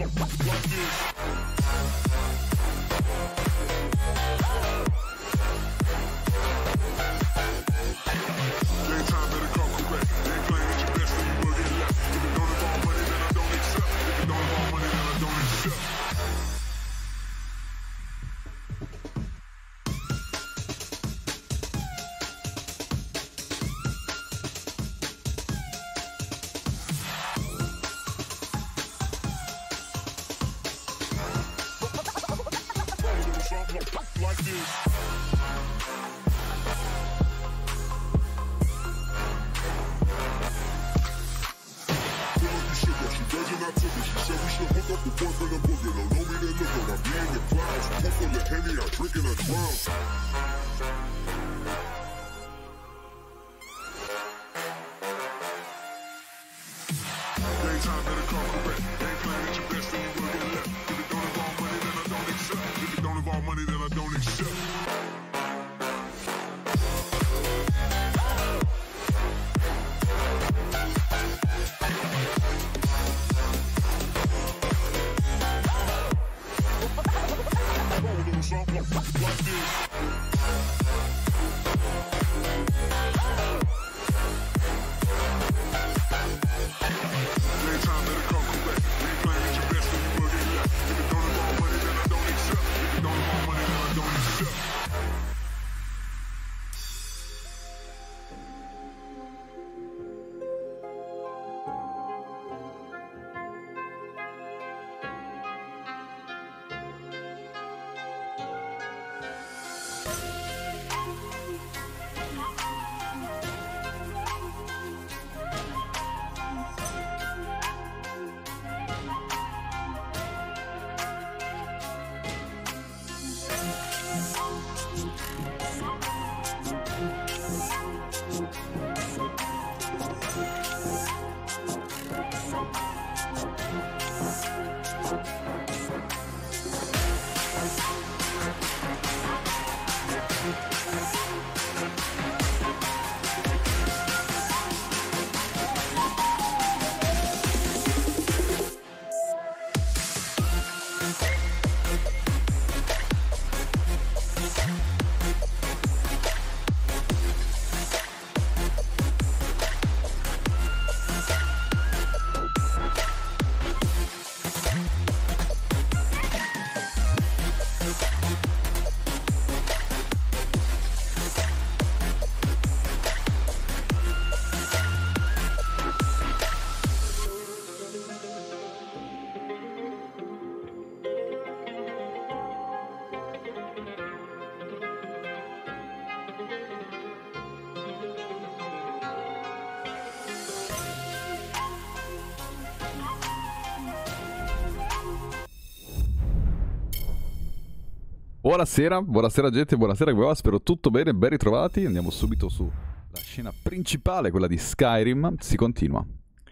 Buonasera, buonasera gente, buonasera, come va? Spero tutto bene, ben ritrovati. Andiamo subito sulla scena principale, quella di Skyrim. Si continua.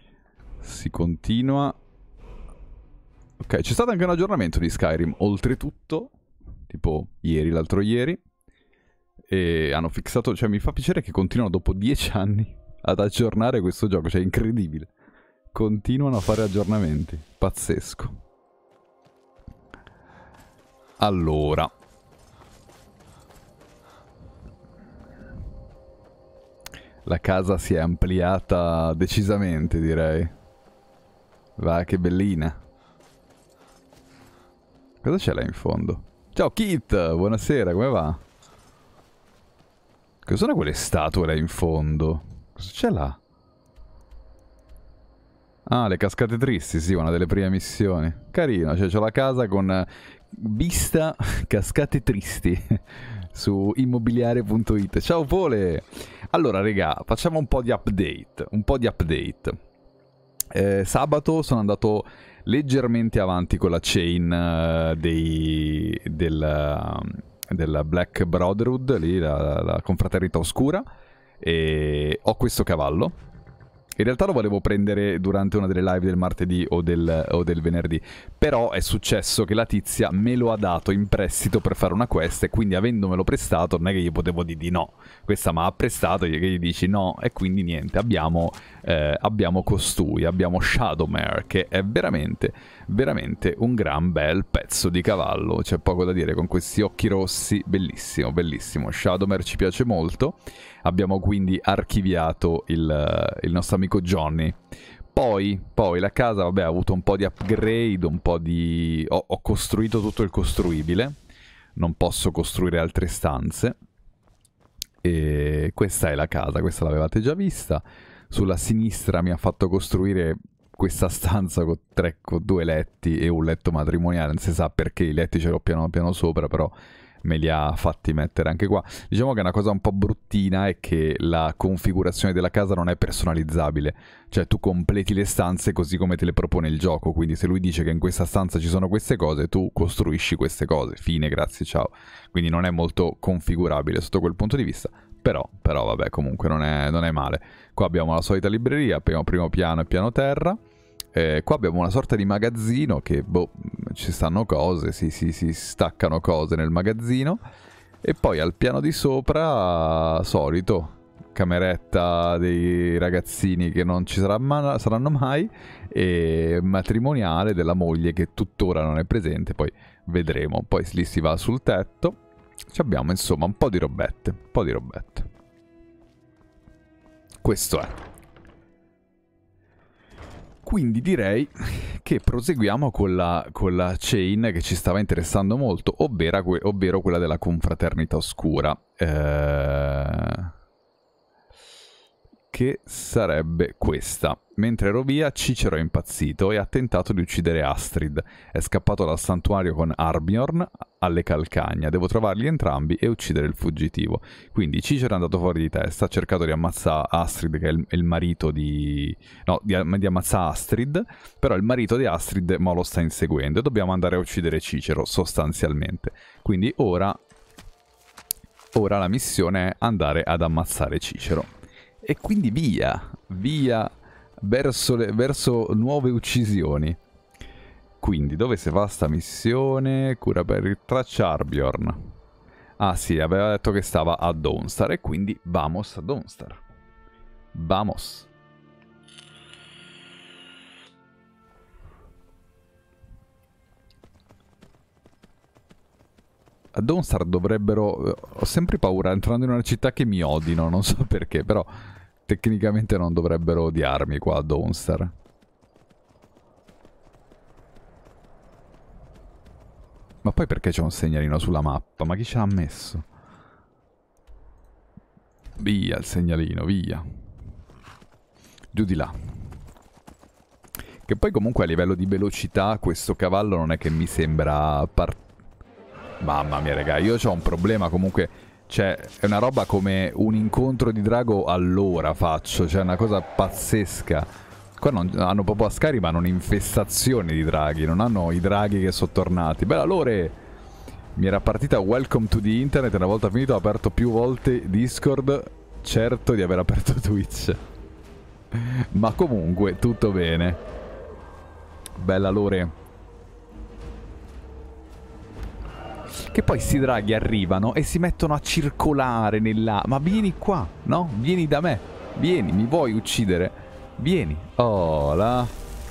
Ok, c'è stato anche un aggiornamento di Skyrim, oltretutto, tipo ieri, l'altro ieri. E hanno fissato, cioè mi fa piacere che continuano dopo 10 anni ad aggiornare questo gioco, cioè è incredibile. Continuano a fare aggiornamenti, pazzesco. Allora, la casa si è ampliata decisamente, direi. Va, che bellina. Cosa c'è là in fondo? Ciao Kit, buonasera, come va? Cosa sono quelle statue là in fondo? Cosa c'è là? Ah, le cascate tristi, sì, una delle prime missioni. Carino, cioè c'ho la casa con vista cascate tristi su immobiliare.it. Ciao Pole! Allora, regà, facciamo un po' di update. Sabato sono andato leggermente avanti con la chain del Black Brotherhood, lì, la confraternita oscura, e ho questo cavallo. In realtà lo volevo prendere durante una delle live del martedì o del venerdì, però è successo che la tizia me lo ha dato in prestito per fare una quest e quindi avendomelo prestato non è che gli potevo dire di no. Questa mi ha prestato e gli dici no e quindi niente, abbiamo costui, abbiamo Shadowmare che è veramente, veramente un gran bel pezzo di cavallo, c'è poco da dire, con questi occhi rossi, bellissimo, bellissimo. Shadowmare ci piace molto. Abbiamo quindi archiviato il nostro amico Johnny. Poi la casa, vabbè, ha avuto un po' di upgrade, un po' di... Ho costruito tutto il costruibile. Non posso costruire altre stanze. E questa è la casa, questa l'avevate già vista. Sulla sinistra mi ha fatto costruire questa stanza con 2 letti e un letto matrimoniale. Non si sa perché i letti ce l'ho piano sopra, però me li ha fatti mettere anche qua. Diciamo che una cosa un po' bruttina è che la configurazione della casa non è personalizzabile, cioè tu completi le stanze così come te le propone il gioco, quindi se lui dice che in questa stanza ci sono queste cose, tu costruisci queste cose, fine, grazie, ciao. Quindi non è molto configurabile sotto quel punto di vista, però vabbè, comunque non è male. Qua abbiamo la solita libreria, primo piano e piano terra. Qua abbiamo una sorta di magazzino che, boh, ci stanno cose, si staccano cose nel magazzino. E poi al piano di sopra, solito, cameretta dei ragazzini che non ci saranno mai, e matrimoniale della moglie che tuttora non è presente, poi vedremo. Poi lì si va sul tetto. Ci abbiamo insomma un po' di robette, Questo è. Quindi direi che proseguiamo con la chain che ci stava interessando molto, ovvero quella della confraternita oscura. Che sarebbe questa. Mentre ero via, Cicero è impazzito e ha tentato di uccidere Astrid. È scappato dal santuario con Arbjorn alle calcagna. Devo trovarli entrambi e uccidere il fuggitivo. Quindi Cicero è andato fuori di testa, ha cercato di ammazzare Astrid, che è il marito di... No, di ammazzare Astrid, però il marito di Astrid mo lo sta inseguendo e dobbiamo andare a uccidere Cicero, sostanzialmente. Quindi ora la missione è andare ad ammazzare Cicero. E quindi via verso nuove uccisioni. Quindi dove si fa sta missione? Cura per il Arbjorn. Ah sì, aveva detto che stava a Dawnstar e quindi vamos a Dawnstar. Vamos. A Dawnstar dovrebbero... Ho sempre paura entrando in una città che mi odino, non so perché, però tecnicamente non dovrebbero odiarmi qua a Dawnstar. Ma poi perché c'è un segnalino sulla mappa? Ma chi ce l'ha messo? Via il segnalino, via. Giù di là. Che poi comunque a livello di velocità questo cavallo non è che mi sembra... Mamma mia, raga, io ho un problema comunque, cioè, è una roba come un incontro di drago all'ora faccio, cioè una cosa pazzesca. Qua hanno proprio a Skyrim, hanno un'infestazione di draghi, non hanno i draghi che sono tornati. Bella, Lore, mi era partita Welcome to the Internet, una volta finito ho aperto più volte Discord, certo di aver aperto Twitch. Ma comunque, tutto bene. Bella, Lore. Che poi sti draghi arrivano e si mettono a circolare nell'acqua. Ma vieni qua, no? Vieni da me. Vieni, mi vuoi uccidere? Vieni. Oh, là.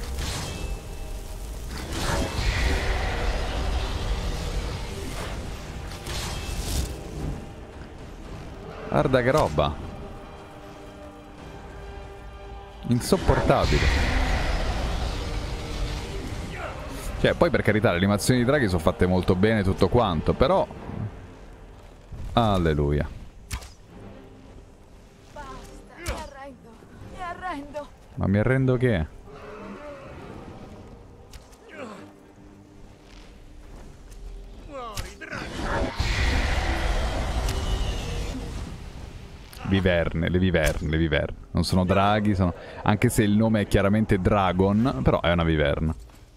Guarda che roba. Insopportabile. Cioè, poi per carità, le animazioni di draghi sono fatte molto bene, tutto quanto, però... Alleluia. Basta, mi arrendo. Ma mi arrendo che? Viverne, le viverne. Non sono draghi, sono... Anche se il nome è chiaramente Dragon, però è una viverna.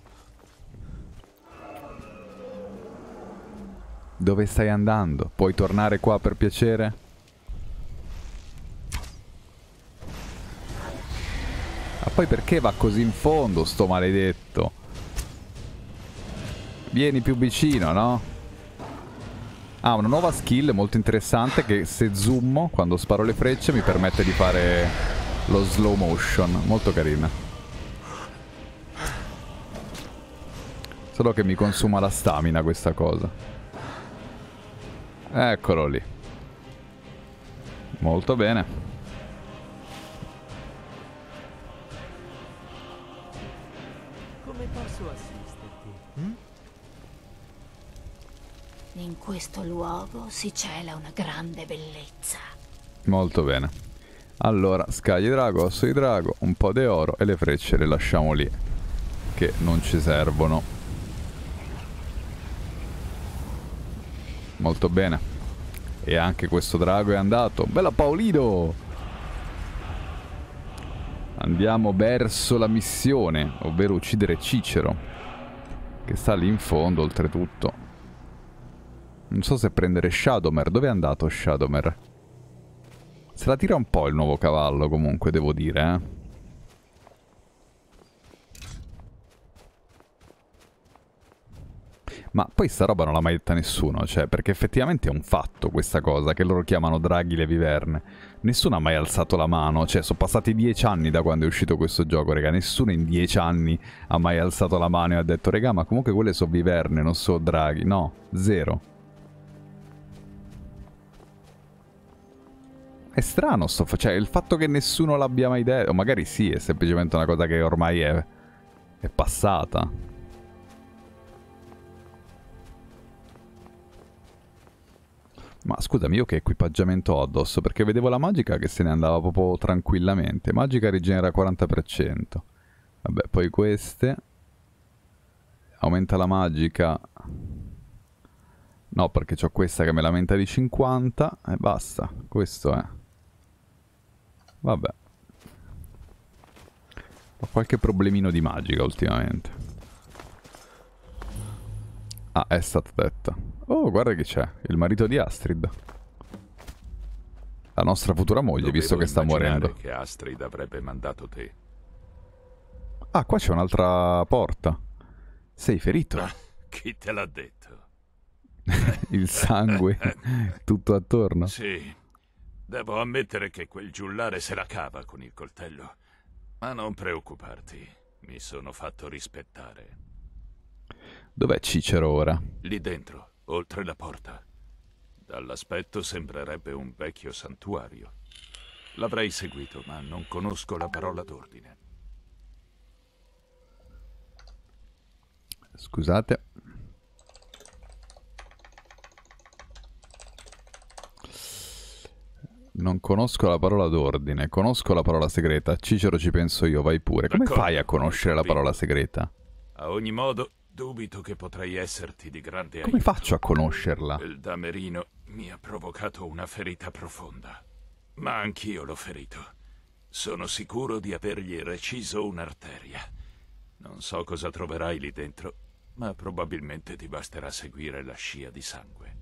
Dove stai andando? Puoi tornare qua per piacere? Ma poi perché va così in fondo sto maledetto? Vieni più vicino, no? Ha una nuova skill molto interessante che se zoom quando sparo le frecce mi permette di fare lo slow motion. Molto carina. Solo che mi consuma la stamina questa cosa. Eccolo lì. Molto bene. Come posso assisterti? In questo luogo si cela una grande bellezza. Molto bene. Allora, scaglie drago, osso di drago, un po' di oro e le frecce le lasciamo lì, che non ci servono. Molto bene. E anche questo drago è andato. Bella Paolino! Andiamo verso la missione, ovvero uccidere Cicero, che sta lì in fondo oltretutto. Non so se prendere Shadowmere. Dove è andato Shadowmere? Se la tira un po' il nuovo cavallo comunque, devo dire, eh. Ma poi sta roba non l'ha mai detta nessuno, cioè, perché effettivamente è un fatto questa cosa, che loro chiamano draghi le viverne. Nessuno ha mai alzato la mano, cioè, sono passati 10 anni da quando è uscito questo gioco, raga, nessuno in 10 anni ha mai alzato la mano e ha detto, raga, ma comunque quelle sono viverne, non sono draghi. No, zero. È strano cioè, il fatto che nessuno l'abbia mai detto, o magari sì, è semplicemente una cosa che ormai è passata. Ma scusami, io che equipaggiamento ho addosso? Perché vedevo la magica che se ne andava proprio tranquillamente. Magica rigenera 40%. Vabbè, poi queste. Aumenta la magica. No, perché c'ho questa che me la aumenta di 50. E basta. Questo è. Vabbè. Ho qualche problemino di magica ultimamente. Ah, è stata detta. Oh, guarda che c'è. Il marito di Astrid. La nostra futura moglie, visto che sta morendo. Che Astrid avrebbe mandato te. Ah, qua c'è un'altra porta. Sei ferito. Ah, chi te l'ha detto? Il sangue tutto attorno. Sì. Devo ammettere che quel giullare se la cava con il coltello. Ma non preoccuparti. Mi sono fatto rispettare. Dov'è Cicero ora? Lì dentro, oltre la porta. Dall'aspetto sembrerebbe un vecchio santuario. L'avrei seguito, ma non conosco la parola d'ordine. Scusate. Non conosco la parola d'ordine, conosco la parola segreta. Cicero ci penso io, vai pure. Come fai a conoscere la parola segreta? A ogni modo, dubito che potrei esserti di grande aiuto. Come faccio a conoscerla? Il damerino mi ha provocato una ferita profonda. Ma anch'io l'ho ferito. Sono sicuro di avergli reciso un'arteria. Non so cosa troverai lì dentro, ma probabilmente ti basterà seguire la scia di sangue.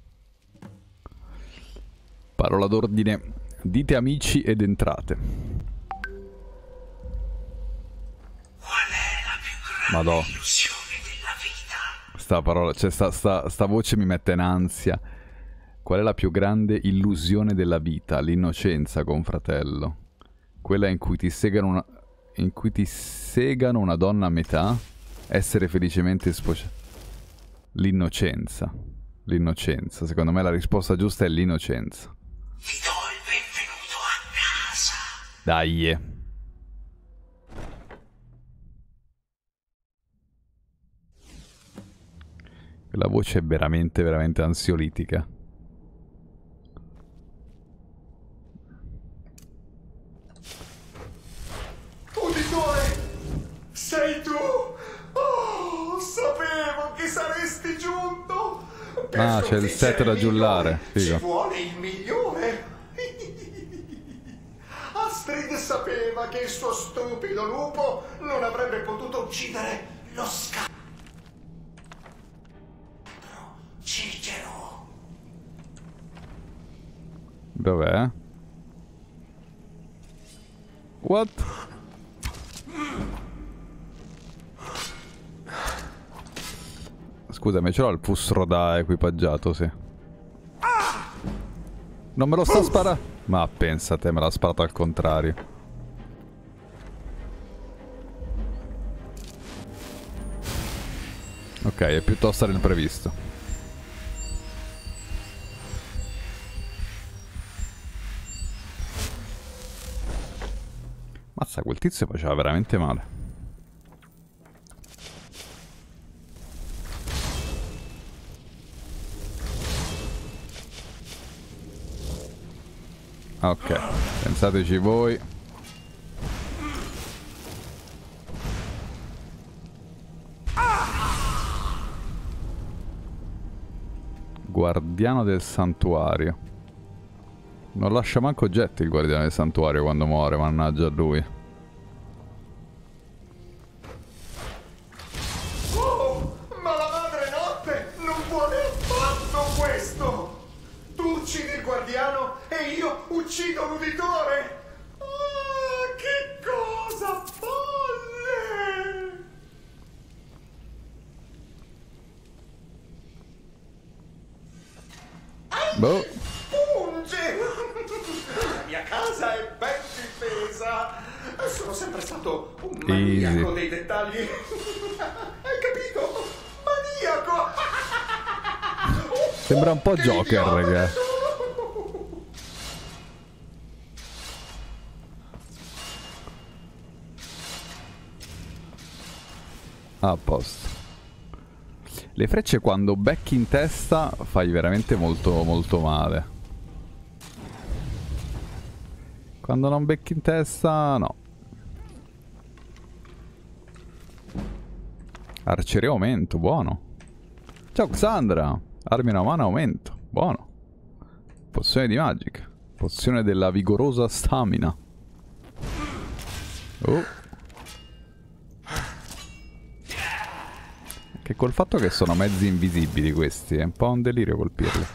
Parola d'ordine. Dite amici ed entrate. Qual è la più grande Madò. illusione della vita? Sta parola, cioè sta voce mi mette in ansia. Qual è la più grande illusione della vita? L'innocenza, confratello. Quella in cui ti segano una donna a metà? Essere felicemente sposata. L'innocenza. L'innocenza. Secondo me la risposta giusta è l'innocenza. Vi do il benvenuto a casa. Dai. La voce è veramente, veramente ansiolitica. Uditore! Sei tu? Oh, sapevo che saresti giunto! Ah, c'è il set da giullare. Ci Figo. vuole il migliore! Astrid sapeva che il suo stupido lupo non avrebbe potuto uccidere lo scapro Cicero. Dov'è? What? scusami, ce l'ho il fustro da equipaggiato, sì. Non me lo sta sparando. Ma pensa te, me l'ha sparato al contrario. Ok, è piuttosto del previsto. Mazza, quel tizio faceva veramente male. Ok, pensateci voi. Guardiano del santuario. Non lascia manco oggetti il guardiano del santuario quando muore, mannaggia a lui. Oh, ma la madre notte non vuole affatto questo! Tu uccidi il guardiano e io uccido l'uditore! Ah, che cosa folle! Boh. Punge! La mia casa è ben difesa! Sono sempre stato un maniaco dei dettagli! Hai capito? Maniaco! Sembra un po' Joker, raga. A posto. Le frecce quando becchi in testa fai veramente molto molto male. Quando non becchi in testa, no. Arceria aumento, buono. Ciao Xandra, armi una mano aumento, buono. Pozione di magica. Pozione della vigorosa stamina. Oh. Che col fatto che sono mezzi invisibili questi, è un po' un delirio colpirli.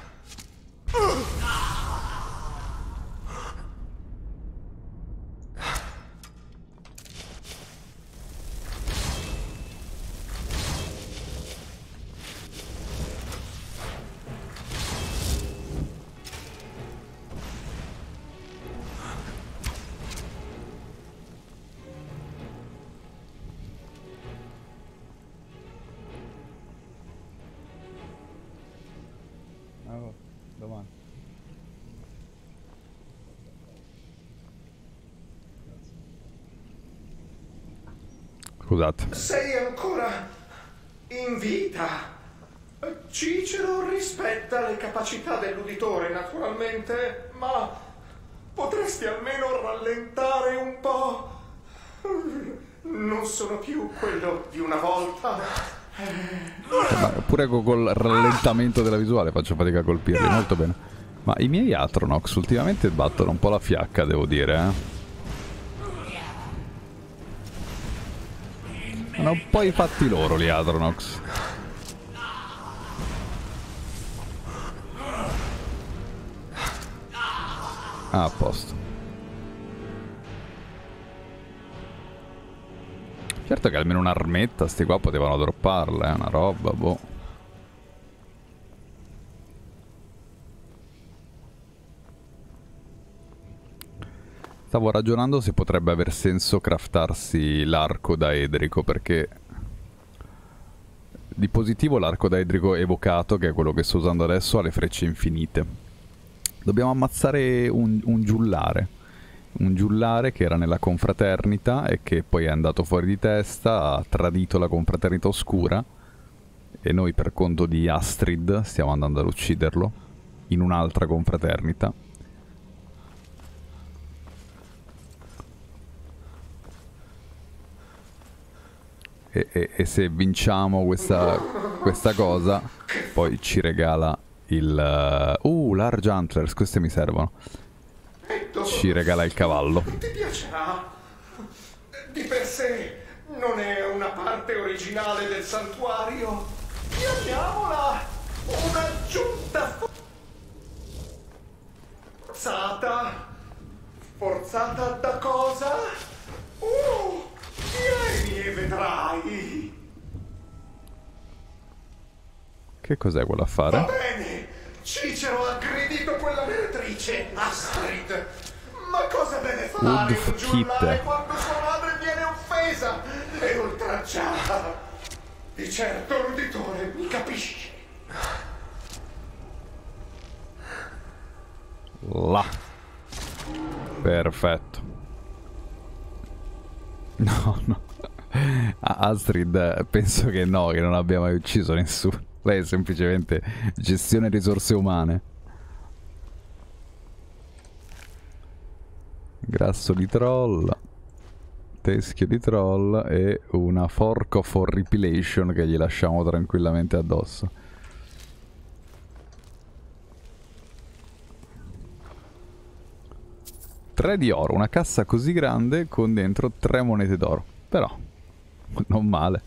Scusate. Sei ancora in vita. Cicero rispetta le capacità dell'uditore, naturalmente, ma potresti almeno rallentare un po'. Non sono più quello di una volta. Ma pure col rallentamento della visuale faccio fatica a colpirli, molto bene. Ma i miei Atronox ultimamente battono un po' la fiacca, devo dire, eh. Hanno un po' i fatti loro gli Atronox. Ah, a posto. Certo che almeno un'armetta sti qua potevano dropparla, una roba, boh. Stavo ragionando se potrebbe aver senso craftarsi l'arco daedrico, perché di positivo l'arco daedrico evocato, che è quello che sto usando adesso, ha le frecce infinite. Dobbiamo ammazzare un giullare. Un giullare che era nella confraternita e che poi è andato fuori di testa, ha tradito la confraternita oscura e noi per conto di Astrid stiamo andando ad ucciderlo in un'altra confraternita. E se vinciamo questa cosa, poi ci regala il... large antlers, queste mi servono. Ci regala il cavallo. Ti piacerà? Di per sé non è una parte originale del santuario. Chiamiamola un'aggiunta forzata. Forzata da cosa? Vieni e vedrai. Che cos'è quell'affare? Va bene! Cicero ha aggredito quella meretrice, Astrid! Ma cosa deve fare un giullare quando sua madre viene offesa e oltraggiata? Di certo l'uditore mi capisce. Là. Perfetto. No, no. Astrid penso che no, che non abbia mai ucciso nessuno. Lei è semplicemente gestione risorse umane. Grasso di troll, teschio di troll e una fork of horripilation che gli lasciamo tranquillamente addosso. Tre di oro, una cassa così grande con dentro 3 monete d'oro. Però, non male.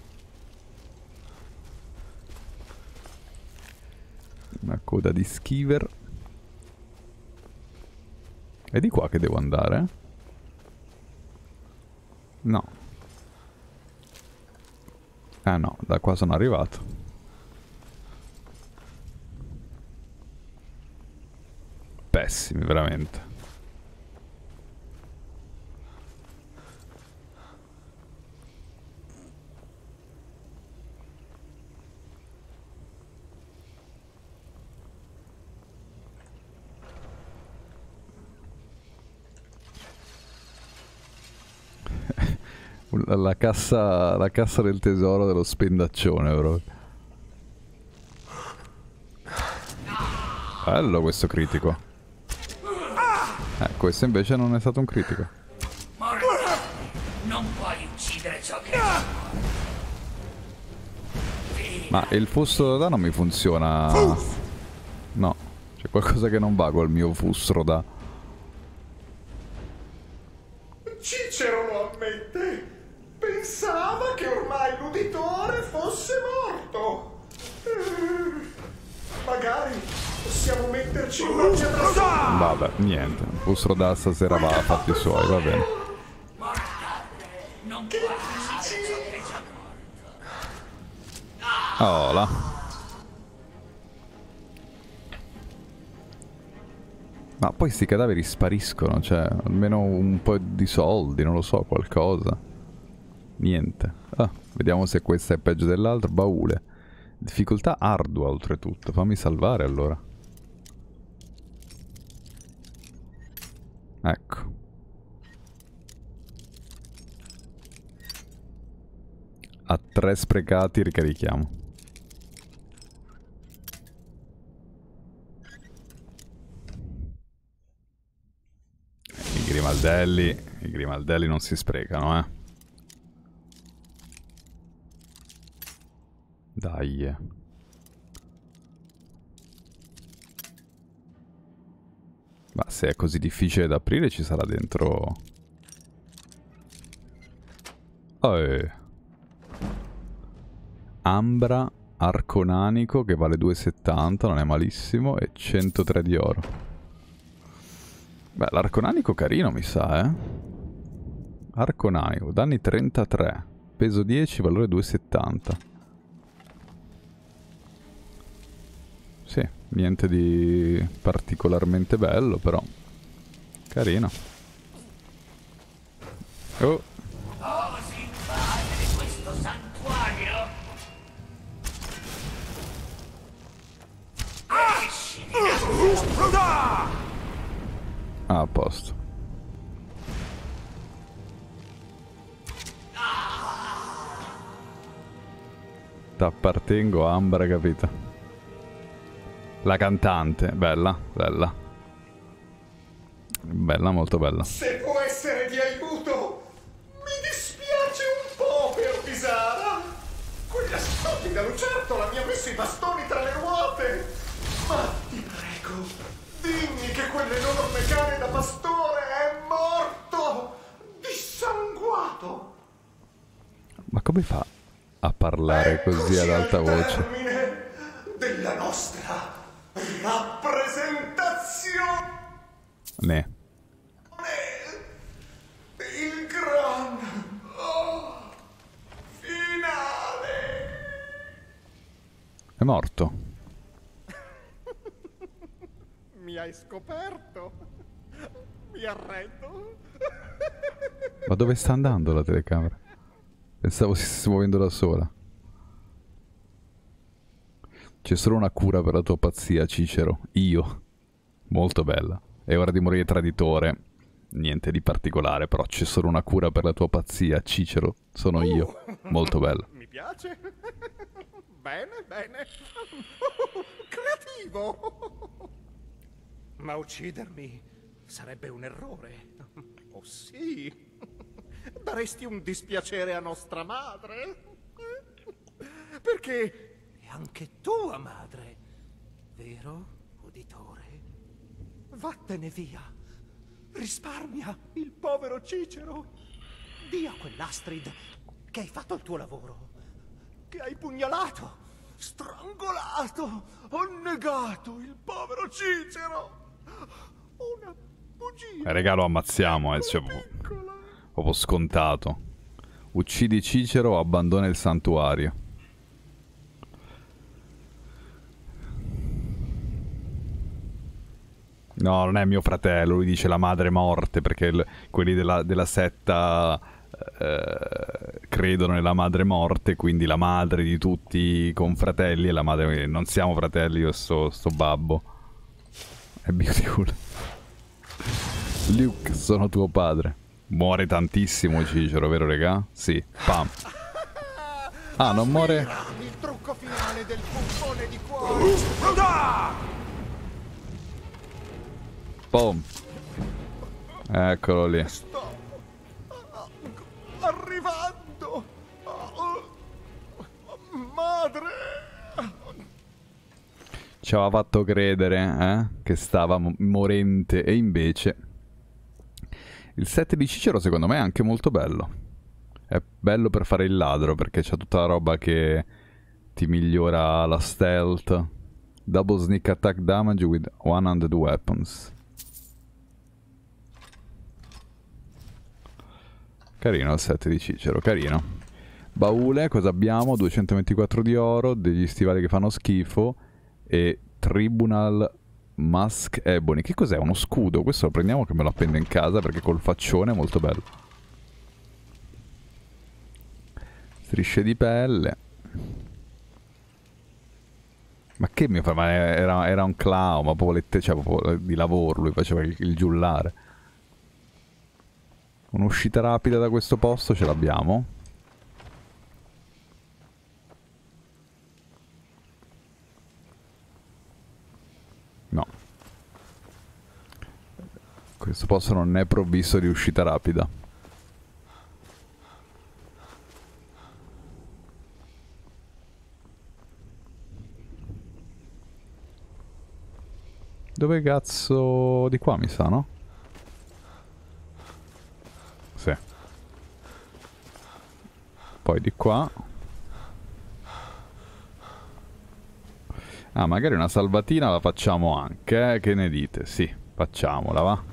Una coda di skiver. È di qua che devo andare? No. Ah no, da qua sono arrivato. Pessimi, veramente. La cassa del tesoro dello spendaccione, bro. Bello questo critico. Questo invece non è stato un critico. Non puoi uccidere ciò che... Ma il fustro da non mi funziona. No, c'è qualcosa che non va col mio fustro da. Cicero lo ammette. Pensava che ormai l'uditore fosse morto. Magari possiamo metterci in voce da solo. Vabbè, niente. Il fustro da stasera va a fatti suoi, va bene. Non puoi uccidere ciò che è già morto. Oh, là. Ma poi sti cadaveri spariscono, cioè, almeno un po' di soldi, non lo so, qualcosa. Niente. Ah, vediamo se questa è peggio dell'altra. Baule. Difficoltà ardua oltretutto. Fammi salvare allora. Ecco. A 3 sprecati ricarichiamo. I grimaldelli non si sprecano, eh. Dai. Ma se è così difficile da aprire ci sarà dentro... Ambra arconanico che vale 2,70, non è malissimo, e 103 di oro. Beh, l'arconanico carino mi sa, eh. Arconanico, danni 33, peso 10, valore 2,70. Sì, niente di particolarmente bello, però carino. Oh. Osi invadere questo santuario? Esci di là! Ah, a posto. T'appartengo, Ambra, capito? La cantante, bella, bella. Bella, molto bella. Se può essere di aiuto, mi dispiace un po' per Pisara. Quella stupida lucertola mi ha messo i bastoni tra le ruote. Ma ti prego, dimmi che quell'enorme cane da pastore è morto, dissanguato. Ma come fa a parlare così ad alta voce? Termine della nostra rappresentazione. Ne. Il gran finale. È morto. Mi hai scoperto. Mi arrendo. Ma dove sta andando la telecamera? Pensavo si stesse muovendo da sola. C'è solo una cura per la tua pazzia, Cicero. Io. Molto bella. È ora di morire traditore. Niente di particolare, però c'è solo una cura per la tua pazzia, Cicero. Sono io. Molto bella. Mi piace. Bene, bene. Creativo. Ma uccidermi sarebbe un errore. Oh sì. Daresti un dispiacere a nostra madre. Perché è anche tua madre, vero, uditore? Vattene via. Risparmia il povero Cicero. Dì a quell'Astrid che hai fatto il tuo lavoro, che hai pugnalato, strangolato, annegato il povero Cicero. Una bugia. Regalo ammazziamo, cioè, proprio scontato. Uccidi Cicero o abbandona il santuario. No, non è mio fratello, lui dice la madre morte, perché quelli della setta credono nella madre morte, quindi la madre di tutti i confratelli è la madre. Non siamo fratelli, io sto babbo. È beautiful. Luke, sono tuo padre. Muore tantissimo Cicero, vero regà? Sì, pam. Ah, non muore? Il trucco finale del buffone di cuore. Boom. Eccolo lì. Sto arrivando. Madre. Ci aveva fatto credere, che stava morente, e invece il set di Cicero secondo me è anche molto bello. È bello per fare il ladro, perché c'è tutta la roba che ti migliora la stealth. Double sneak attack damage with one-handed weapons. Carino il set di Cicero, carino. Baule, cosa abbiamo? 224 di oro, degli stivali che fanno schifo e Tribunal Mask Ebony. Che cos'è? Uno scudo? Questo lo prendiamo che me lo appendo in casa perché col faccione è molto bello. Strisce di pelle. Ma che mi fa? Ma era un clown, ma proprio, cioè, proprio di lavoro, lui faceva il giullare. Un'uscita rapida da questo posto ce l'abbiamo. No. Questo posto non è provvisto di uscita rapida. Dove cazzo? Di qua mi sa, no? Sì. Poi di qua. Ah, magari una salvatina la facciamo anche, Che ne dite? Sì, facciamola, va?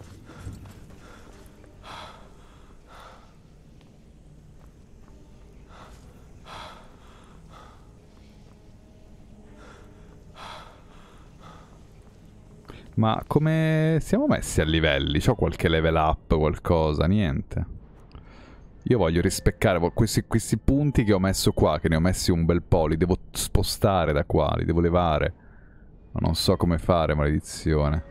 Ma come siamo messi a livelli? C'ho qualche level up, qualcosa? Niente. Io voglio rispeccare questi punti che ho messo qua, che ne ho messi un bel po', li devo spostare da qua, li devo levare. Ma non so come fare, maledizione.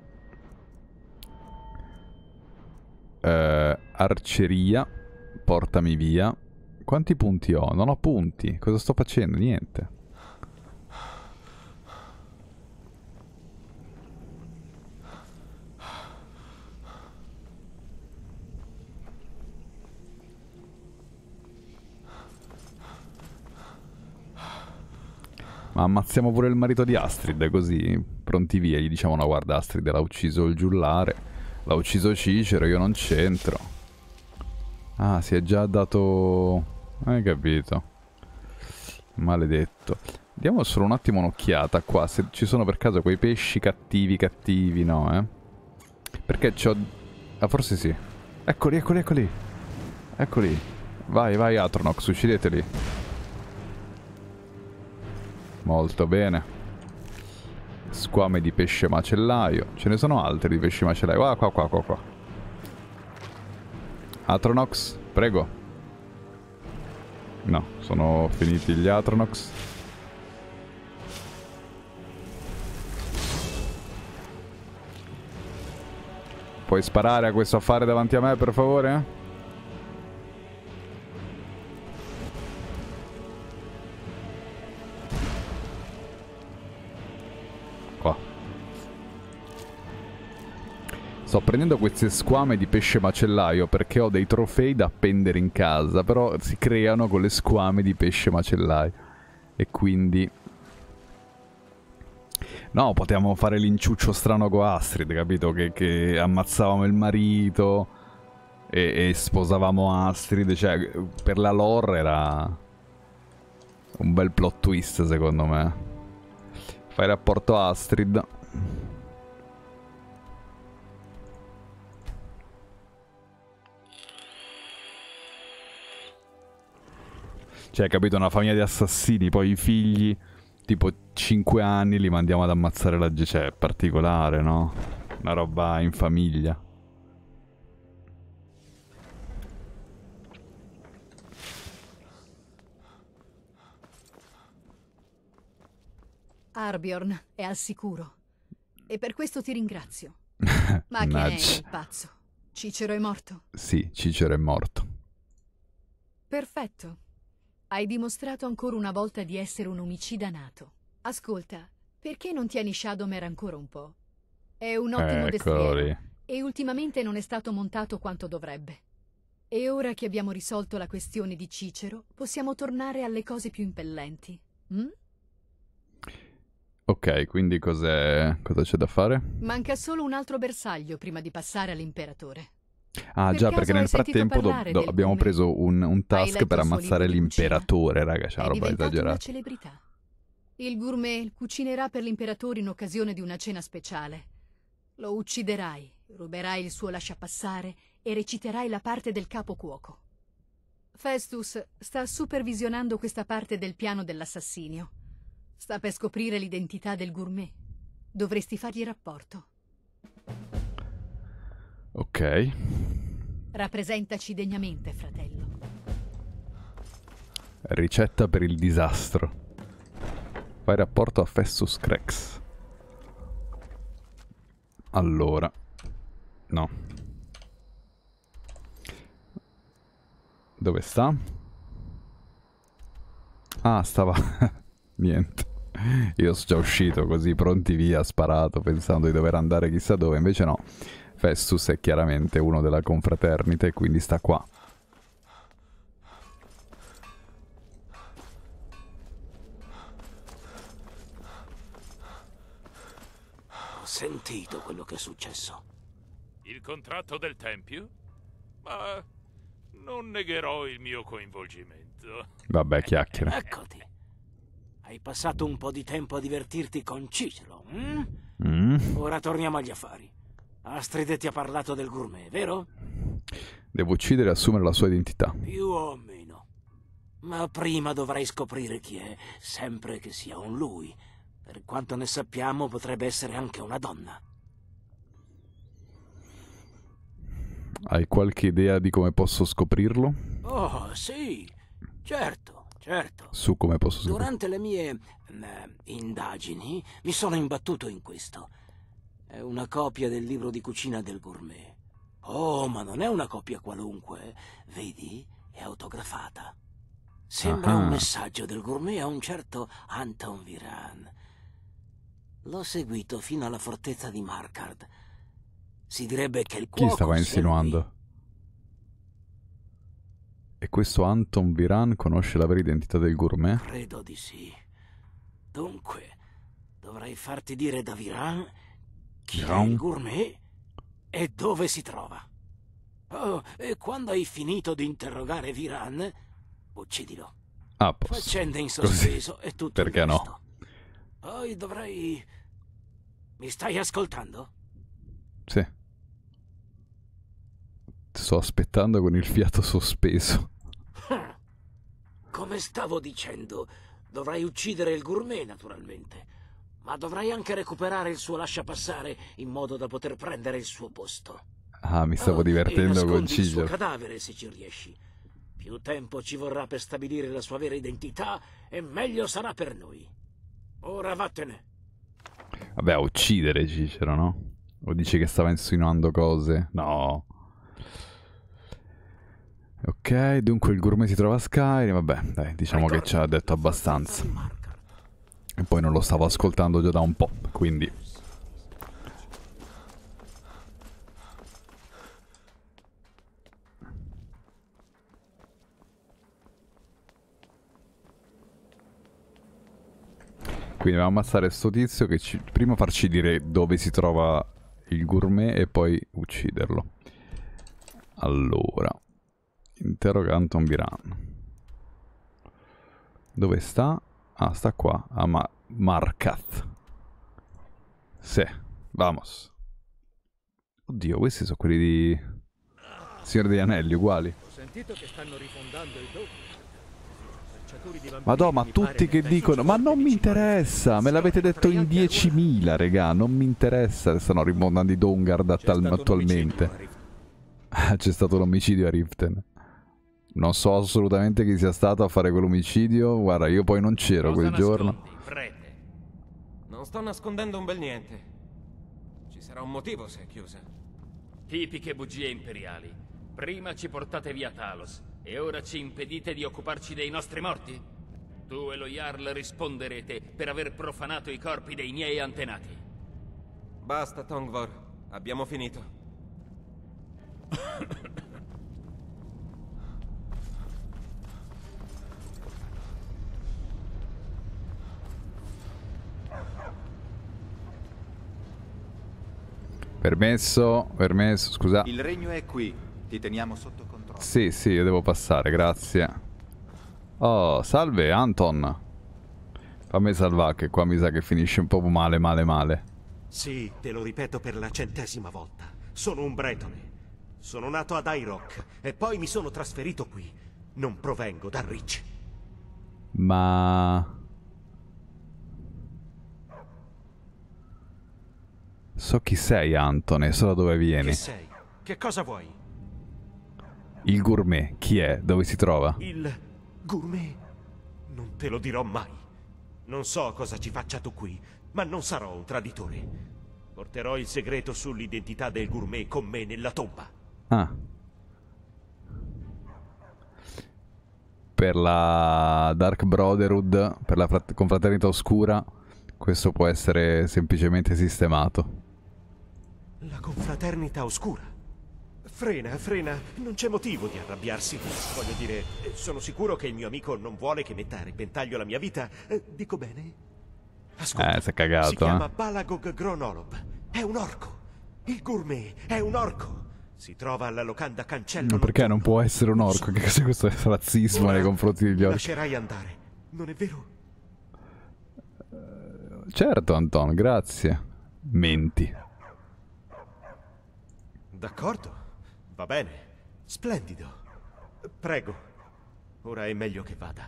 Arceria, portami via. Quanti punti ho? Non ho punti. Cosa sto facendo? Niente. Ma ammazziamo pure il marito di Astrid, così, pronti via, gli diciamo no guarda Astrid l'ha ucciso il giullare, l'ha ucciso Cicero, io non c'entro. Ah, si è già dato... Hai capito. Maledetto. Diamo solo un attimo un'occhiata qua, se ci sono per caso quei pesci cattivi, no, Perché c'ho... Ah, forse sì. Eccoli, eccoli, eccoli. Eccoli. Vai, vai Atronox, uccideteli. Molto bene. Squame di pesce macellaio. Ce ne sono altri di pesce macellaio. Qua. Atronox, prego. No, sono finiti gli Atronox. Puoi sparare a questo affare davanti a me, per favore? Qua. Sto prendendo queste squame di pesce macellaio perché ho dei trofei da appendere in casa, però si creano con le squame di pesce macellaio. E quindi... No, potevamo fare l'inciuccio strano con Astrid, capito? Che ammazzavamo il marito e sposavamo Astrid. Cioè, per la lore era un bel plot twist, secondo me. Fai rapporto a Astrid. Cioè, capito? Una famiglia di assassini, poi i figli... Tipo 5 anni li mandiamo ad ammazzare la gente. Cioè, è particolare, no? Una roba in famiglia. Arbjorn è al sicuro. E per questo ti ringrazio. Ma che è il pazzo? Cicero è morto? Sì, Cicero è morto. Perfetto. Hai dimostrato ancora una volta di essere un omicida nato. Ascolta, perché non tieni Shadowmere ancora un po'? È un ottimo destriero e ultimamente non è stato montato quanto dovrebbe. E ora che abbiamo risolto la questione di Cicero, possiamo tornare alle cose più impellenti. Ok, quindi cosa c'è da fare? Manca solo un altro bersaglio prima di passare all'imperatore. Ah già, perché nel frattempo abbiamo preso un task per ammazzare l'imperatore, raga, c'è una roba esagerata. Una celebrità. Il gourmet cucinerà per l'imperatore in occasione di una cena speciale. Lo ucciderai, ruberai il suo lasciapassare e reciterai la parte del capo cuoco. Festus sta supervisionando questa parte del piano dell'assassinio. Sta per scoprire l'identità del gourmet. Dovresti fargli rapporto. Ok. Rappresentaci degnamente, fratello. Ricetta per il disastro. Fai rapporto a Festus Crex. Allora. No. Dove sta? Ah, stava... Niente. Io sono già uscito così, pronti via, sparato, pensando di dover andare chissà dove. Invece no. Festus è chiaramente uno della confraternita e quindi sta qua. Ho sentito quello che è successo. Il contratto del Tempio? Ma non negherò il mio coinvolgimento. Vabbè, chiacchiere. Eccoti. Hai passato un po' di tempo a divertirti con Cicero, Ora torniamo agli affari. Astrid ti ha parlato del gourmet, vero? Devo uccidere e assumere la sua identità. Più o meno. Ma prima dovrai scoprire chi è, sempre che sia un lui. Per quanto ne sappiamo, potrebbe essere anche una donna. Hai qualche idea di come posso scoprirlo? Oh, sì. Certo. Su come posso scoprirlo? Durante le mie indagini mi sono imbattuto in questo. È una copia del libro di cucina del gourmet. Oh, ma non è una copia qualunque. Vedi? È autografata. Sembra un messaggio del gourmet a un certo Anton Viran. L'ho seguito fino alla fortezza di Markarth. Si direbbe che il cuoco... Chi stava insinuando? E questo Anton Viran conosce la vera identità del gourmet? Credo di sì. Dunque, dovrai farti dire da Viran chi è il gourmet e dove si trova. Oh, e quando hai finito di interrogare Viran, uccidilo. Ah, posso. Faccende in sospeso e tutto. Perché no? Poi dovrei... Mi stai ascoltando? Sì. Sto aspettando con il fiato sospeso. Come stavo dicendo, Dovrai uccidere il gourmet, naturalmente. Ma dovrai anche recuperare il suo lasciapassare in modo da poter prendere il suo posto. Ah, mi stavo divertendo e con nascondi il suo Ciglio. cadavere se ci riesci. Più tempo ci vorrà per stabilire la sua vera identità e meglio sarà per noi. Ora vattene. Vabbè, a uccidere Cicero, no? O dici che stava insinuando cose? No. Ok, dunque il gourmet si trova a Skyrim. Vabbè, dai, diciamo che ci ha detto abbastanza. E poi non lo stavo ascoltando già da un po', quindi... Quindi dobbiamo ammazzare sto tizio che prima farci dire dove si trova il gourmet e poi ucciderlo. Allora, interrogante un Biran. Dove sta? Ah, sta qua, a Markath. Sì, vamos. Oddio, questi sono quelli di Signore degli Anelli, uguali. Ho sentito che stanno rifondando il dove. Madò, ma tutti che dicono... Ma non mi interessa, me l'avete detto in 10.000, regà, non mi interessa. Stanno rimondando i Dawnguard attualmente. C'è stato l'omicidio a Riften. Non so assolutamente chi sia stato a fare quell'omicidio. Guarda, io poi non c'ero quel giorno. Prete? Non sto nascondendo un bel niente. Ci sarà un motivo se è chiusa. Tipiche bugie imperiali. Prima ci portate via Talos e ora ci impedite di occuparci dei nostri morti? Tu e lo Jarl risponderete per aver profanato i corpi dei miei antenati. Basta, Tongvor. Abbiamo finito. Permesso, scusa. Il regno è qui, ti teniamo sotto controllo. Sì, io devo passare, grazie. Oh, salve Anton. Fammi salvare che qua mi sa che finisce un po' male. Sì, te lo ripeto per la 100ª volta. Sono un bretone. Sono nato ad Irock e poi mi sono trasferito qui. Non provengo da Rich. Ma... So chi sei, Anton, e so da dove vieni. Chi sei? Che cosa vuoi? Il gourmet, chi è? Dove si trova? Il gourmet? Non te lo dirò mai. Non so cosa ci faccia tu qui, ma non sarò un traditore. Porterò il segreto sull'identità del gourmet con me nella tomba. Ah. Per la Dark Brotherhood, per la confraternita oscura, questo può essere semplicemente sistemato. La confraternita oscura? Frena, non c'è motivo di arrabbiarsi. Voglio dire, sono sicuro che il mio amico non vuole che metta a repentaglio la mia vita. Dico bene? Ascolta, si è cagato, si chiama Balagog Gronolob. È un orco. Il gourmet è un orco. Si trova alla locanda Cancello. Ma perché non può essere un orco? Che cos'è questo razzismo nei confronti degli orchi? Lascerai andare, non è vero? Certo, Anton, grazie. Menti. D'accordo, va bene. Splendido. Prego, ora è meglio che vada.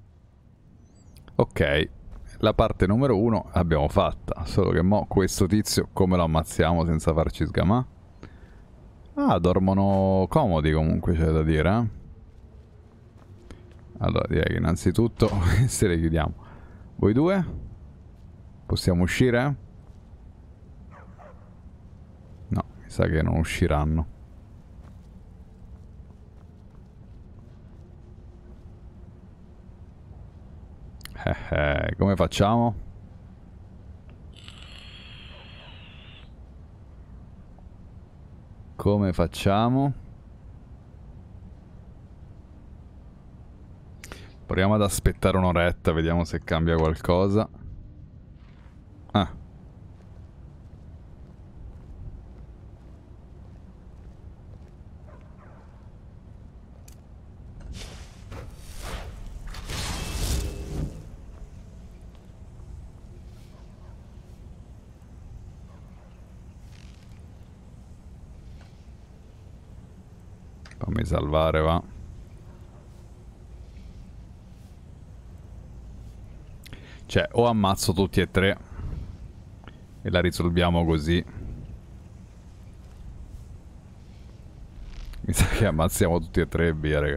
Ok, la parte numero 1 l'abbiamo fatta. Solo che mo' questo tizio come lo ammazziamo senza farci sgamà? Ah, dormono comodi comunque, c'è da dire, eh? Allora, direi che innanzitutto se le chiudiamo. Voi due? Possiamo uscire? No, mi sa che non usciranno. Come facciamo? Come facciamo? Proviamo ad aspettare un'oretta, vediamo se cambia qualcosa. Ah. Fammi salvare, va. Cioè, o ammazzo tutti e tre e la risolviamo così. Mi sa che ammazziamo tutti e tre e via, raga.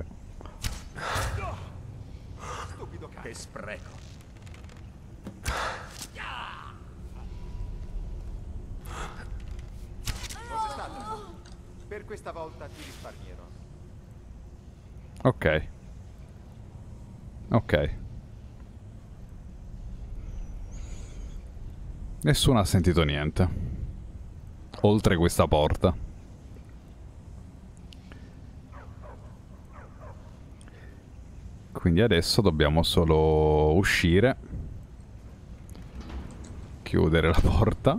Che spreco. Cos'è stato? Per questa volta ti risparmierò. Ok. Ok. Nessuno ha sentito niente. Oltre questa porta. Quindi adesso dobbiamo solo uscire. Chiudere la porta.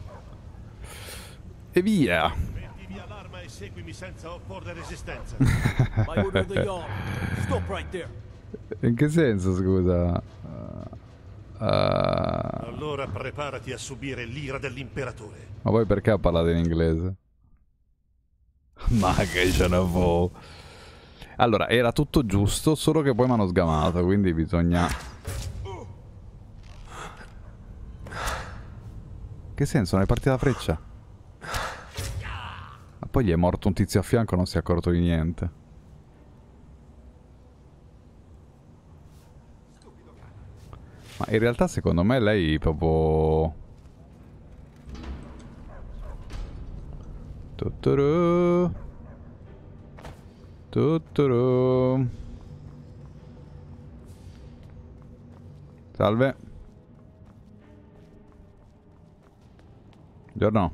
E via. Metti via l'arma e seguimi senza opporre resistenza. My order the yard. Stop right there. In che senso, scusa? Allora preparati a subire l'ira dell'imperatore. Ma poi perché parlate in inglese? Ma che ce ne fu? Allora, era tutto giusto, solo che poi mi hanno sgamato, quindi bisogna... Che senso? Non è partita la freccia? Ma poi gli è morto un tizio a fianco e non si è accorto di niente. Ma in realtà secondo me lei proprio... Tuturu. Tuturu. Salve. Buongiorno.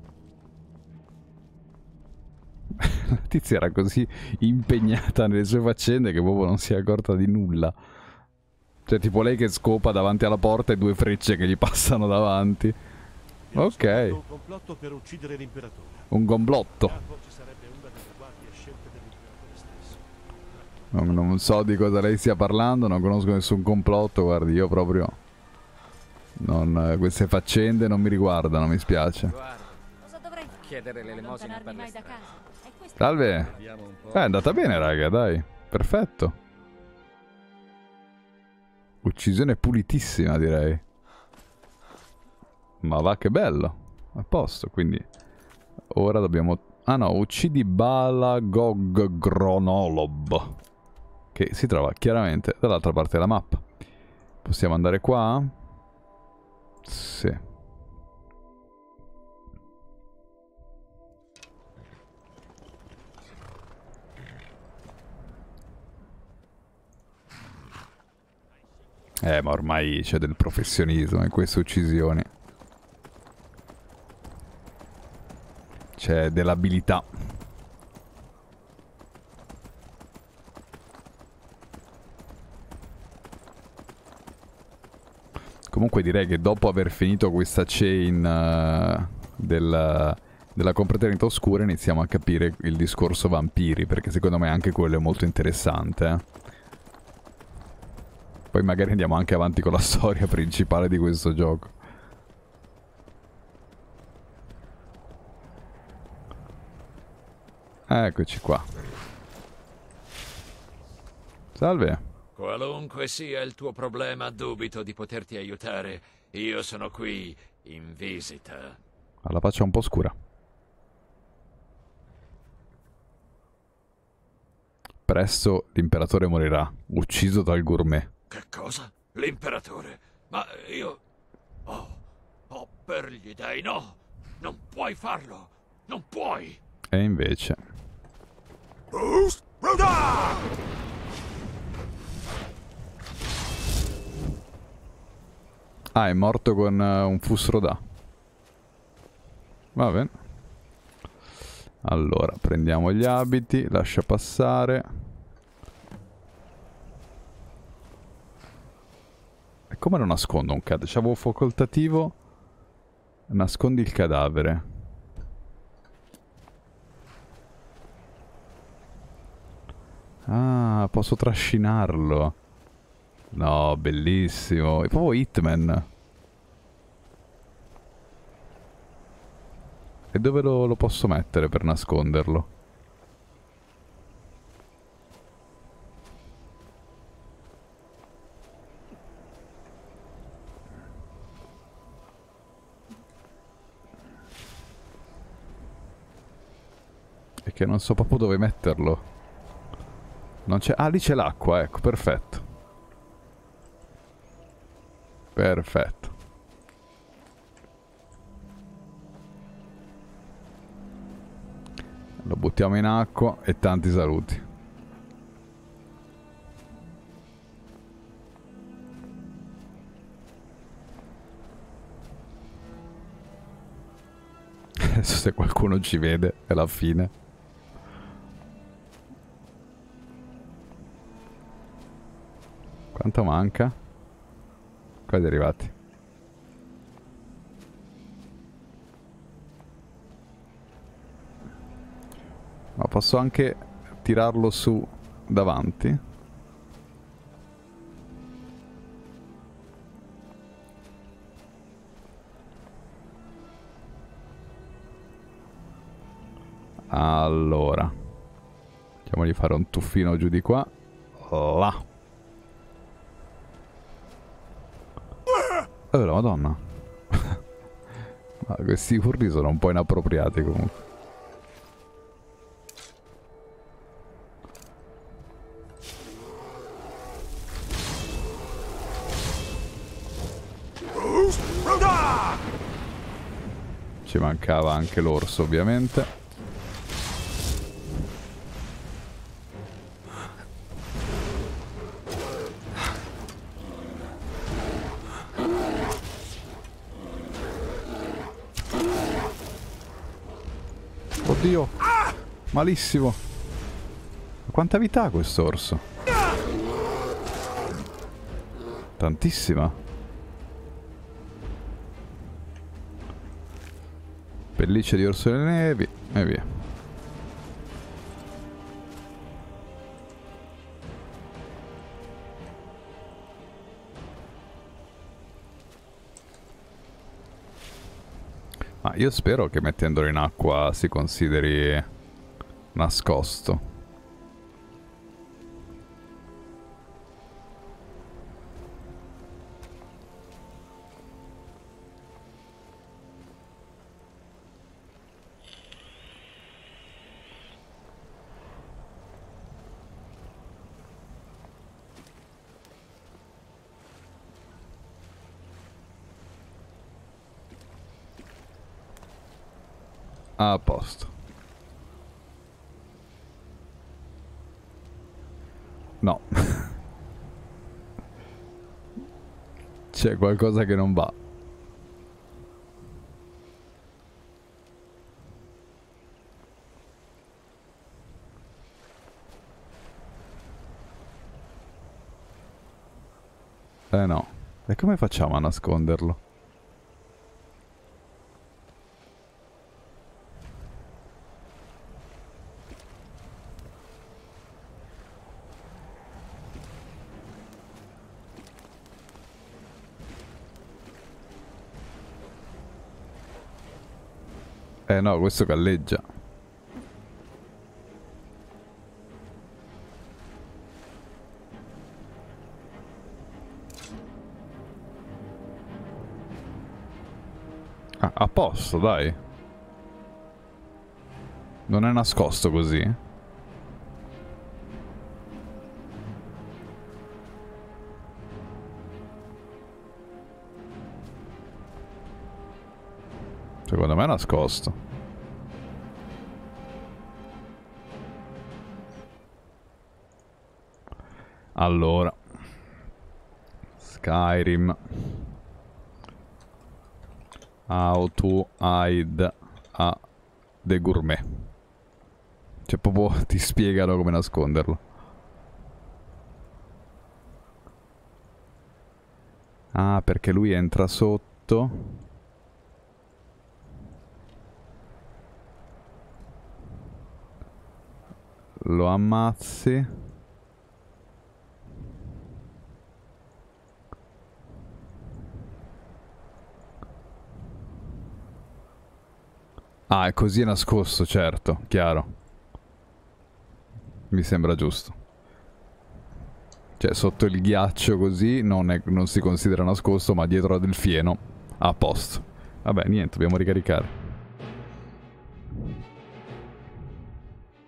La tizia era così impegnata nelle sue faccende che proprio non si è accorta di nulla. Cioè tipo lei che scopa davanti alla porta e due frecce che gli passano davanti. Ok. Un complotto per uccidere l'imperatore. Un complotto. Ci sarebbe una delle guardie scelte dell'imperatore stesso. Non so di cosa lei stia parlando, non conosco nessun complotto, guardi, io proprio... queste faccende non mi riguardano, mi spiace. Guarda, cosa dovrei chiedere l'elemosina per le strade? Salve. È andata bene, raga, dai. Perfetto. Uccisione pulitissima, direi. Ma va che bello. A posto, quindi... Ora dobbiamo... Ah no, uccidi Balagog Gronolob. Che si trova chiaramente dall'altra parte della mappa. Possiamo andare qua? Sì. Ma ormai c'è del professionismo in queste uccisioni. C'è dell'abilità. Comunque direi che dopo aver finito questa chain della confraternita oscura iniziamo a capire il discorso vampiri, perché secondo me anche quello è molto interessante. Poi magari andiamo anche avanti con la storia principale di questo gioco. Eccoci qua. Salve. Qualunque sia il tuo problema, dubito di poterti aiutare. Io sono qui, in visita. Ha la faccia un po' scura. Presto l'imperatore morirà, ucciso dal gourmet. Che cosa? L'imperatore? Ma io... Oh, per gli dei, no! Non puoi farlo! Non puoi! E invece... Ah, è morto con un Fusroda. Va bene. Allora, prendiamo gli abiti, lascia passare. E come lo nascondo un cadavere? C'avevo facoltativo. Nascondi il cadavere. Ah, posso trascinarlo. No, bellissimo. È proprio Hitman. E dove lo posso mettere per nasconderlo? Che non so proprio dove metterlo. Non c'è... Ah, lì c'è l'acqua, ecco, perfetto. Perfetto. Lo buttiamo in acqua e tanti saluti. Adesso se qualcuno ci vede è la fine. Quanto manca? Quasi arrivati. Ma posso anche tirarlo su davanti? Allora, facciamogli fare un tuffino giù di qua. Là. La madonna. Ma questi urli sono un po' inappropriati comunque. Ci mancava anche l'orso, ovviamente. Oddio, malissimo. Quanta vita ha quest'orso? Tantissima. Pelliccia di orso delle nevi e via. Ma io spero che mettendolo in acqua si consideri nascosto. A posto. No. C'è qualcosa che non va. No. E come facciamo a nasconderlo? No, questo galleggia. Ah, a posto, dai. Non è nascosto così? Secondo me è nascosto. Allora, Skyrim, how to hide a the gourmet. Cioè proprio ti spiegano come nasconderlo. Ah, perché lui entra sotto. Lo ammazzi. Ah, è così nascosto, certo, chiaro. Mi sembra giusto. Cioè, sotto il ghiaccio così non si considera nascosto, ma dietro del fieno, a posto. Vabbè, niente, dobbiamo ricaricare.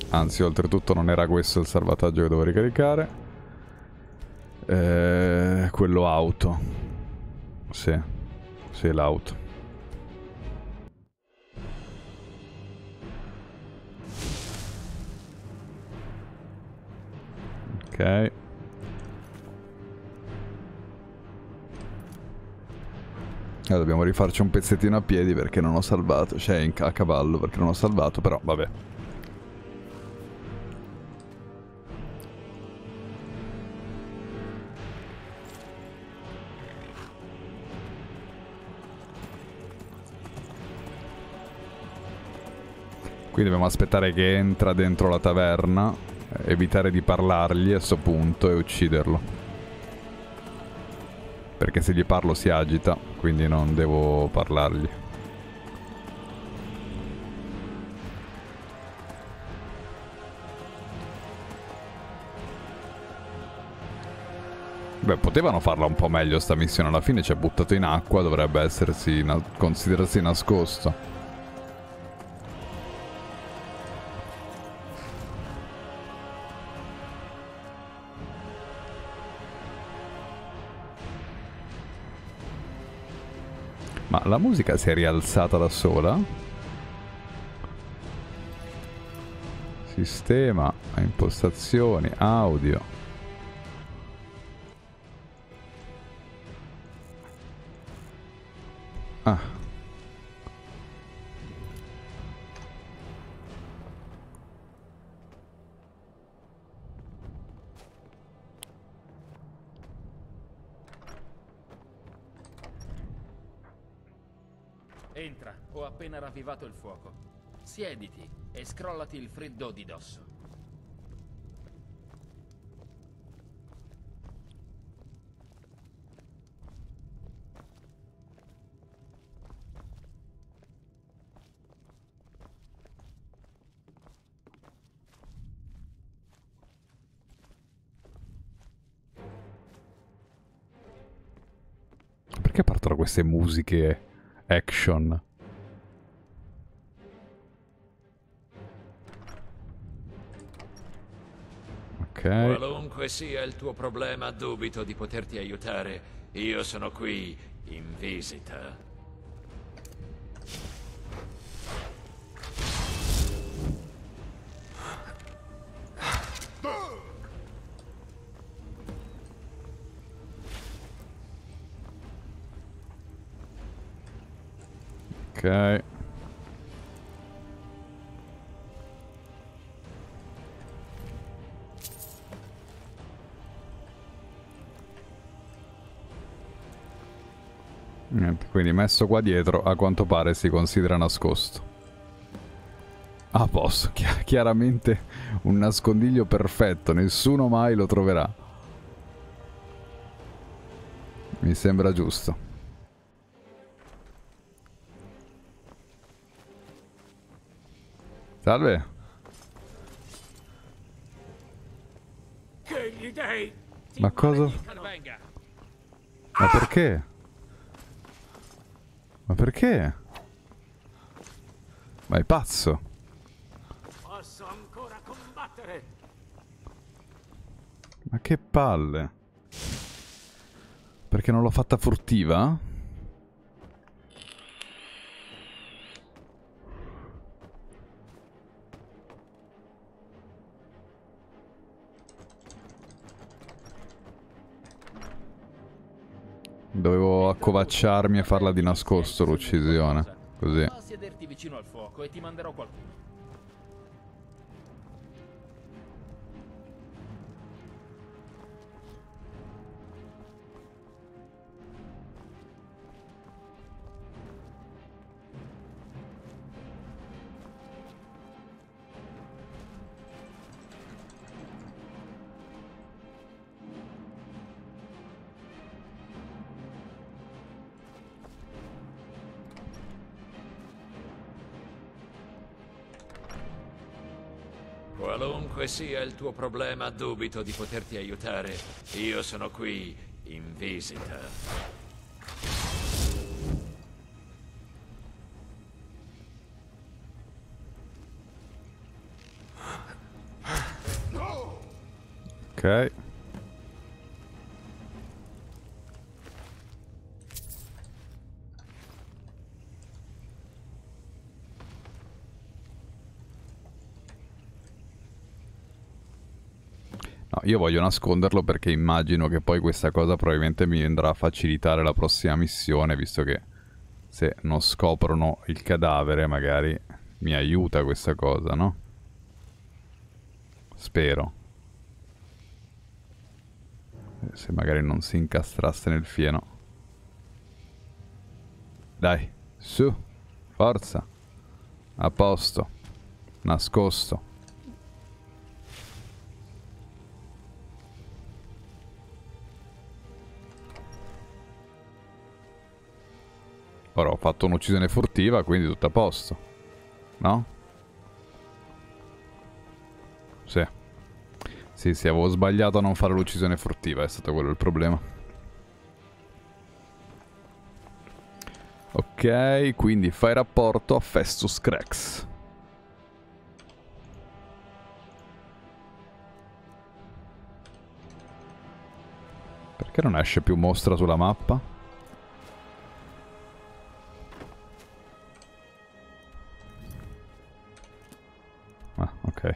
Anzi, oltretutto non era questo il salvataggio che dovevo ricaricare. Quello auto. Sì. Sì, l'auto. Ok. Dobbiamo rifarci un pezzettino a piedi perché non ho salvato. Cioè a cavallo perché non ho salvato, però vabbè. Qui dobbiamo aspettare che entra dentro la taverna, evitare di parlargli a sto punto e ucciderlo. Perché se gli parlo si agita, quindi non devo parlargli. Beh, potevano farla un po' meglio sta missione, alla fine ci ha buttato in acqua, dovrebbe considerarsi nascosto. Ma la musica si è rialzata da sola? Sistema, impostazioni, audio. Ah. Entra, ho appena ravvivato il fuoco. Siediti e scrollati il freddo di dosso. Perché partono queste musiche action? Ok. Qualunque sia il tuo problema, dubito di poterti aiutare. Io sono qui, in visita. Ok. Niente, quindi messo qua dietro, a quanto pare si considera nascosto. A posto, chiaramente un nascondiglio perfetto, nessuno mai lo troverà. Mi sembra giusto. Salve. Che gli dei? Ma cosa? Ma perché? Ma perché? Ma è pazzo? Posso ancora combattere. Ma che palle? Perché non l'ho fatta furtiva? Dovevo accovacciarmi e farla di nascosto l'uccisione. Così. Va a sederti vicino al fuoco e ti manderò qualcuno. Qualunque sia il tuo problema, dubito di poterti aiutare. Io sono qui, in visita. Ok. No, io voglio nasconderlo perché immagino che poi questa cosa probabilmente mi andrà a facilitare la prossima missione, visto che se non scoprono il cadavere magari mi aiuta questa cosa, no? Spero. Se magari non si incastrasse nel fieno. Dai, su, forza. A posto. Nascosto. Ora ho fatto un'uccisione furtiva, quindi tutto a posto. No? Sì. Sì, avevo sbagliato a non fare l'uccisione furtiva, è stato quello il problema. Ok, quindi fai rapporto a Festus Crex. Perché non esce più mostra sulla mappa? Ah, ok.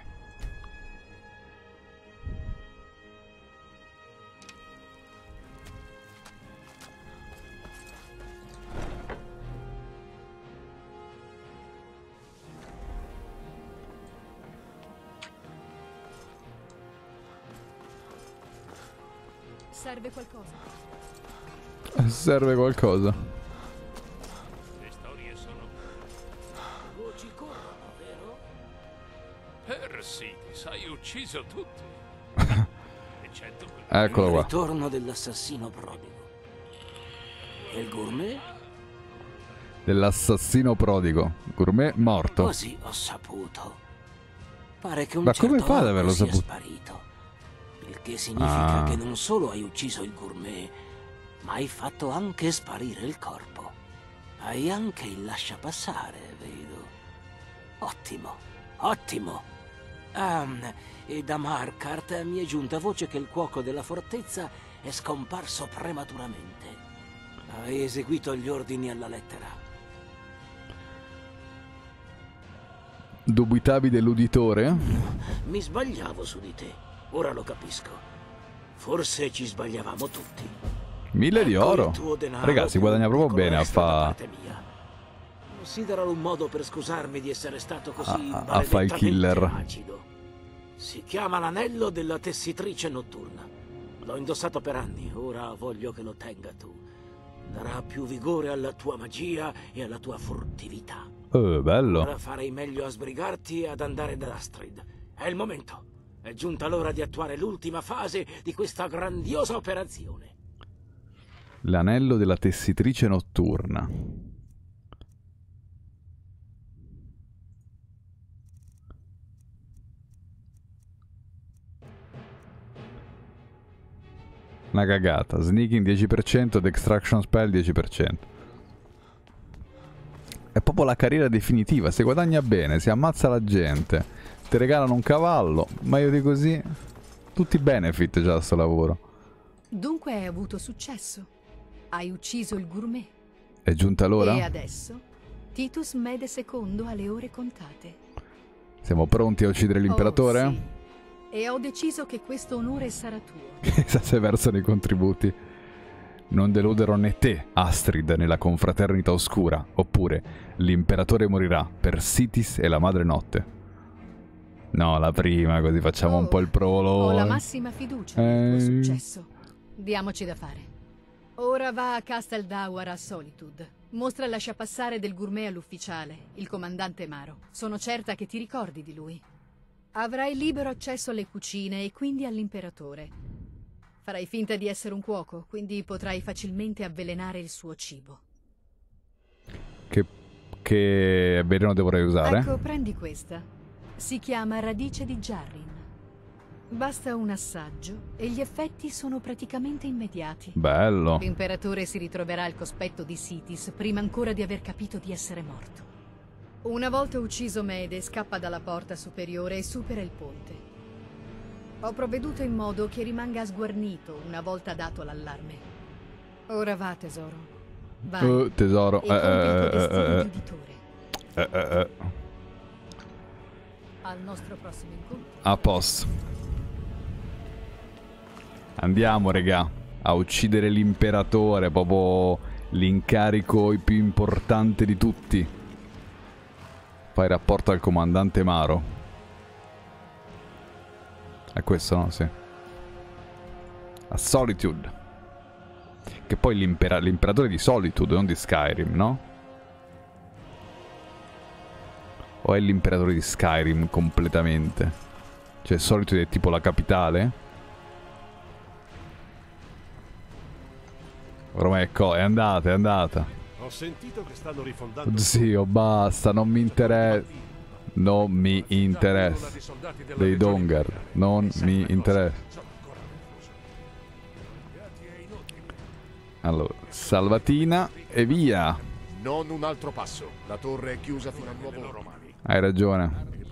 Serve qualcosa? Serve qualcosa. Le storie sono... Voci corrono, vero? Persitis, hai ucciso tutti. Eccetto quel... Eccolo Il qua. ritorno dell'assassino prodigo. E il gourmet? Dell'assassino prodigo. Gourmet morto. Così ho saputo. Pare che un Ma come certo fa ad orco averlo sia saputo? sparito. Il che significa Ah. che non solo hai ucciso il gourmet, ma hai fatto anche sparire il corpo. Hai anche il lasciapassare, vedo. Ottimo, ottimo. E da Markarth mi è giunta voce che il cuoco della fortezza è scomparso prematuramente. Hai eseguito gli ordini alla lettera. Dubitavi dell'uditore? Mi sbagliavo su di te. Ora lo capisco. Forse ci sbagliavamo tutti. 1000 di Ecco oro. il tuo denaro, Raga, si guadagna proprio piccolo bene a resto da fa... parte mia. Consideralo un modo per scusarmi di essere stato così a fa il killer. acido. Si chiama l'anello della tessitrice notturna. L'ho indossato per anni, ora voglio che lo tenga tu. Darà più vigore alla tua magia e alla tua furtività. Bello. Ora farei meglio a sbrigarti e ad andare da Astrid. È il momento. È giunta l'ora di attuare l'ultima fase di questa grandiosa operazione. L'anello della tessitrice notturna. Una cagata. Sneaking 10% ed Extraction Spell 10%. È proprio la carriera definitiva. Si guadagna bene, si ammazza la gente, ti regalano un cavallo, meglio di così. Tutti i benefit già da sto lavoro. Dunque hai avuto successo. Hai ucciso il gourmet. È giunta l'ora? E adesso Titus Mede II ha le ore contate. Siamo pronti a uccidere l'imperatore? Oh, sì. E ho deciso che questo onore sarà tuo. Chissà se versano i contributi. Non deludero né te, Astrid, nella confraternita oscura, oppure l'imperatore morirà per Sitis e la madre notte. No, la prima, così facciamo un po' il Ho prolone. la massima fiducia nel tuo successo. Diamoci da fare. Ora va a Castel Dawar a Solitude. Mostra il lasciapassare del gourmet all'ufficiale, il comandante Maro. Sono certa che ti ricordi di lui. Avrai libero accesso alle cucine e quindi all'imperatore. Farai finta di essere un cuoco, quindi potrai facilmente avvelenare il suo cibo. Che veleno dovrei usare? Ecco, prendi questa. Si chiama radice di Jarrin. Basta un assaggio e gli effetti sono praticamente immediati. Bello. L'imperatore si ritroverà al cospetto di Sitis prima ancora di aver capito di essere morto. Una volta ucciso Mede, scappa dalla porta superiore e supera il ponte. Ho provveduto in modo che rimanga sguarnito una volta dato l'allarme. Ora va, tesoro. Vai. Tesoro. E compi il tuo destino di uditore. Al nostro prossimo incontro. A posto. Andiamo, regà, a uccidere l'imperatore, proprio l'incarico più importante di tutti. Fai rapporto al comandante Maro. È questo, no? Sì. A Solitude. Che poi l'imperatore di Solitude, non di Skyrim, no? O è l'imperatore di Skyrim completamente? Cioè Solitude è tipo la capitale? Ormai è andata, è andata. Ho sentito che stanno rifondando. Zio, basta, non mi interessa. Non mi interessa. Dei Dawnguard. Non mi interessa. Allora, salvatina e via. Non un altro passo. La torre è chiusa fino a nuovo ordine. Hai ragione.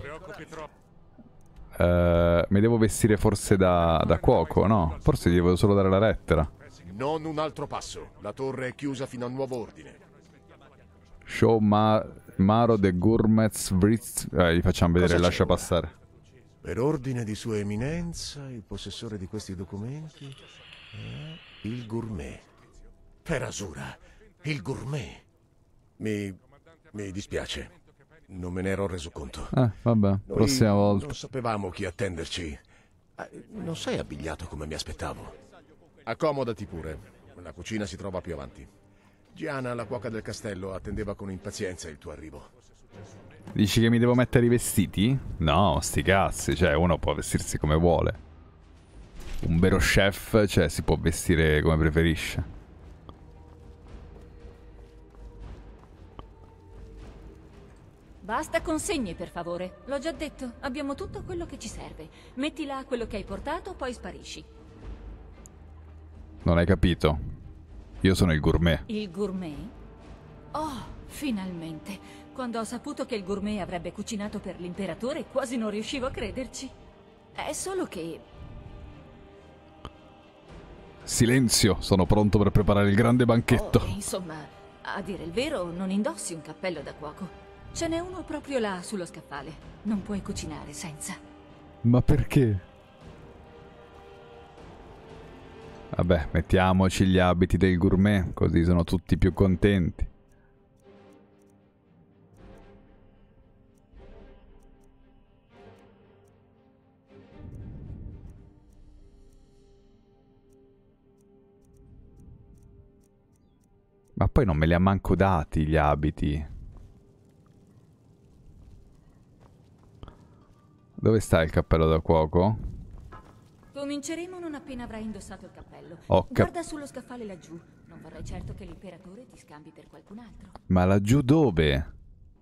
Mi devo vestire forse da cuoco, no? Forse gli devo solo dare la lettera. Non un altro passo. La torre è chiusa fino a nuovo ordine. Show Maro de Gourmets Vritz. Gli facciamo vedere, lascia passare. Per ordine di Sua Eminenza, il possessore di questi documenti è il Gourmet. Per Asura, il Gourmet. Mi dispiace. Non me ne ero reso conto. Vabbè, prossima volta. Non sapevamo chi attenderci. Non sei abbigliato come mi aspettavo. Accomodati pure. La cucina si trova più avanti. Gianna, la cuoca del castello, attendeva con impazienza il tuo arrivo. Dici che mi devo mettere i vestiti? No, sti cazzi, cioè uno può vestirsi come vuole. Un vero chef, cioè, si può vestire come preferisce. Basta consegne, per favore. L'ho già detto, abbiamo tutto quello che ci serve. Metti là quello che hai portato, poi sparisci. Non hai capito? Io sono il gourmet. Il gourmet? Oh, finalmente. Quando ho saputo che il gourmet avrebbe cucinato per l'imperatore, quasi non riuscivo a crederci. È solo che... Silenzio, sono pronto per preparare il grande banchetto. Insomma, a dire il vero, non indossi un cappello da cuoco. Ce n'è uno proprio là, sullo scaffale. Non puoi cucinare senza. Ma perché? Vabbè, mettiamoci gli abiti del gourmet, così sono tutti più contenti. Ma poi non me li ha manco dati gli abiti. Dove sta il cappello da cuoco? Cominceremo non appena avrai indossato il cappello. Ho Guarda sullo scaffale laggiù. Non vorrei certo che l'imperatore ti scambi per qualcun altro. Ma laggiù dove?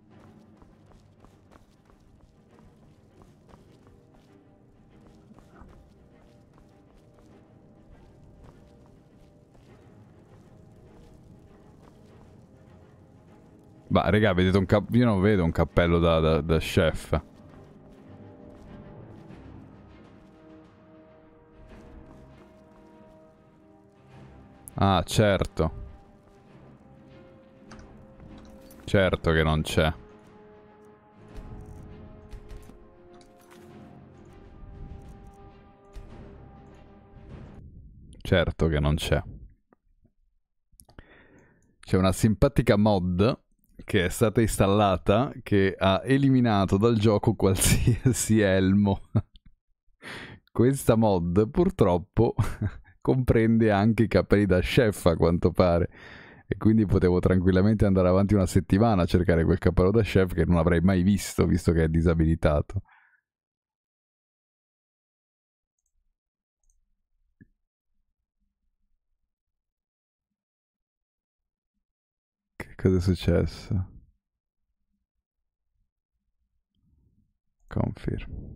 Ma raga, vedete un cappello? Io non vedo un cappello da chef. Ah, certo. Certo che non c'è. Certo che non c'è. C'è una simpatica mod che è stata installata che ha eliminato dal gioco qualsiasi elmo. Questa mod purtroppo comprende anche i capelli da chef, a quanto pare, e quindi potevo tranquillamente andare avanti una settimana a cercare quel cappello da chef che non avrei mai visto che è disabilitato. Che cosa è successo? Confirm.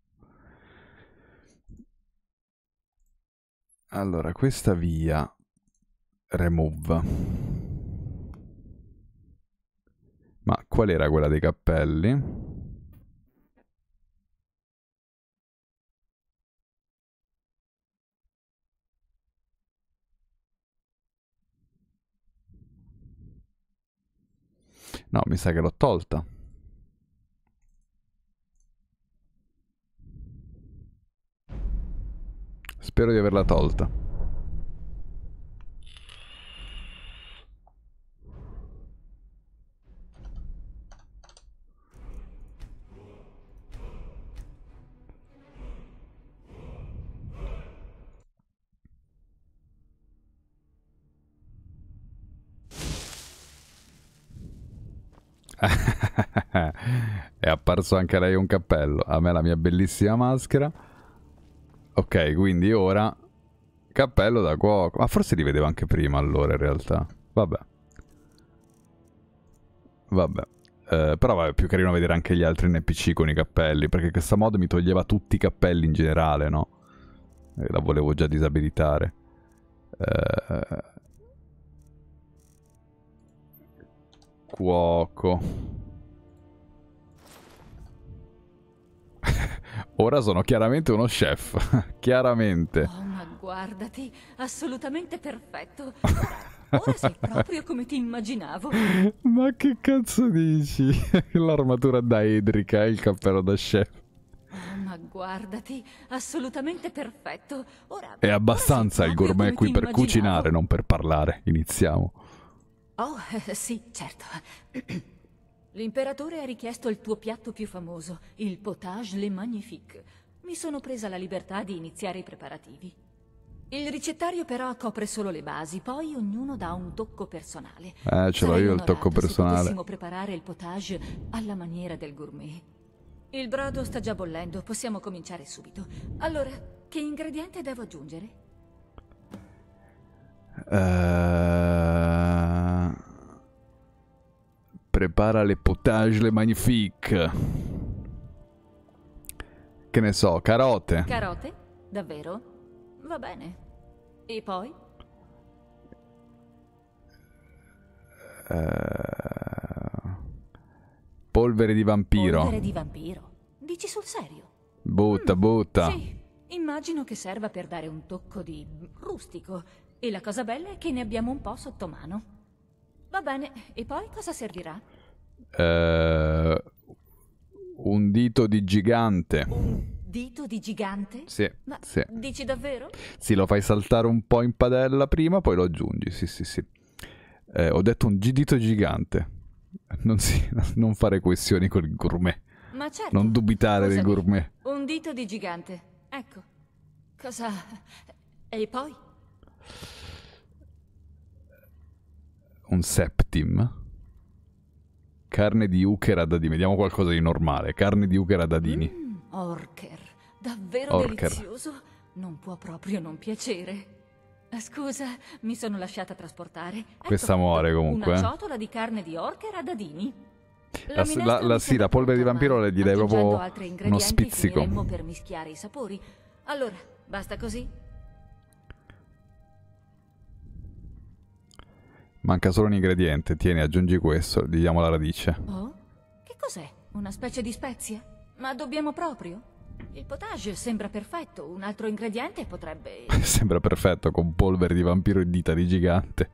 Allora, questa via remove. Ma qual era quella dei cappelli? No, mi sa che l'ho tolta. Spero di averla tolta. È apparso anche a lei un cappello. A me la mia bellissima maschera. Ok, quindi ora cappello da cuoco. Ma forse li vedevo anche prima allora in realtà. Vabbè. Vabbè. Però vabbè, è più carino vedere anche gli altri NPC con i cappelli, perché questa mod mi toglieva tutti i cappelli in generale, no? La volevo già disabilitare. Cuoco. Ora sono chiaramente uno chef. Chiaramente. Oh, ma guardati, assolutamente perfetto. Ora sei proprio come ti immaginavo. Ma che cazzo dici? L'armatura da Edrica e il cappello da chef. Oh, ma guardati, assolutamente perfetto. Ora, È abbastanza il gourmet qui per cucinare, non per parlare. Iniziamo. Oh, sì, certo. L'imperatore ha richiesto il tuo piatto più famoso, il potage le magnifique. Mi sono presa la libertà di iniziare i preparativi. Il ricettario però copre solo le basi, poi ognuno dà un tocco personale. Ce l'ho io il tocco personale. Se potessimo preparare il potage alla maniera del gourmet. Il brodo sta già bollendo, possiamo cominciare subito. Allora, che ingrediente devo aggiungere? Prepara le potage le magnifique. Che ne so, carote. Carote? Davvero? Va bene. E poi? Polvere di vampiro. Polvere di vampiro? Dici sul serio? Butta, butta. Sì, immagino che serva per dare un tocco di rustico. E la cosa bella è che ne abbiamo un po' sotto mano. Va bene, e poi cosa servirà? Un dito di gigante. Un dito di gigante? Sì, Ma sì. dici davvero? Sì, lo fai saltare un po' in padella prima, poi lo aggiungi. Sì, sì, sì. Ho detto un dito gigante. Non fare questioni con il gourmet. Ma certo. Non dubitare del Scusami. gourmet. Un dito di gigante. Ecco. Cosa... E poi? Un septim. Carne di Uker a dadini. Vediamo qualcosa di normale. Carne di Uker a dadini. Orker. Davvero Orker. delizioso. Non può proprio non piacere. Scusa, mi sono lasciata trasportare. Ecco Questa muore comunque. Una ciotola di carne di Orker a dadini. La polvere di vampiro gli dai proprio uno spizzico. Finiremmo per mischiare i sapori. Allora, basta così? Manca solo un ingrediente. Tieni, aggiungi questo. Gli diamo la radice. Oh? Che cos'è? Una specie di spezia? Ma dobbiamo proprio? Il potage sembra perfetto. Un altro ingrediente potrebbe... Sembra perfetto con polvere di vampiro e dita di gigante.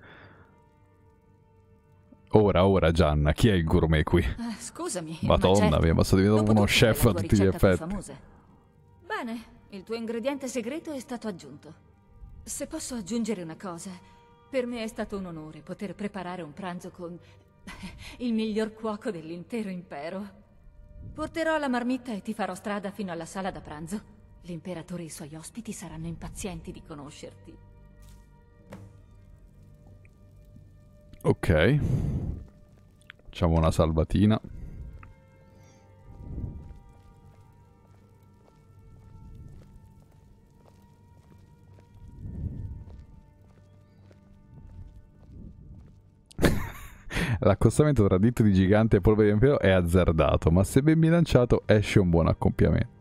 Ora, Gianna, chi è il gourmet qui? Scusami. Madonna certo. mia, ma sto diventando uno chef a tutti gli effetti. Bene, il tuo ingrediente segreto è stato aggiunto. Se posso aggiungere una cosa... Per me è stato un onore poter preparare un pranzo con il miglior cuoco dell'intero impero. Porterò la marmitta e ti farò strada fino alla sala da pranzo. L'imperatore e i suoi ospiti saranno impazienti di conoscerti. Ok. Facciamo una salvatina. L'accostamento tra dito di gigante e polvere di vampiro è azzardato, ma se ben bilanciato esce un buon accoppiamento.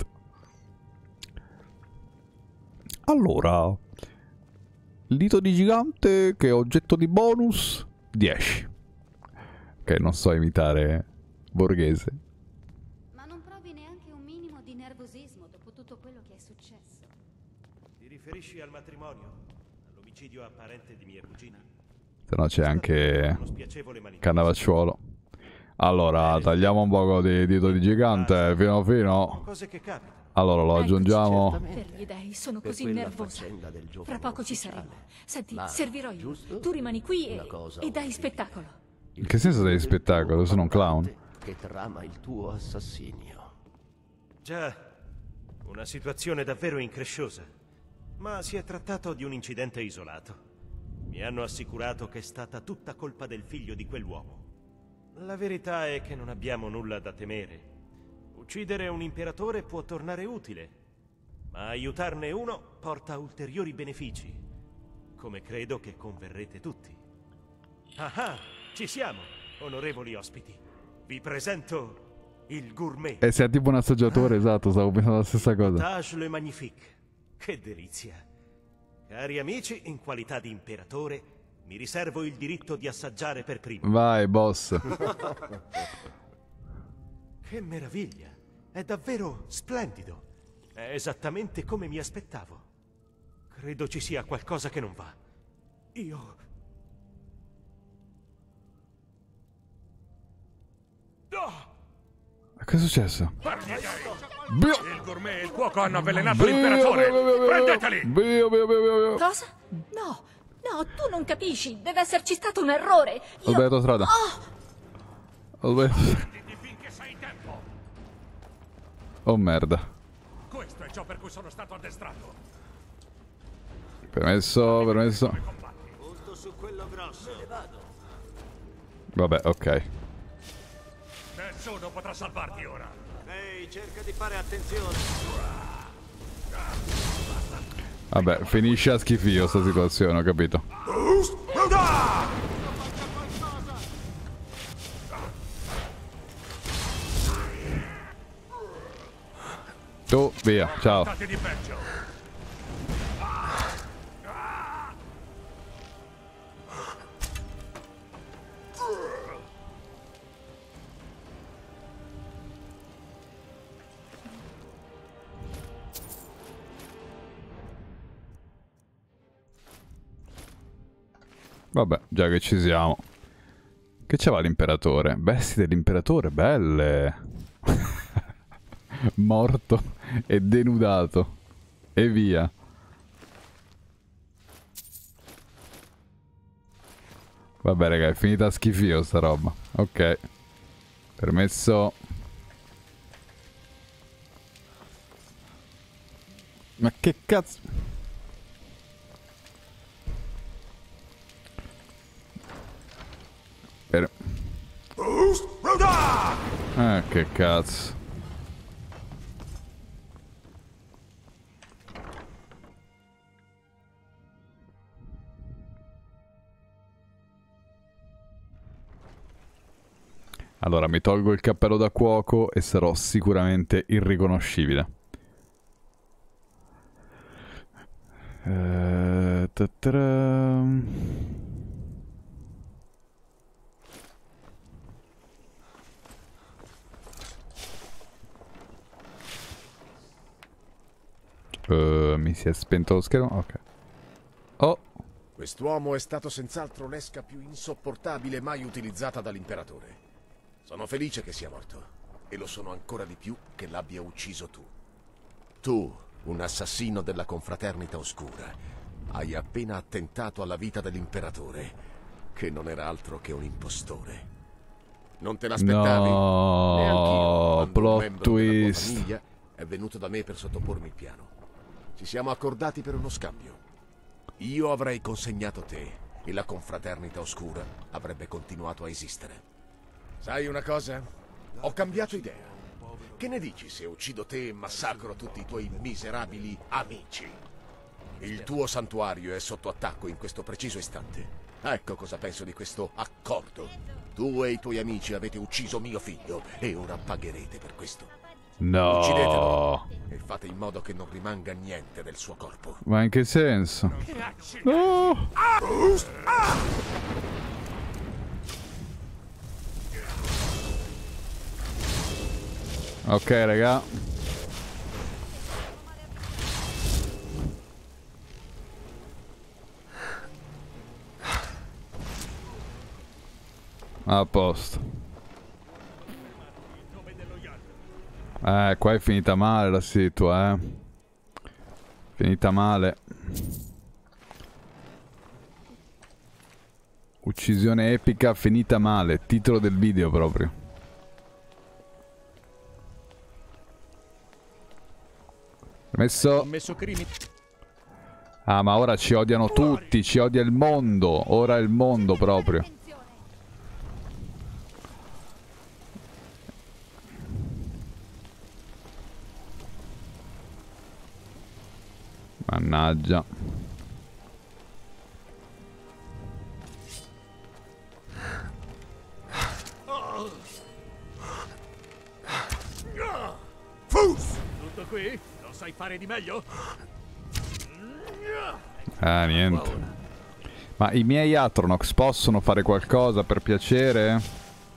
Allora, il dito di gigante che è oggetto di bonus 10. Ok, non so imitare borghese. Ma non provi neanche un minimo di nervosismo dopo tutto quello che è successo. Ti riferisci al matrimonio? All'omicidio apparente di mia cugina? Se no c'è anche Cannavacciuolo. Allora, tagliamo un poco di dito di gigante fino fino. Cose che capitano. Allora lo aggiungiamo. Per gli dei, sono così nervosa. Fra poco ci saremo. Senti, servirò io. Tu rimani qui e dai spettacolo. In che senso dai spettacolo? Sono un clown. Che trama il tuo assassinio. Già, una situazione davvero incresciosa. Ma si è trattato di un incidente isolato. Mi hanno assicurato che è stata tutta colpa del figlio di quell'uomo. La verità è che non abbiamo nulla da temere. Uccidere un imperatore può tornare utile, ma aiutarne uno porta ulteriori benefici, come credo che converrete tutti. Ah, ci siamo, onorevoli ospiti. Vi presento il gourmet. Sei tipo un assaggiatore, esatto, stavo pensando la stessa cosa. Potage le magnifique. Che delizia. Cari amici, in qualità di imperatore, mi riservo il diritto di assaggiare per primo. Vai, boss. Che meraviglia! È davvero splendido. È esattamente come mi aspettavo. Credo ci sia qualcosa che non va. Io... Che è successo? Il gourmet e il cuoco hanno avvelenato l'imperatore! Prendeteli! Cosa? No, no, tu non capisci. Deve esserci stato un errore. Ho sbagliato strada. Ho sbagliato. Oh merda. Questo è ciò per cui sono stato addestrato. Permesso. Punto su quello grosso. Vabbè, ok. Nessuno potrà salvarti ora. Ehi, cerca di fare attenzione. Vabbè, finisce a schifio sta situazione, ho capito. Tu, via, ciao. Vabbè, già che ci siamo. Che c'aveva l'imperatore? Bestie dell'imperatore, belle. Morto e denudato. E via. Vabbè raga, è finita a schifio sta roba. Ok. Permesso. Ma che cazzo? Che cazzo. Allora mi tolgo il cappello da cuoco e sarò sicuramente irriconoscibile. Mi si è spento lo schermo? Ok. Oh! Quest'uomo è stato senz'altro l'esca più insopportabile mai utilizzata dall'imperatore. Sono felice che sia morto, e lo sono ancora di più che l'abbia ucciso tu. Tu, un assassino della confraternita oscura, hai appena attentato alla vita dell'imperatore, che non era altro che un impostore. Non te l'aspettavi? No, Neanch'io, quando plot un membro della tua twist. famiglia è venuto da me per sottopormi il piano. Ci siamo accordati per uno scambio. Io avrei consegnato te e la confraternita oscura avrebbe continuato a esistere. Sai una cosa? Ho cambiato idea. Che ne dici se uccido te e massacro tutti i tuoi miserabili amici? Il tuo santuario è sotto attacco in questo preciso istante. Ecco cosa penso di questo accordo. Tu e i tuoi amici avete ucciso mio figlio e ora pagherete per questo. No. Uccidetelo e fate in modo che non rimanga niente del suo corpo. Ma in che senso? No. Ok, raga. A posto. Qua è finita male la situa, Finita male. Uccisione epica finita male. Titolo del video proprio. Messo. Ah, ma ora ci odiano tutti. Ci odia il mondo. Ora è il mondo proprio. Mannaggia. Fus! Tutto qui? Lo sai fare di meglio? Niente. Ma i miei Atronox possono fare qualcosa per piacere?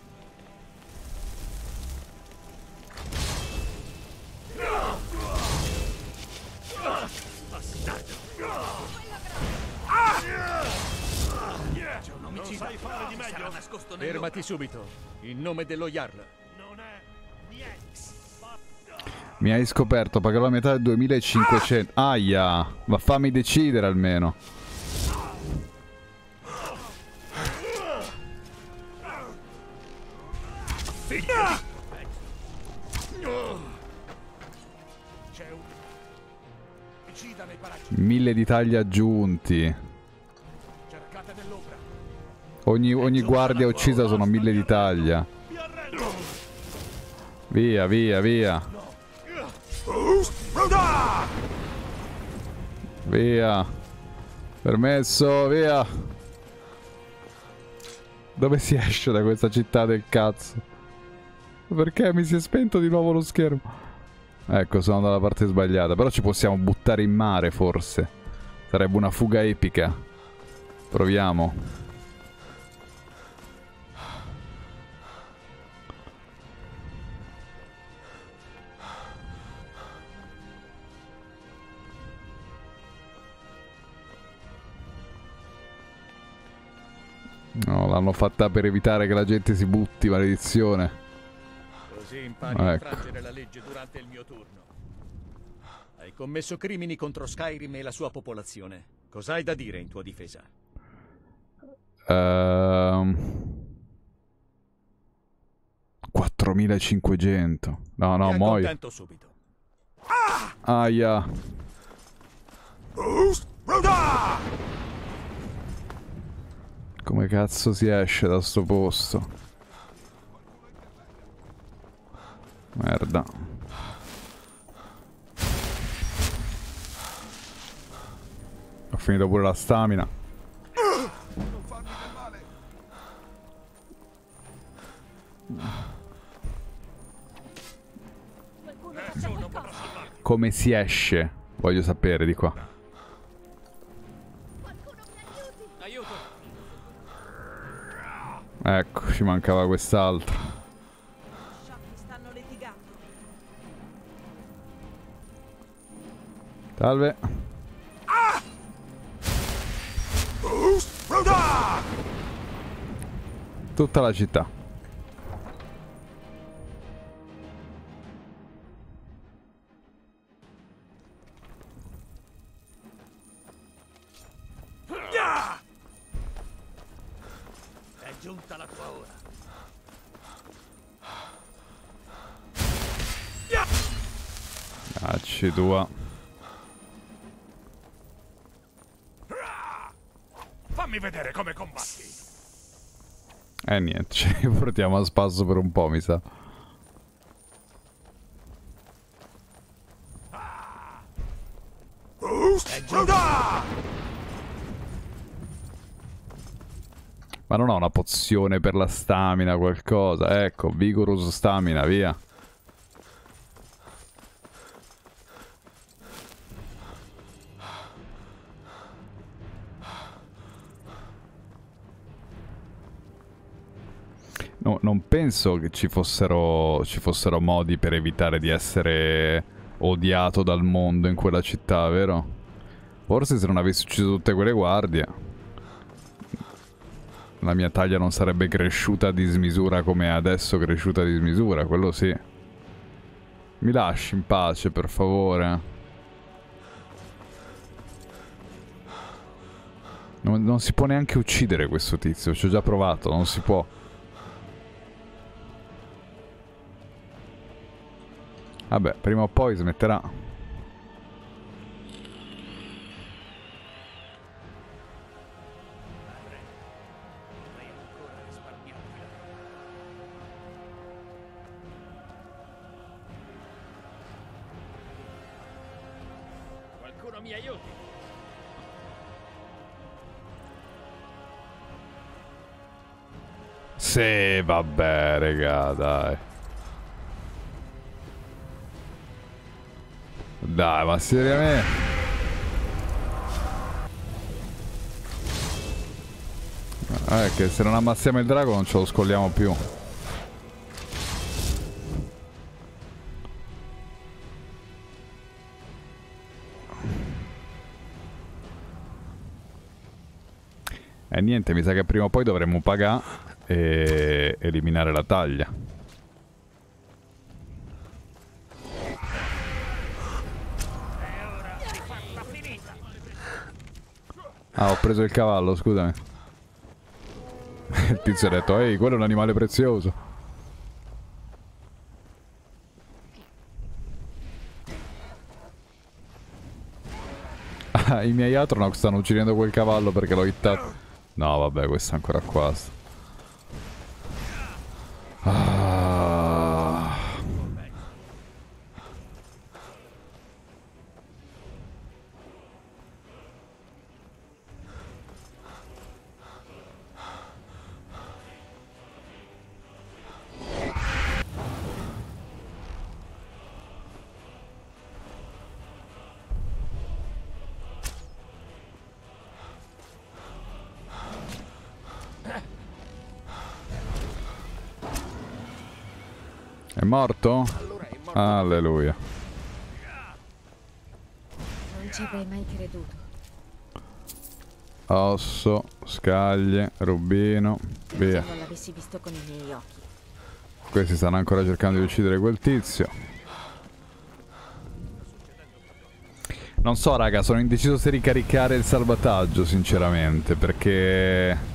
Fermati subito, in nome dello Jarl. Mi hai scoperto, pagherò la metà del 2500. Aia, ma fammi decidere almeno. Mille di tagli aggiunti. Ogni guardia uccisa sono 1000 di taglia. Via, via, via. Via. Permesso, via. Dove si esce da questa città del cazzo? Perché mi si è spento di nuovo lo schermo? Ecco, sono dalla parte sbagliata. Però ci possiamo buttare in mare, forse. Sarebbe una fuga epica. Proviamo. No, l'hanno fatta per evitare che la gente si butti, maledizione. Così impari a infrangere la legge durante il mio turno. Hai commesso crimini contro Skyrim e la sua popolazione. Cos'hai da dire in tua difesa? 4500. No, no, muoio. Contento subito. Aia. Come cazzo si esce da sto posto? Merda. Ho finito pure la stamina. Come si esce? Voglio sapere di qua. Ecco, ci mancava quest'altro. Salve. Tutta la città. È giunta la tua ora. Accidua. Fammi vedere come combatti. Niente, ci portiamo a spasso per un po', mi sa. È giunta. Ma non ho una pozione per la stamina, qualcosa. Ecco, Vigorous stamina, via. No, non penso che ci fossero modi per evitare di essere odiato dal mondo in quella città, vero? Forse se non avessi ucciso tutte quelle guardie, la mia taglia non sarebbe cresciuta a dismisura come è adesso cresciuta a dismisura, quello sì. Mi lasci in pace, per favore. Non si può neanche uccidere questo tizio. Ci ho già provato, non si può. Vabbè, prima o poi smetterà. Qualcuno mi aiuti. Sì, vabbè, raga, dai. Dai, ma seriamente? Che se non ammazziamo il drago non ce lo scolliamo più. E niente, mi sa che prima o poi dovremmo pagare e eliminare la taglia. Ah, ho preso il cavallo, scusami. Il tizio ha detto, ehi, quello è un animale prezioso. Ah, i miei Atronach stanno uccidendo quel cavallo perché l'ho hittato. No, vabbè, questo è ancora qua. Ah. È morto? Alleluia. Non ci avrei mai creduto. Osso, scaglie, rubino, via. Se non l'avessi visto con i miei occhi. Questi stanno ancora cercando di uccidere quel tizio. Non so, raga, sono indeciso se ricaricare il salvataggio, sinceramente, perché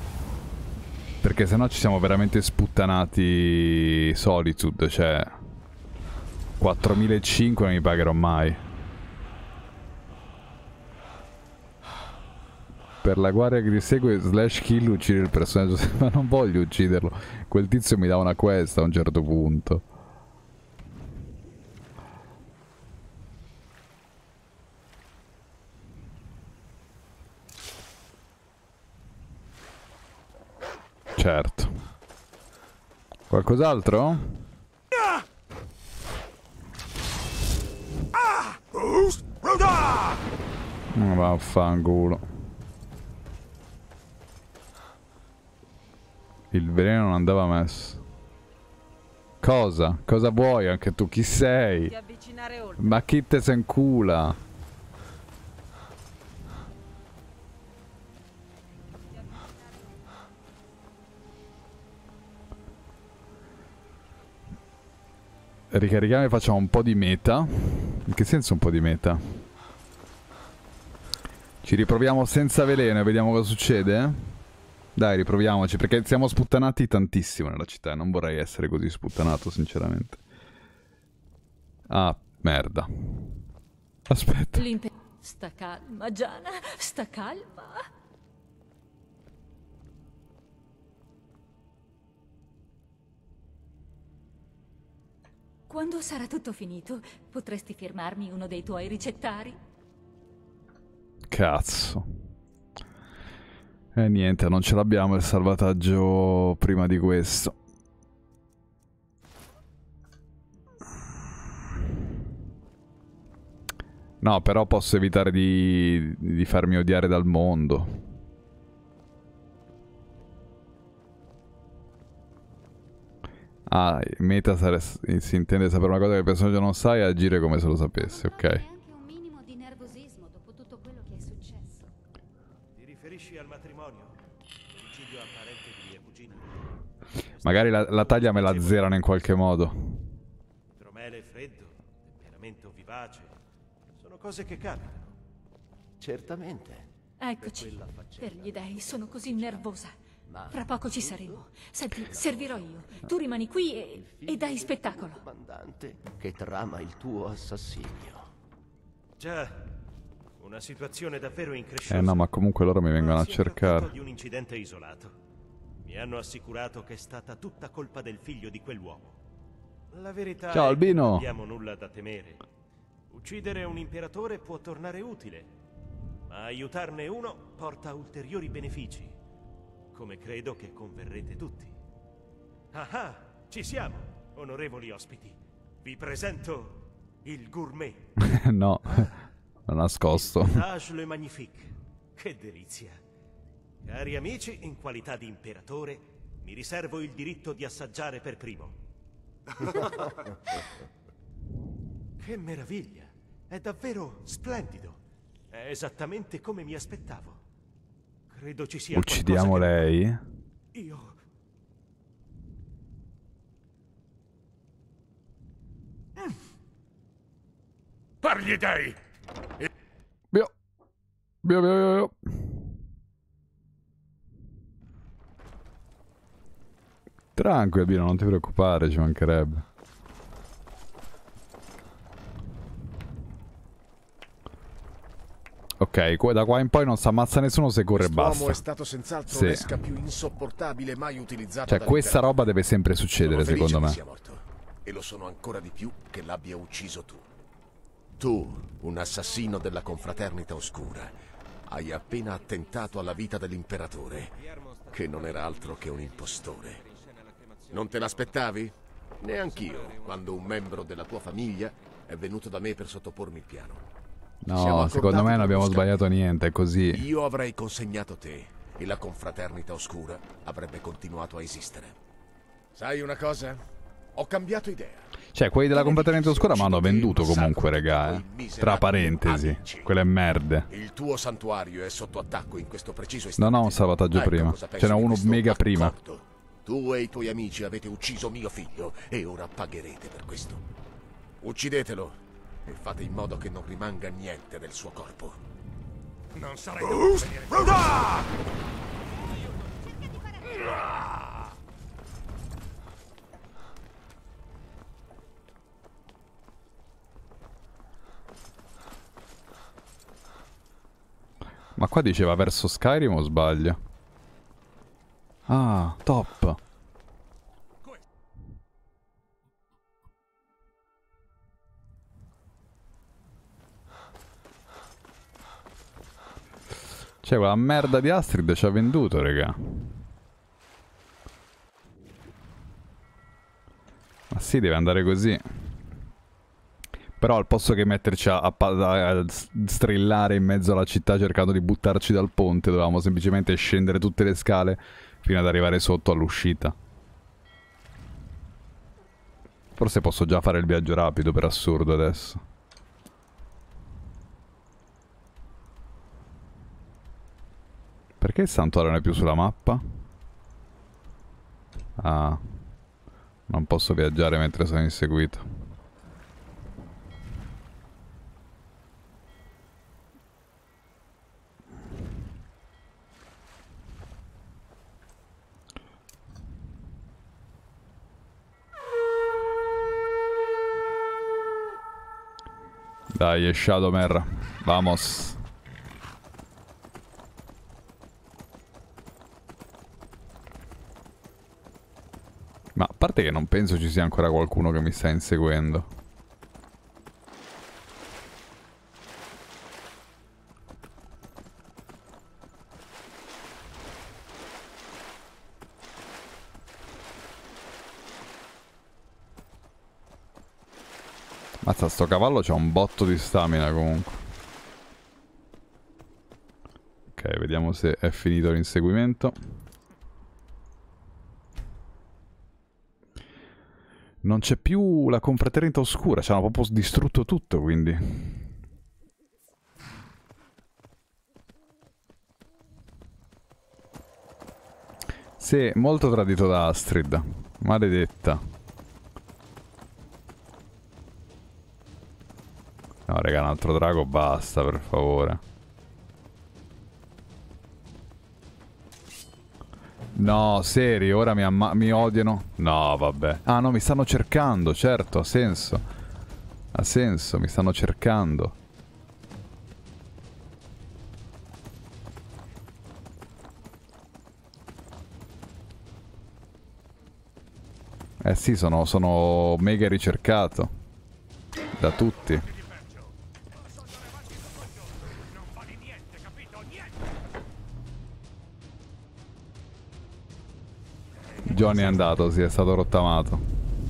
sennò ci siamo veramente sputtanati Solitude, cioè 4.500 non mi pagherò mai. Per la guardia che ti segue / kill uccide il personaggio, ma non voglio ucciderlo. Quel tizio mi dà una quest a un certo punto. Certo. Qualcos'altro? Vaffanculo. Il veleno non andava messo. Cosa? Cosa vuoi anche tu? Chi sei? Ma chi te se incula? Ricarichiamo e facciamo un po' di meta. In che senso un po' di meta? Ci riproviamo senza veleno e vediamo cosa succede? Dai, riproviamoci, perché siamo sputtanati tantissimo nella città e non vorrei essere così sputtanato, sinceramente. Ah, merda. Aspetta. Sta calma, Gianna, sta calma. Quando sarà tutto finito, potresti firmarmi uno dei tuoi ricettari? Cazzo. E niente, non ce l'abbiamo il salvataggio prima di questo. No, però posso evitare di farmi odiare dal mondo. Ah, meta si intende sapere una cosa che il personaggio non sa e agire come se lo sapesse, ok. Neanche un minimo di nervosismo dopo tutto quello che è successo. Ti riferisci al matrimonio? Omicidio apparente di mia cugina? Magari la taglia me la zerano in qualche modo. Mele freddo, temperamento vivace. Sono cose che capitano. Certamente. Eccoci. Per gli dei, sono così nervosa. Fra poco ci saremo. Senti, servirò io. Tu rimani qui e dai spettacolo. Comandante che trama il tuo assassinio. Già, una situazione davvero incresciosa. No, ma comunque loro mi vengono a cercare. Di un incidente isolato. Mi hanno assicurato che è stata tutta colpa del figlio di quell'uomo. La verità Ciao, è Albino. che non abbiamo nulla da temere. Uccidere un imperatore può tornare utile, ma aiutarne uno porta ulteriori benefici, come credo che converrete tutti. Ah, ci siamo, onorevoli ospiti. Vi presento il gourmet. No, l'ho nascosto. Tage le magnifique. Che delizia. Cari amici, in qualità di imperatore, mi riservo il diritto di assaggiare per primo. Che meraviglia! È davvero splendido. È esattamente come mi aspettavo. Credo ci sia Uccidiamo qualcosa che... lei? Io... Pargli dei! Bio. Bio, bio, bio, bio. Tranquillo, Albino, non ti preoccupare, ci mancherebbe. Ok, da qua in poi non si ammazza nessuno se corre e basta. Quest'uomo è stato senz'altro l'esca più insopportabile mai utilizzata. Cioè, questa roba deve sempre succedere, secondo me. Sia morto. E lo sono ancora di più che l'abbia ucciso tu. Tu, un assassino della confraternita oscura, hai appena attentato alla vita dell'imperatore, che non era altro che un impostore. Non te l'aspettavi? Neanch'io, quando un membro della tua famiglia è venuto da me per sottopormi il piano. No, secondo me non abbiamo sbagliato niente, è così. Io avrei consegnato te e la confraternita oscura avrebbe continuato a esistere. Sai una cosa? Ho cambiato idea. Cioè, quelli della confraternita oscura mi hanno venduto comunque, raga. Tra parentesi, quelle merde. Il tuo santuario è sotto attacco in questo preciso istante. Non ho un salvataggio prima. Ce n'è uno mega prima. Tu e i tuoi amici avete ucciso mio figlio e ora pagherete per questo. Uccidetelo e fate in modo che non rimanga niente del suo corpo. Non sarei dovuto venire. Ma qua diceva verso Skyrim o sbaglio? Ah, top. Cioè, quella merda di Astrid ci ha venduto, raga. Ma sì, deve andare così. Però al posto che metterci a strillare in mezzo alla città cercando di buttarci dal ponte, dovevamo semplicemente scendere tutte le scale fino ad arrivare sotto all'uscita. Forse posso già fare il viaggio rapido, per assurdo, adesso. Perché il santuario non è più sulla mappa? Ah. Non posso viaggiare mentre sono inseguito. Dai, Shadowmare. Vamos. Ma a parte che non penso ci sia ancora qualcuno che mi sta inseguendo. Mazza, sto cavallo c'ha un botto di stamina comunque. Ok, vediamo se è finito l'inseguimento. Non c'è più la confraternita oscura, ci hanno proprio distrutto tutto, quindi. Sì, molto tradito da Astrid. Maledetta. No, raga, un altro drago basta, per favore. No, seri, ora mi odiano. No, vabbè. Ah, no, mi stanno cercando, certo, ha senso. Ha senso, mi stanno cercando. Eh sì, sono mega ricercato. Da tutti. Johnny è andato, sì, è stato rottamato.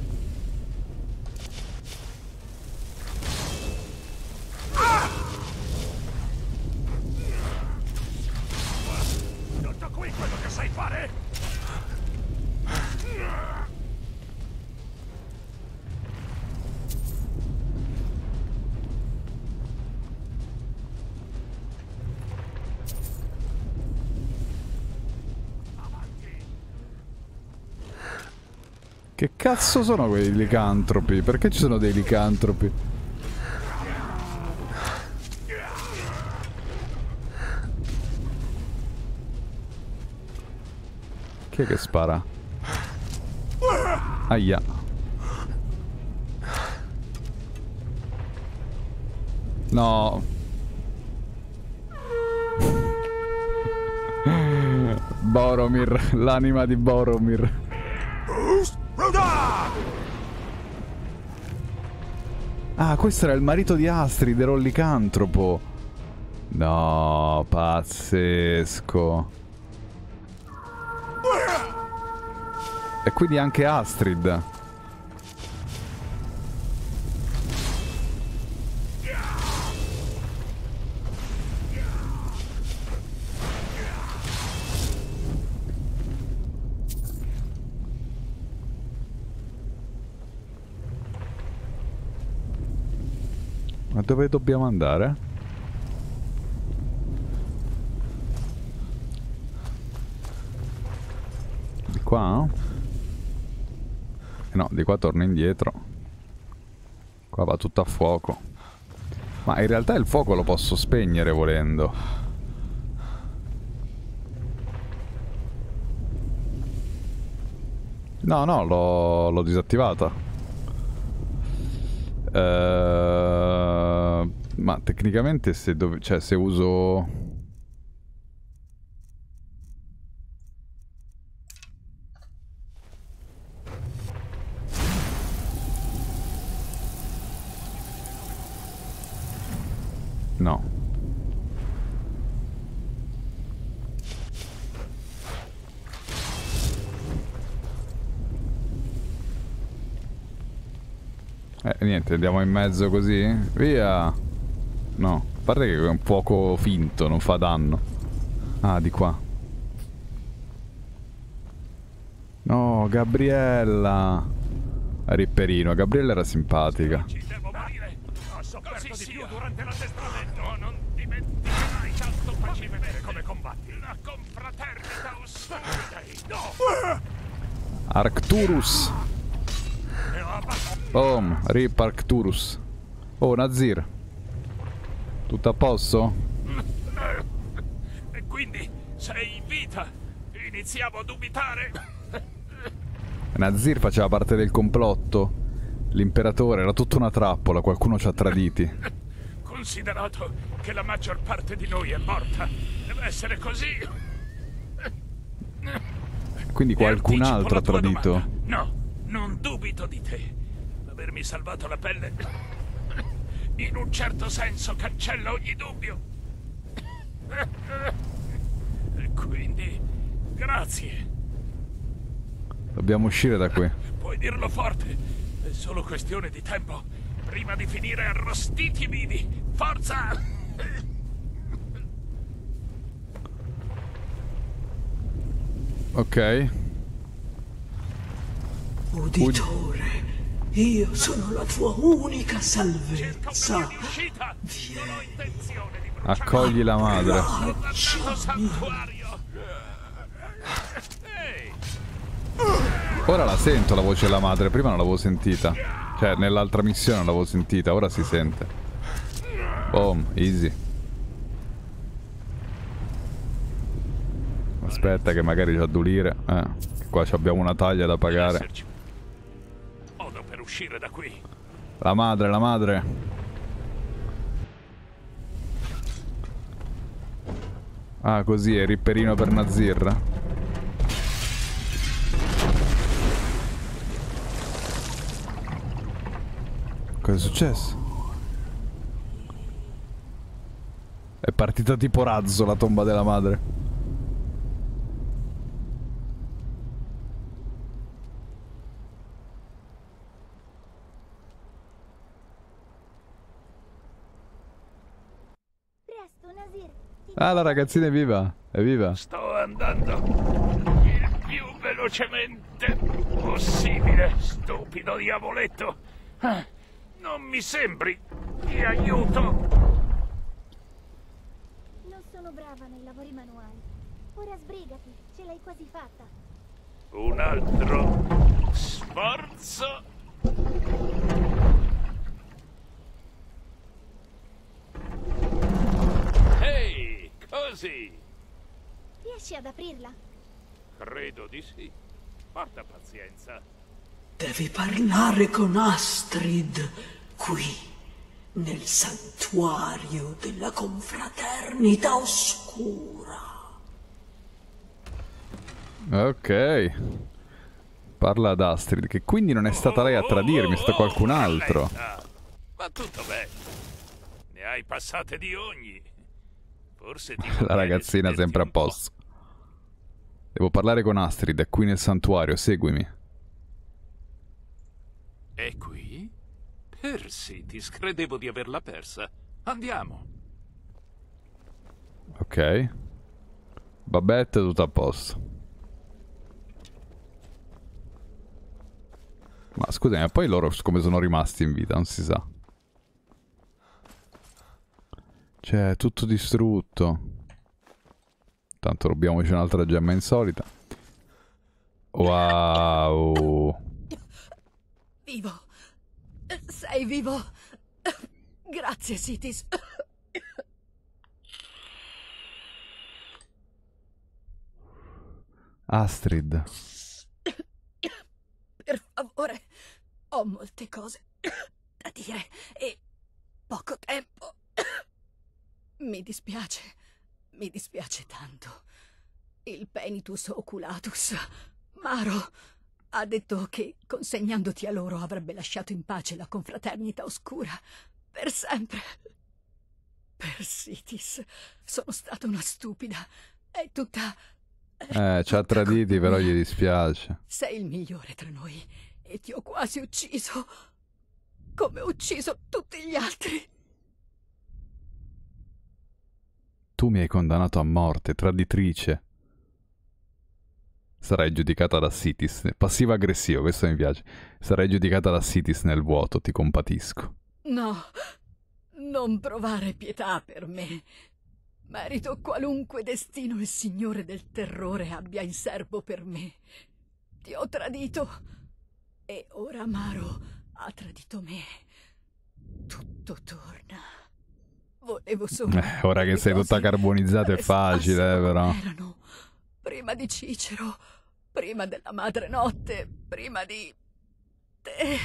Tutto qui quello che sai fare? Che cazzo sono quei licantropi? Perché ci sono dei licantropi? Chi è che spara? Aia. No. Boromir, l'anima di Boromir. Ah, questo era il marito di Astrid, era un licantropo. No, pazzesco. E quindi anche Astrid. Ma dove dobbiamo andare? Di qua? No, di qua torno indietro. Qua va tutto a fuoco. Ma in realtà il fuoco lo posso spegnere volendo. No, no, l'ho disattivata. Ma tecnicamente se uso... No. Niente, andiamo in mezzo così? Via! No, a parte che è un fuoco finto, non fa danno. Ah, di qua. No, Gabriella! Ripperino, Gabriella era simpatica. Ho sofferto di più durante l'addestramento. Non dimenticherai tanto farci vedere come combatti. La confraternita Ossuridei. No! Arcturus! Boom, Rip Arcturus. Oh, Nazir. Tutto a posto? E quindi sei in vita? Iniziamo a dubitare? Nazir faceva parte del complotto. L'imperatore era tutta una trappola, qualcuno ci ha traditi. Considerato che la maggior parte di noi è morta, deve essere così. Quindi qualcun altro ha tradito. No, non dubito di te. Avermi salvato la pelle, in un certo senso, cancella ogni dubbio. E quindi, grazie. Dobbiamo uscire da qui. Puoi dirlo forte, è solo questione di tempo. Prima di finire arrostiti vivi. Forza! Ok. Uditore, io sono la tua unica salvezza. Accogli la madre. Ora la sento la voce della madre, prima non l'avevo sentita. Cioè, nell'altra missione non l'avevo sentita, ora si sente. Boom, easy. Aspetta che magari c'ha 2 lire. Qua abbiamo una taglia da pagare. Modo per uscire da qui. La madre, la madre. Ah, così è ripperino per Nazir. Cosa è successo? È partita tipo razzo la tomba della madre. Ah, la ragazzina è viva, è viva. Sto andando il più velocemente possibile, stupido diavoletto. Non mi sembri di aiuto. Non sono brava nei lavori manuali. Ora sbrigati, ce l'hai quasi fatta. Un altro sforzo. Ehi, così. Riesci ad aprirla? Credo di sì. Porta pazienza. Devi parlare con Astrid qui, nel santuario della confraternita oscura. Ok. Parla ad Astrid, che quindi non è stata lei a tradirmi, è stato qualcun altro. Ma tutto bene. Ne hai passate di ogni. Forse ti La ragazzina sempre a posto. Devo parlare con Astrid, è qui nel santuario, seguimi. È qui? Persitis, credevo di averla persa. Andiamo. Ok. Babette, tutto a posto. Ma scusami, ma poi loro come sono rimasti in vita, non si sa. Cioè, è tutto distrutto. Tanto rubiamoci un'altra gemma insolita. Wow. Vivo. Sei vivo. Grazie, Sitis. Astrid. Per favore, ho molte cose da dire e poco tempo. Mi dispiace tanto. Il penitus oculatus, Maro, ha detto che consegnandoti a loro avrebbe lasciato in pace la confraternita oscura per sempre. Persitis, sono stata una stupida. È tutta... Ci ha traditi, però gli dispiace. Sei il migliore tra noi e ti ho quasi ucciso, come ho ucciso tutti gli altri. Tu mi hai condannato a morte, traditrice. Sarai giudicata da Sitis. Passivo-aggressivo, questo mi piace. Sarai giudicata da Sitis nel vuoto, ti compatisco. No, non provare pietà per me. Merito qualunque destino il Signore del Terrore abbia in serbo per me. Ti ho tradito e ora Maro ha tradito me. Tutto torna. Volevo solo... ora che sei tutta carbonizzata è facile, però. Erano prima di Cicero, prima della madre notte, prima di te.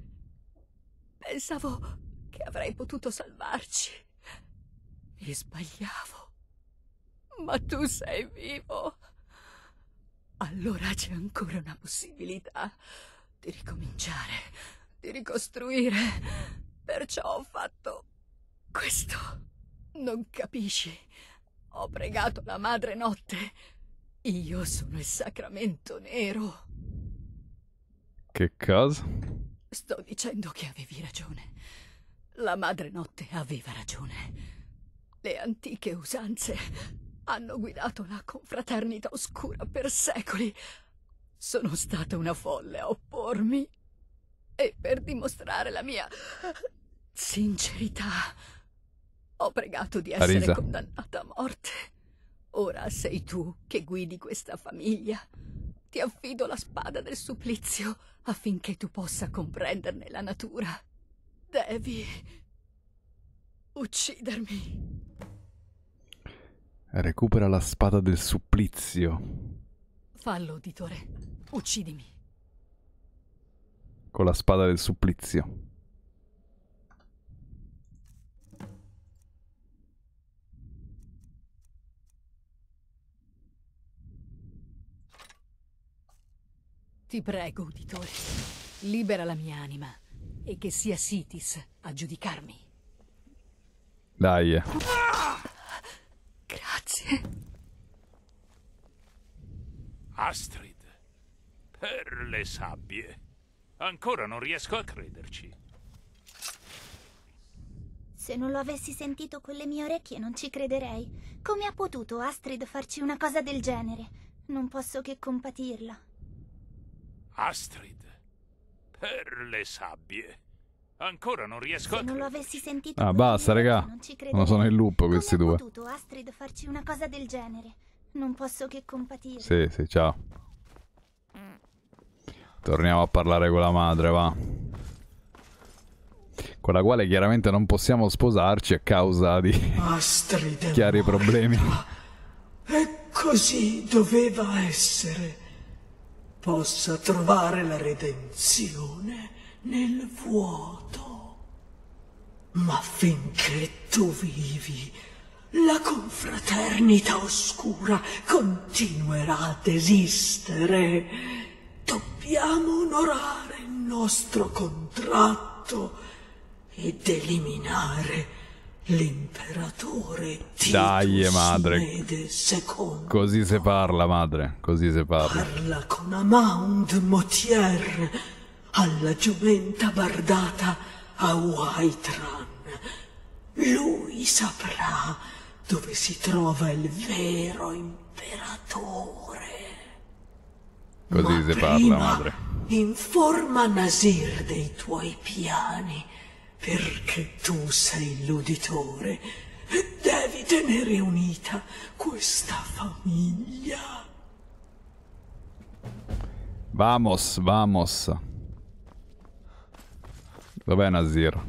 Pensavo che avrei potuto salvarci. Mi sbagliavo. Ma tu sei vivo. Allora c'è ancora una possibilità di ricominciare, di ricostruire. Perciò ho fatto questo. Non capisci? Ho pregato la madre notte. Io sono il sacramento nero. Che cosa? Sto dicendo che avevi ragione. La madre notte aveva ragione. Le antiche usanze hanno guidato la confraternita oscura per secoli. Sono stata una folle a oppormi. E per dimostrare la mia sincerità ho pregato di essere condannata a morte. Ora sei tu che guidi questa famiglia. Ti affido la spada del supplizio affinché tu possa comprenderne la natura. Devi uccidermi. Recupera la spada del supplizio. Fallo, uditore. Uccidimi. Con la spada del supplizio. Ti prego, uditore, libera la mia anima e che sia Sitis a giudicarmi. Dai. Grazie. Astrid, per le sabbie. Ancora non riesco a crederci. Se non lo avessi sentito con le mie orecchie non ci crederei. Come ha potuto Astrid farci una cosa del genere? Non posso che compatirla. Astrid, per le sabbie. Ancora non riesco Se a non lo crederci. avessi sentito Ah, con basta, le mie raga. orecchie non ci crederei. Non sono in loop questi Come due. ha potuto Astrid farci una cosa del genere? Non posso che compatirla. Sì, sì, ciao. Torniamo a parlare con la madre, va. Con la quale chiaramente non possiamo sposarci a causa di Astrid è chiari problemi. E così doveva essere. Possa trovare la redenzione nel vuoto. Ma finché tu vivi, la confraternita oscura continuerà ad esistere. Dobbiamo onorare il nostro contratto ed eliminare l'imperatore Dai, madre. Mede II. Così si parla, madre. Così si parla. Parla con Amaund Motier, alla giumenta bardata a Whiterun. Lui saprà dove si trova il vero imperatore. Così si parla, Prima madre. informa Nasir dei tuoi piani, perché tu sei l'uditore e devi tenere unita questa famiglia. Vamos, vamos. Dov'è Nasir?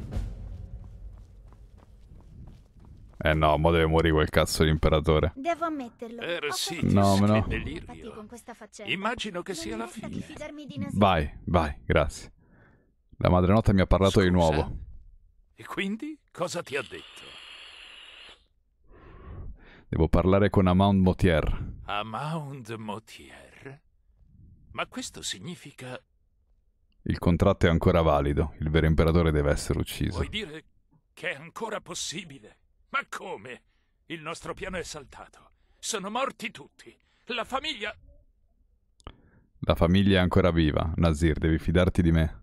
No, mo deve morire quel cazzo di imperatore. Devo ammetterlo. Ho Sì, No, fatto no. che delirio. con questa faccenda. Immagino che Non sia mi la resta che fine. fidarmi di Nasir. Vai, vai, grazie. La madrenotta mi ha parlato di nuovo. E quindi cosa ti ha detto? Devo parlare con Amaund Motier. Amaund Motier? Ma questo significa... Il contratto è ancora valido. Il vero imperatore deve essere ucciso. Vuoi dire che è ancora possibile? Ma come? Il nostro piano è saltato. Sono morti tutti. La famiglia... La famiglia è ancora viva. Nasir, devi fidarti di me.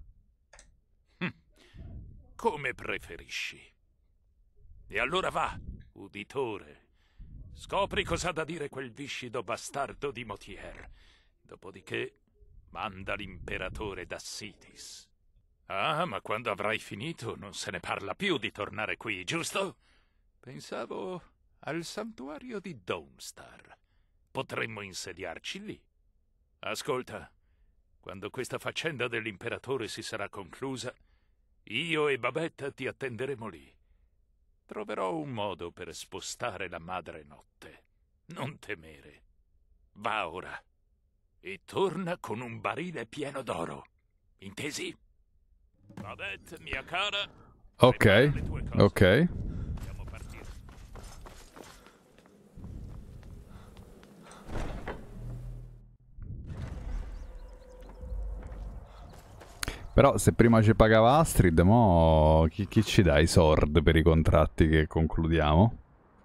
Come preferisci. E allora va, uditore. Scopri cosa ha da dire quel viscido bastardo di Motier. Dopodiché manda l'imperatore da Sitis. Ah, ma quando avrai finito non se ne parla più di tornare qui, giusto? Pensavo al santuario di Dawnstar. Potremmo insediarci lì. Ascolta, quando questa faccenda dell'imperatore si sarà conclusa, io e Babetta ti attenderemo lì. Troverò un modo per spostare la madre notte. Non temere. Va ora. E torna con un barile pieno d'oro. Intesi? Babette, mia cara. Ok, ok. Possiamo partire. Però se prima ci pagava Astrid, mo chi ci dà i sword per i contratti che concludiamo?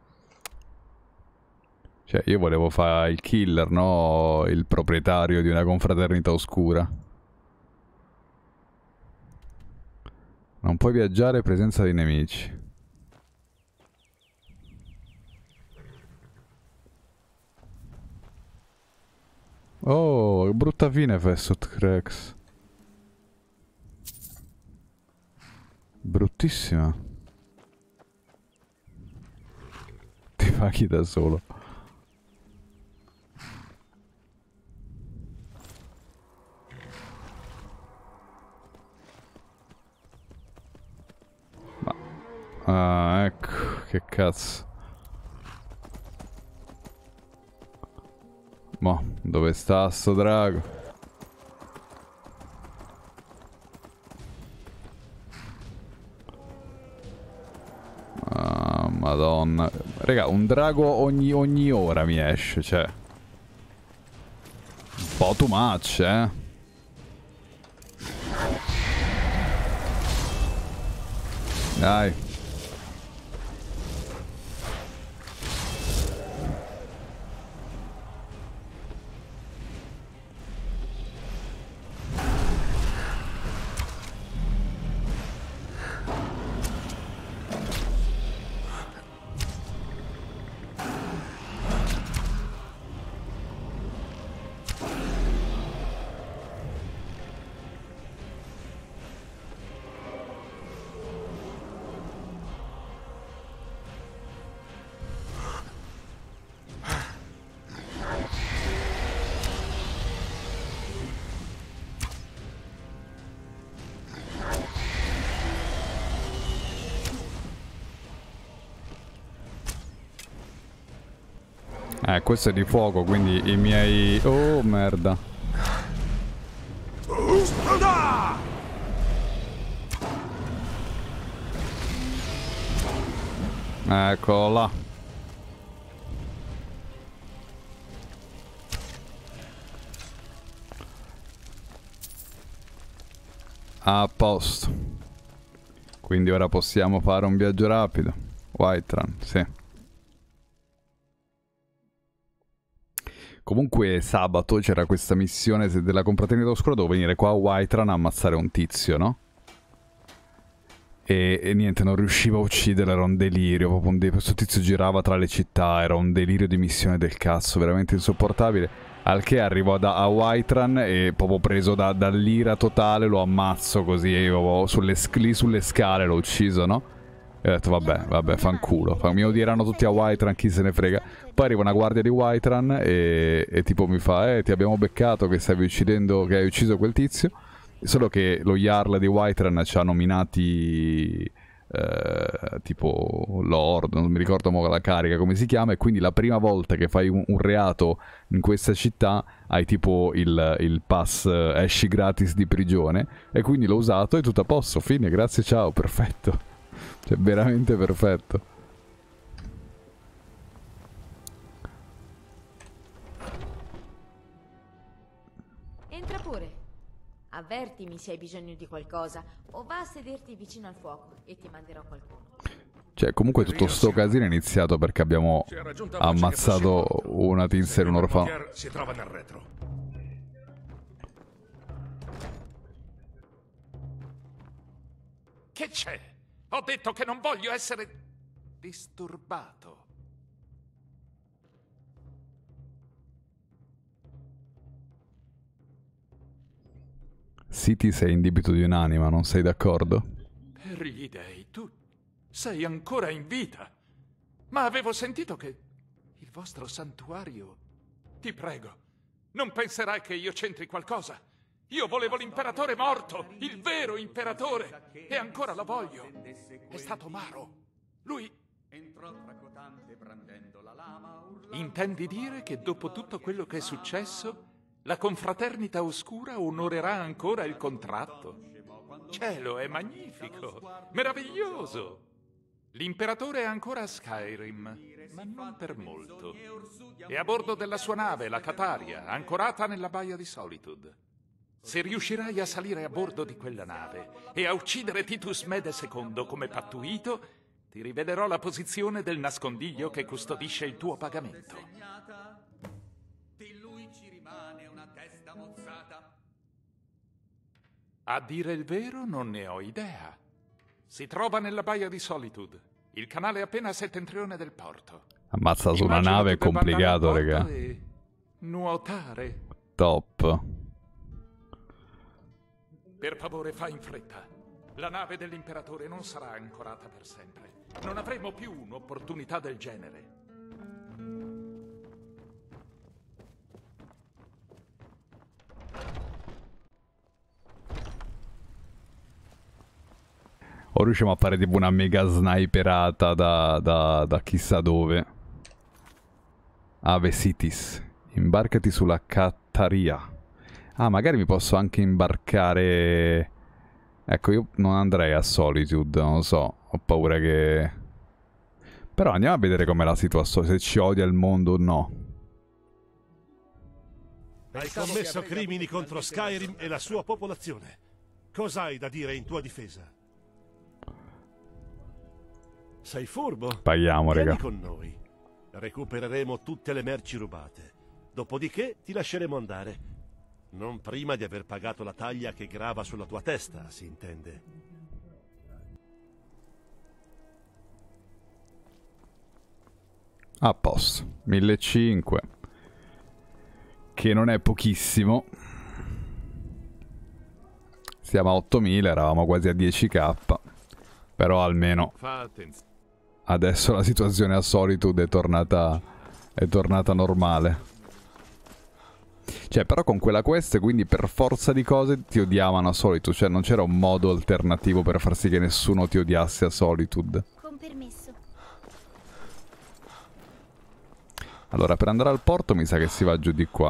Cioè, io volevo fare il killer, no? Il proprietario di una confraternita oscura. Non puoi viaggiare in presenza di nemici. Oh, che brutta fine Fessot Crex. Bruttissima. Ti paghi da solo. Ah, ecco. che cazzo. Mo, dove sta sto drago? Ah, madonna. Raga, un drago ogni ora mi esce, cioè. Un po' too much, Dai. Questo è di fuoco, quindi i miei... Oh, merda. Eccolo là. A posto. Quindi ora possiamo fare un viaggio rapido. Whiterun, sì. Comunque sabato c'era questa missione della confraternita oscura, dovevo venire qua a Whiterun a ammazzare un tizio, no? E niente, non riuscivo a ucciderlo, era un delirio, proprio questo tizio girava tra le città, era un delirio di missione del cazzo, veramente insopportabile. Al che arrivo a Whiterun e proprio preso dall'ira totale lo ammazzo così, e io lì sulle scale l'ho ucciso, no? E ho detto vabbè, fanculo, mi odieranno tutti a Whiterun, chi se ne frega. Poi arriva una guardia di Whiterun e tipo mi fa ti abbiamo beccato che stavi uccidendo, che hai ucciso quel tizio. Solo che lo Jarl di Whiterun ci ha nominati tipo Lord, non mi ricordo mo la carica come si chiama, e quindi la prima volta che fai un reato in questa città hai tipo il pass, esci gratis di prigione, e quindi l'ho usato e tutto a posto, fine, grazie, ciao, perfetto. Cioè, veramente perfetto. Entra pure. Avvertimi se hai bisogno di qualcosa, o va a sederti vicino al fuoco e ti manderò qualcuno. Cioè, comunque tutto sto casino è iniziato perché abbiamo ammazzato una tizia in un orfano. Si trova nel retro. Che c'è? Ho detto che non voglio essere disturbato. Siti sei in debito di un'anima, non sei d'accordo? Per gli dei, tu sei ancora in vita. Ma avevo sentito che il vostro santuario... Ti prego, non penserai che io c'entri qualcosa. Io volevo l'imperatore morto, il vero imperatore, e ancora lo voglio. È stato Maro. Lui... Intendi dire che dopo tutto quello che è successo, la confraternita oscura onorerà ancora il contratto? Cielo, è magnifico, meraviglioso. L'imperatore è ancora a Skyrim, ma non per molto. È a bordo della sua nave, la Cataria, ancorata nella baia di Solitude. Se riuscirai a salire a bordo di quella nave e a uccidere Titus Mede II come pattuito, ti rivelerò la posizione del nascondiglio che custodisce il tuo pagamento. Di lui ci rimane una testa mozzata. A dire il vero, non ne ho idea. Si trova nella baia di Solitude, il canale appena settentrione del porto. Ammazza su una nave è complicato, raga. Nuotare. Top. Per favore, fai in fretta. La nave dell'imperatore non sarà ancorata per sempre. Non avremo più un'opportunità del genere. O riusciamo a fare tipo una mega sniperata da chissà dove. Ave Cities. Imbarcati sulla Cattaria. Ah, magari mi posso anche imbarcare... Ecco, io non andrei a Solitude, non lo so. Ho paura che... Però andiamo a vedere com'è la situazione, se ci odia il mondo o no. Hai commesso crimini contro Skyrim e la sua popolazione. Cosa hai da dire in tua difesa? Sei furbo? Paghiamo, Vieni raga. con noi. Recupereremo tutte le merci rubate. Dopodiché ti lasceremo andare. Non prima di aver pagato la taglia che grava sulla tua testa, si intende. A posto. 1500. Che non è pochissimo. Siamo a 8000, eravamo quasi a 10k. Però almeno adesso la situazione a Solitude è tornata normale. Cioè, però con quella quest, quindi per forza di cose ti odiavano a Solitude. Cioè, non c'era un modo alternativo per far sì che nessuno ti odiasse a Solitude. Con permesso. Allora, per andare al porto mi sa che si va giù di qua.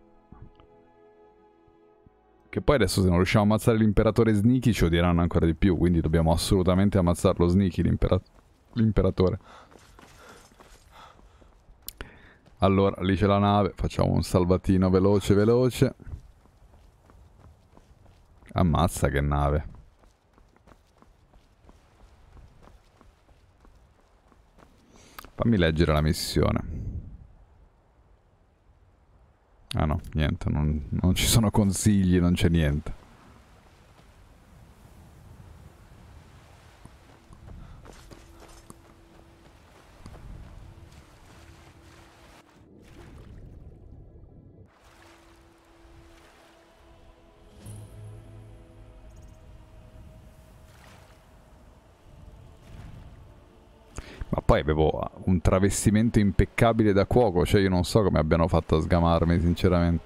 Che poi adesso se non riusciamo a ammazzare l'imperatore Sneaky ci odieranno ancora di più. Quindi dobbiamo assolutamente ammazzarlo Sneaky, l'imperatore. Allora, lì c'è la nave. Facciamo un salvatino veloce veloce. Ammazza che nave. Fammi leggere la missione. Ah no, niente, non ci sono consigli, non c'è niente. Ma poi avevo un travestimento impeccabile da cuoco, cioè io non so come abbiano fatto a sgamarmi, sinceramente.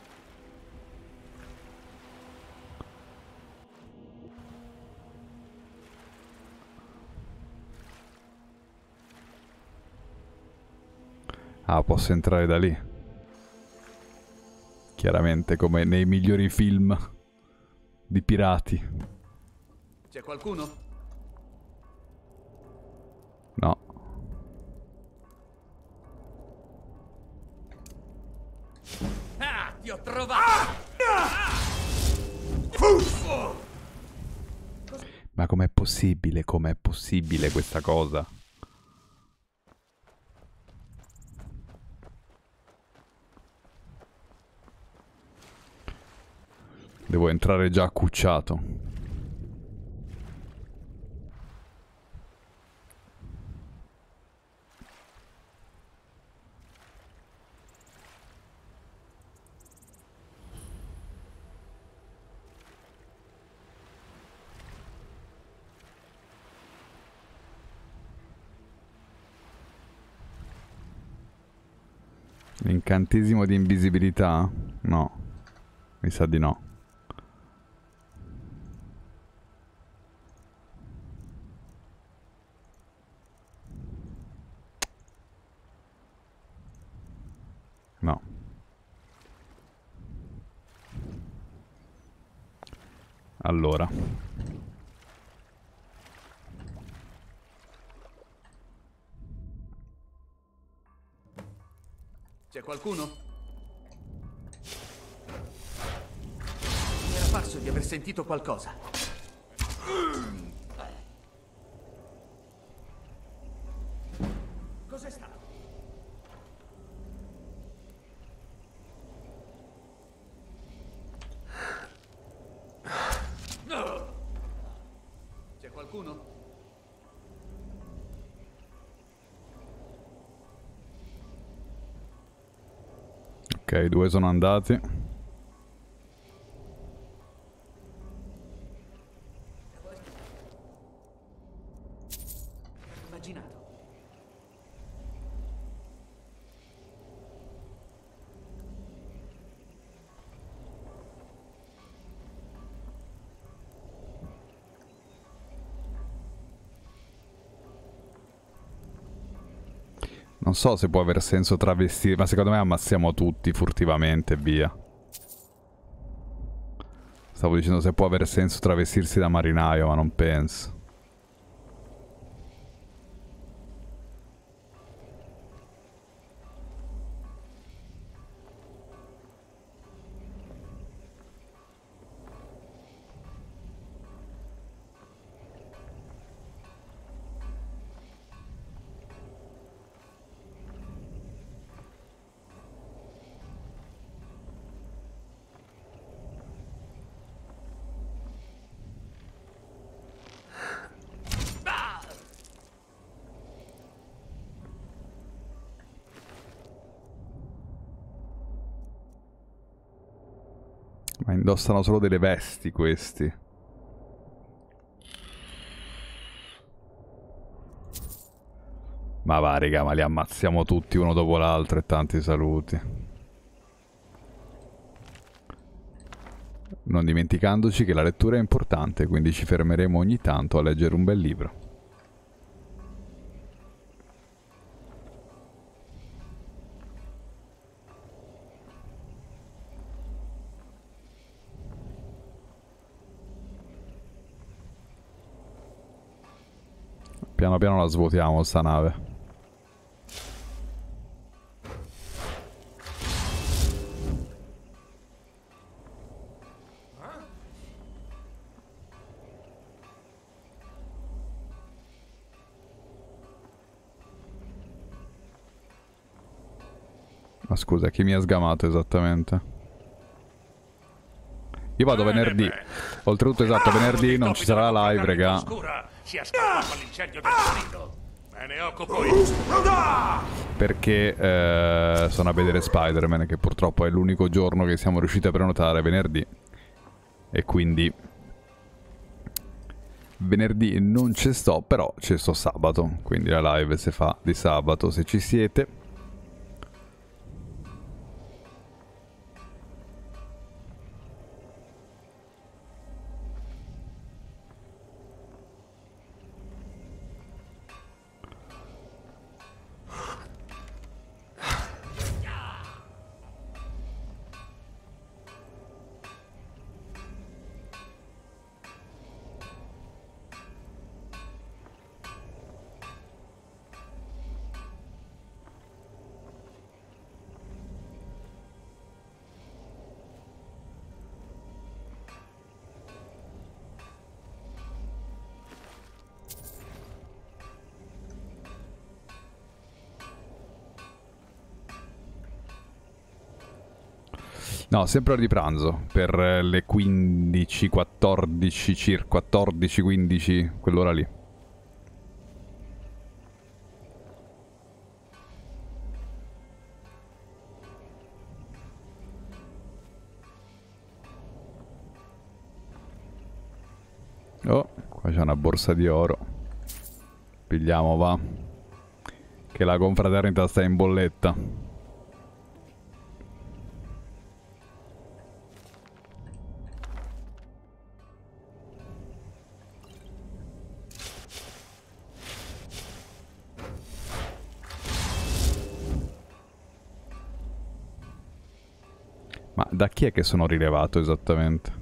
Ah, posso entrare da lì. Chiaramente, come nei migliori film di pirati. C'è qualcuno? No. Ah, ti ho trovato! Ma com'è possibile? Com'è possibile questa cosa? Devo entrare già accucciato. L'incantesimo di invisibilità? No. Mi sa di no. No. Allora. C'è qualcuno? Mi era parso di aver sentito qualcosa. Cos'è stato? C'è qualcuno? Ok, 2 sono andati. Immaginato. Non so se può aver senso travestire, ma secondo me ammazziamo tutti furtivamente e via. Stavo dicendo se può aver senso travestirsi da marinaio, ma non penso. Ma indossano solo delle vesti questi. Ma va, raga, ma li ammazziamo tutti uno dopo l'altro e tanti saluti. Non dimenticandoci che la lettura è importante, quindi ci fermeremo ogni tanto a leggere un bel libro. Piano piano la svuotiamo sta nave. Ma scusa, chi mi ha sgamato esattamente? Io vado venerdì. Oltretutto, esatto, venerdì non ci sarà la live, raga. Si è scappato all'incendio del nido. Me ne occupo io. Perché sono a vedere Spider-Man, che purtroppo è l'unico giorno che siamo riusciti a prenotare, venerdì. E quindi venerdì non ci sto, però ci sto sabato. Quindi la live si fa di sabato se ci siete. No, sempre ora di pranzo, per le 15, 14 circa, 14, 15, quell'ora lì. Oh, qua c'è una borsa di oro. Pigliamo, va. Che la confraternita sta in bolletta. Ma da chi è che sono rilevato esattamente?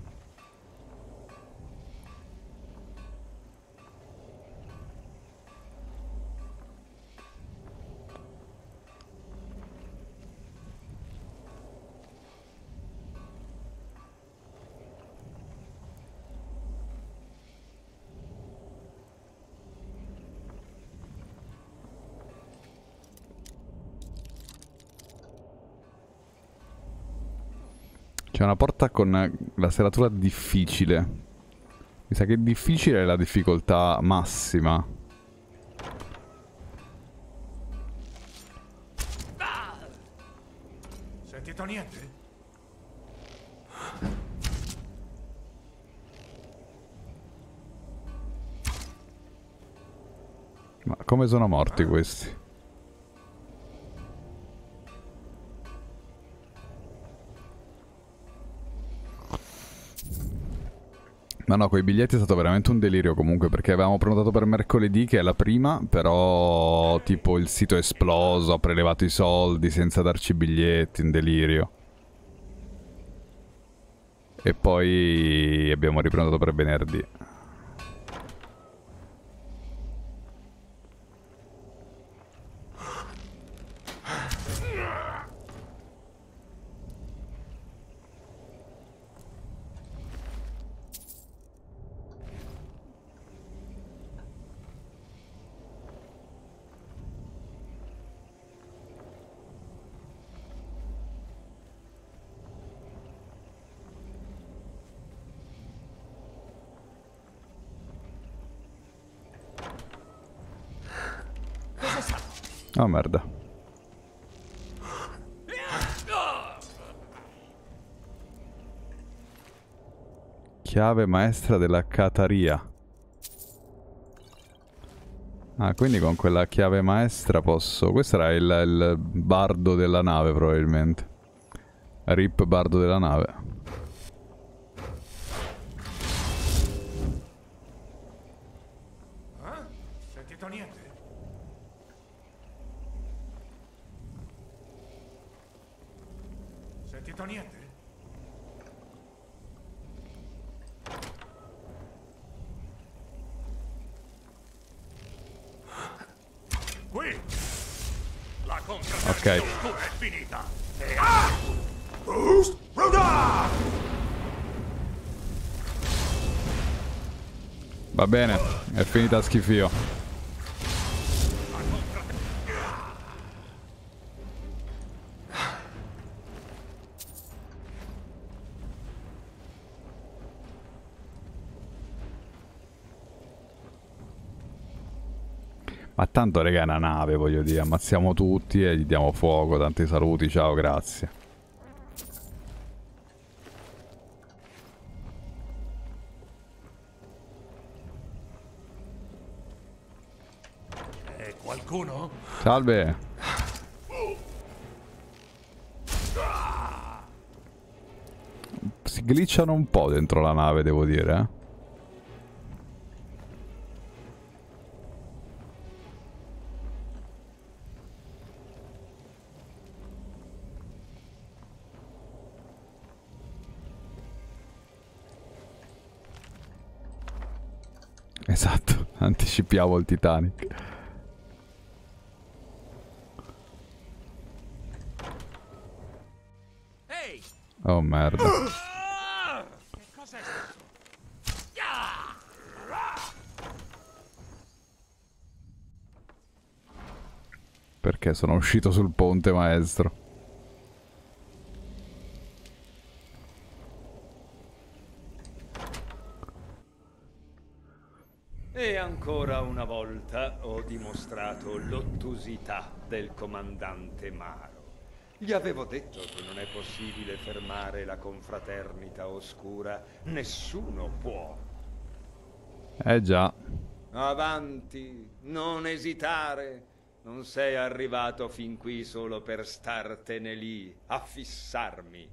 C'è una porta con la serratura difficile. Mi sa che difficile è la difficoltà massima. Sentito niente? Ma come sono morti questi? Ma no, coi biglietti è stato veramente un delirio comunque, perché avevamo prenotato per mercoledì, che è la prima, però tipo il sito è esploso, ha prelevato i soldi senza darci i biglietti, un delirio. E poi abbiamo riprenotato per venerdì. Oh merda. Chiave maestra della Cataria. Ah, quindi con quella chiave maestra posso... Questo era il bardo della nave probabilmente. Rip bardo della nave. Sentito niente? Sentito niente? Qui! La confraternita oscura è finita! E... Boost Roda! Va bene, è finita a schifio. Ma tanto raga è una nave, voglio dire, ammazziamo tutti e gli diamo fuoco, tanti saluti, ciao, grazie. Qualcuno? Salve. Si glitchano un po' dentro la nave, devo dire, eh. Esatto, anticipiamo il Titanic. Oh merda. Che cos'è stato? Perché sono uscito sul ponte, maestro. E ancora una volta ho dimostrato l'ottusità del comandante Maro. Gli avevo detto che non è possibile fermare la confraternita oscura. Nessuno può. Già. Avanti, non esitare. Non sei arrivato fin qui solo per startene lì, a fissarmi.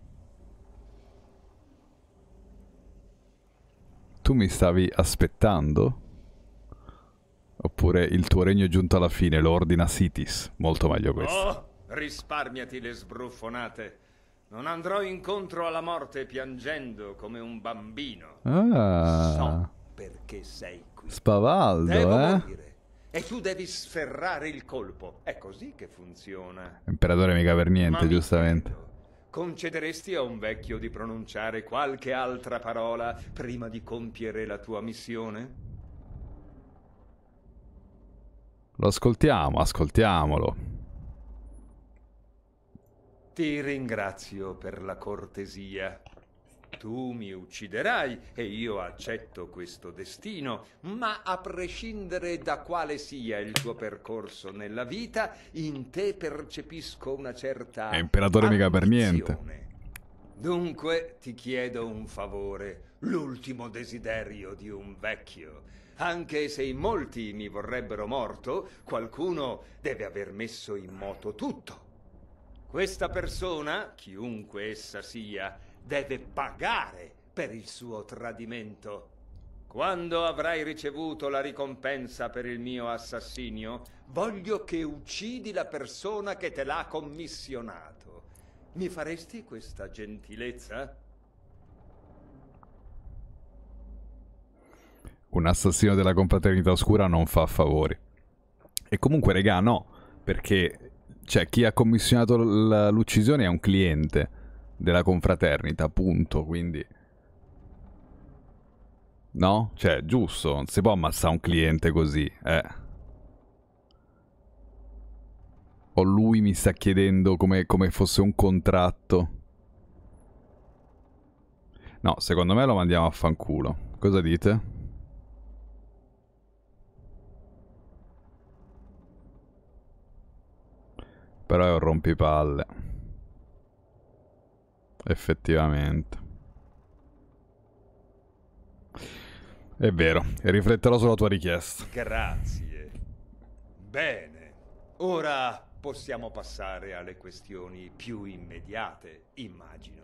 Tu mi stavi aspettando? Oppure il tuo regno è giunto alla fine, lo ordina Sitis. Molto meglio questo. Oh, risparmiati le sbruffonate. Non andrò incontro alla morte piangendo come un bambino. Ah. So perché sei qui. Spavaldo, Devo morire. E tu devi sferrare il colpo. È così che funziona. Imperatore mica per niente, Ma giustamente. Concederesti a un vecchio di pronunciare qualche altra parola prima di compiere la tua missione? Lo ascoltiamo, ascoltiamolo. Ti ringrazio per la cortesia. Tu mi ucciderai e io accetto questo destino, ma a prescindere da quale sia il tuo percorso nella vita, in te percepisco una certa Imperatore mica per niente. ambizione. Dunque ti chiedo un favore, l'ultimo desiderio di un vecchio. Anche se in molti mi vorrebbero morto, qualcuno deve aver messo in moto tutto. Questa persona, chiunque essa sia, deve pagare per il suo tradimento. Quando avrai ricevuto la ricompensa per il mio assassinio, voglio che uccidi la persona che te l'ha commissionato. Mi faresti questa gentilezza? Un assassino della confraternita oscura non fa favori. E comunque, regà, no, perché cioè, chi ha commissionato l'uccisione è un cliente della confraternita, appunto, quindi... No? Cioè, giusto, non si può ammazzare un cliente così, O lui mi sta chiedendo come fosse un contratto. No, secondo me lo mandiamo a fanculo. Cosa dite? Però è un rompipalle. Effettivamente. È vero, e rifletterò sulla tua richiesta. Grazie. Bene. Ora possiamo passare alle questioni più immediate, immagino.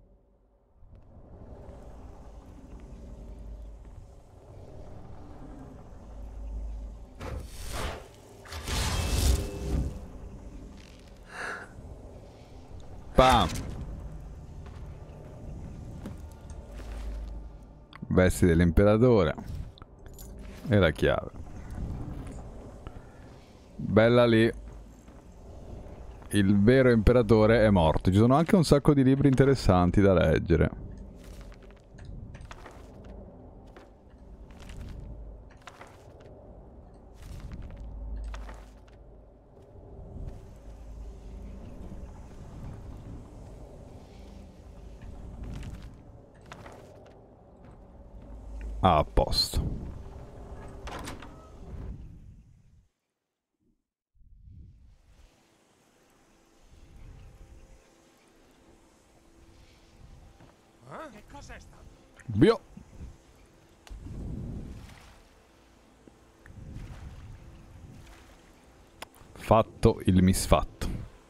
Pam! Vesti dell'imperatore. E la chiave. Bella lì. Il vero imperatore è morto. Ci sono anche un sacco di libri interessanti da leggere. Ah, a posto. Che cos'è stato? Bio. Fatto il misfatto.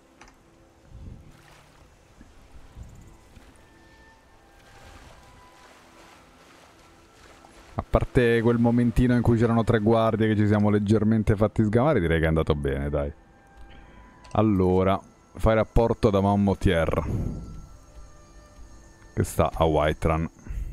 A parte quel momentino in cui c'erano 3 guardie che ci siamo leggermente fatti sgamare, direi che è andato bene, dai. Allora, fai rapporto da Mammotier, che sta a Whiterun.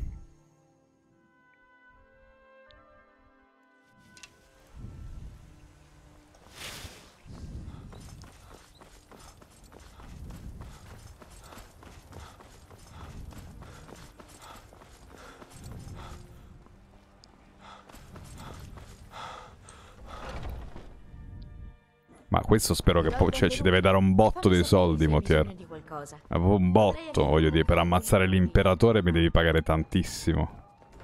Ma questo spero che poi, cioè, ci deve dare un botto di soldi, Motier. Avevo un botto, voglio dire, per ammazzare l'imperatore mi devi pagare tantissimo.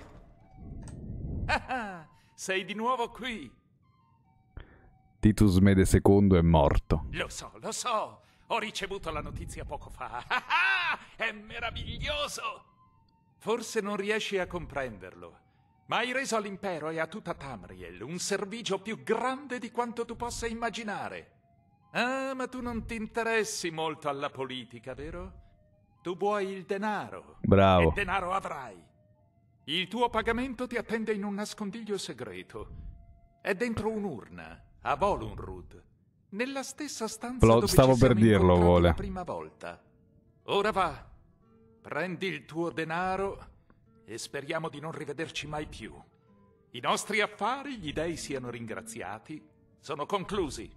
Ah, sei di nuovo qui. Titus Mede II è morto. Lo so. Ho ricevuto la notizia poco fa. È meraviglioso. Forse non riesci a comprenderlo, ma hai reso all'impero e a tutta Tamriel un servigio più grande di quanto tu possa immaginare. Ah, ma tu non ti interessi molto alla politica, vero? Tu vuoi il denaro. Bravo. E denaro avrai. Il tuo pagamento ti attende in un nascondiglio segreto. È dentro un'urna, a Volunrud, nella stessa stanza dove Stavo ci per siamo dirlo, incontrati vuole. la prima volta. Ora va, prendi il tuo denaro e speriamo di non rivederci mai più. I nostri affari, gli dei siano ringraziati, sono conclusi.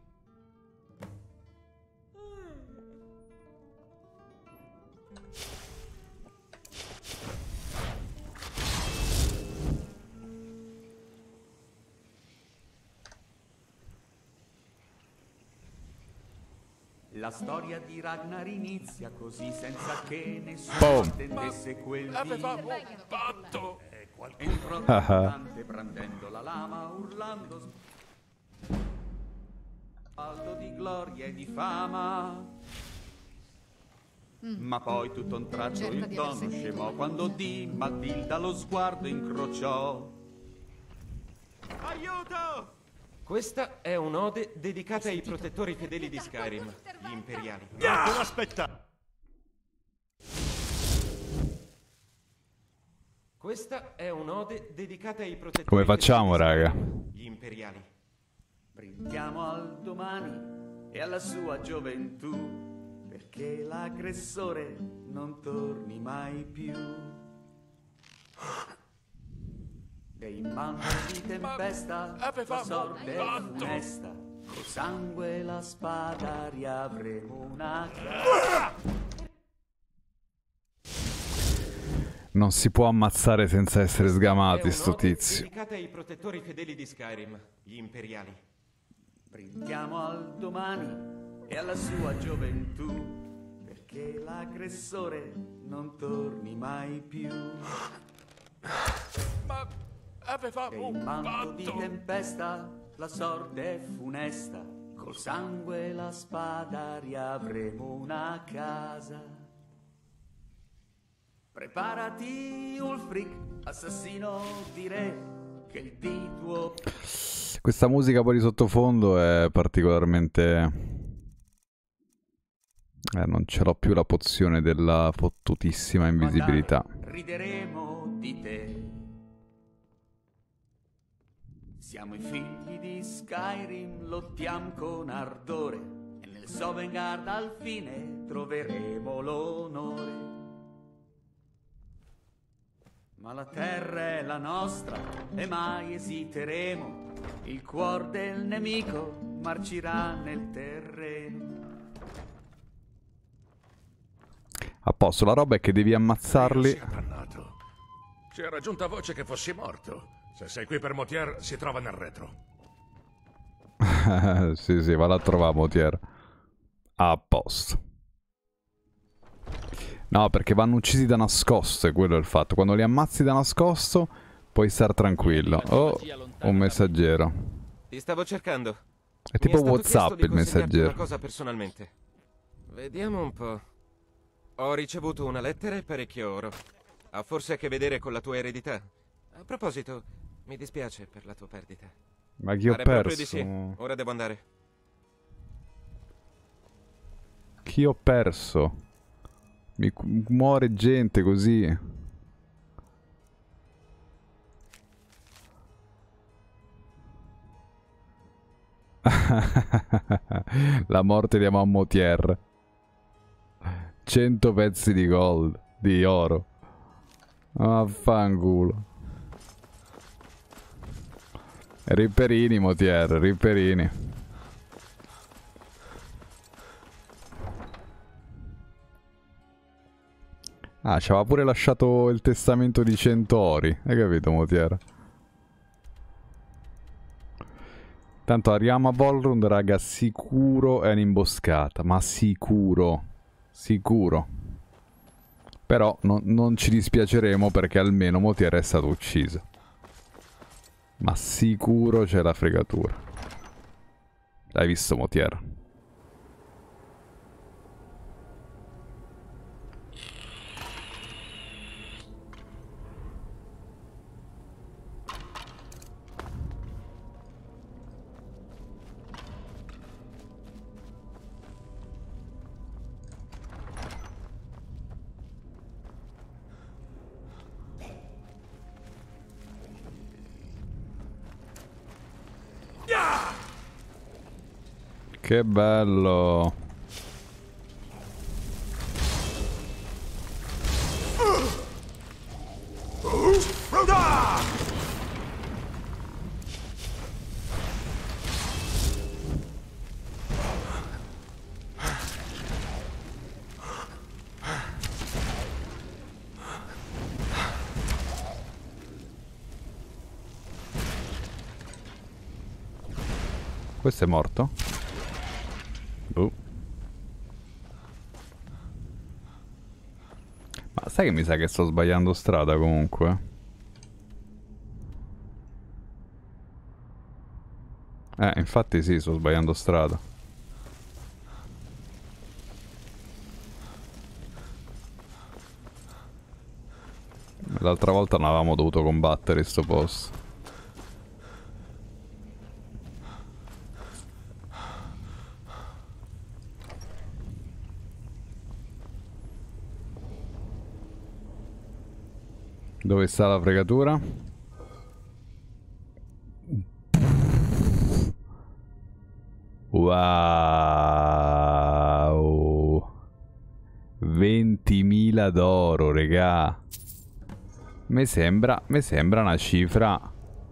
La storia di Ragnar inizia così senza che nessuno attendesse quel dì. Avevamo un patto. Entrò Dante brandendo la lama, urlando alto di gloria e di fama. Ma poi tutto un tratto il tono scemò quando di Matilda lo sguardo incrociò. Aiuto! Questa è un'ode dedicata ai protettori fedeli di Skyrim, gli imperiali. Non aspetta! Questa è un'ode dedicata ai protettori. Come facciamo, raga? Gli imperiali. Brindiamo al domani e alla sua gioventù, perché l'aggressore non torni mai più. Dei bandi di tempesta, la sorte è funesta, col sangue e la spada riavremo una casa. Non si può ammazzare senza essere sgamati, sto tizio. Dedicata ai protettori fedeli di Skyrim, gli imperiali. Brindiamo al domani e alla sua gioventù, perché l'aggressore non torni mai più. Ma avevamo un patto di patto. tempesta, la sorte è funesta, col sangue e la spada riavremo una casa. Preparati, Ulfric, assassino di re, che il di tuo... Questa musica poi di sottofondo è particolarmente... non ce l'ho più la pozione della fottutissima invisibilità. Rideremo di te. Siamo i figli di Skyrim, lottiamo con ardore, e nel Sovngarde al fine troveremo l'onore. Ma la terra è la nostra e mai esiteremo. Il cuor del nemico marcirà nel terreno. A posto, la roba è che devi ammazzarli. C'era giunta voce che fossi morto. Se sei qui per Motier, si trova nel retro. Sì, sì, va là a trovare Motier. A posto. No, perché vanno uccisi da nascosto, è quello il fatto. Quando li ammazzi da nascosto, puoi star tranquillo. Oh, un messaggero. Ti stavo cercando. È tipo Mi è stato WhatsApp chiesto di il consegnarti messaggero. una cosa personalmente. Vediamo un po'. Ho ricevuto una lettera e parecchio oro. Ha forse a che vedere con la tua eredità. A proposito, mi dispiace per la tua perdita. Ma chi ho Pare proprio perso? di sì. Ora devo andare. Chi ho perso? Muore gente così. La morte di Mammotier. 100 pezzi di gold, di oro. Affanculo. Riperini, Motier, riperini. Ah, ci aveva pure lasciato il testamento di 100 ori. Hai capito, Motier? Tanto arriviamo a Volrund, raga, sicuro è un'imboscata. Ma sicuro. Sicuro. Però non ci dispiaceremo perché almeno Motier è stato ucciso. Ma sicuro c'è la fregatura. L'hai visto, Motier? Che bello. Questo è morto? Ma sai che mi sa che sto sbagliando strada comunque? Infatti sì, sto sbagliando strada. L'altra volta non avevamo dovuto combattere sto posto. Dove sta la fregatura? Wow. 20.000 d'oro, regà. Mi sembra una cifra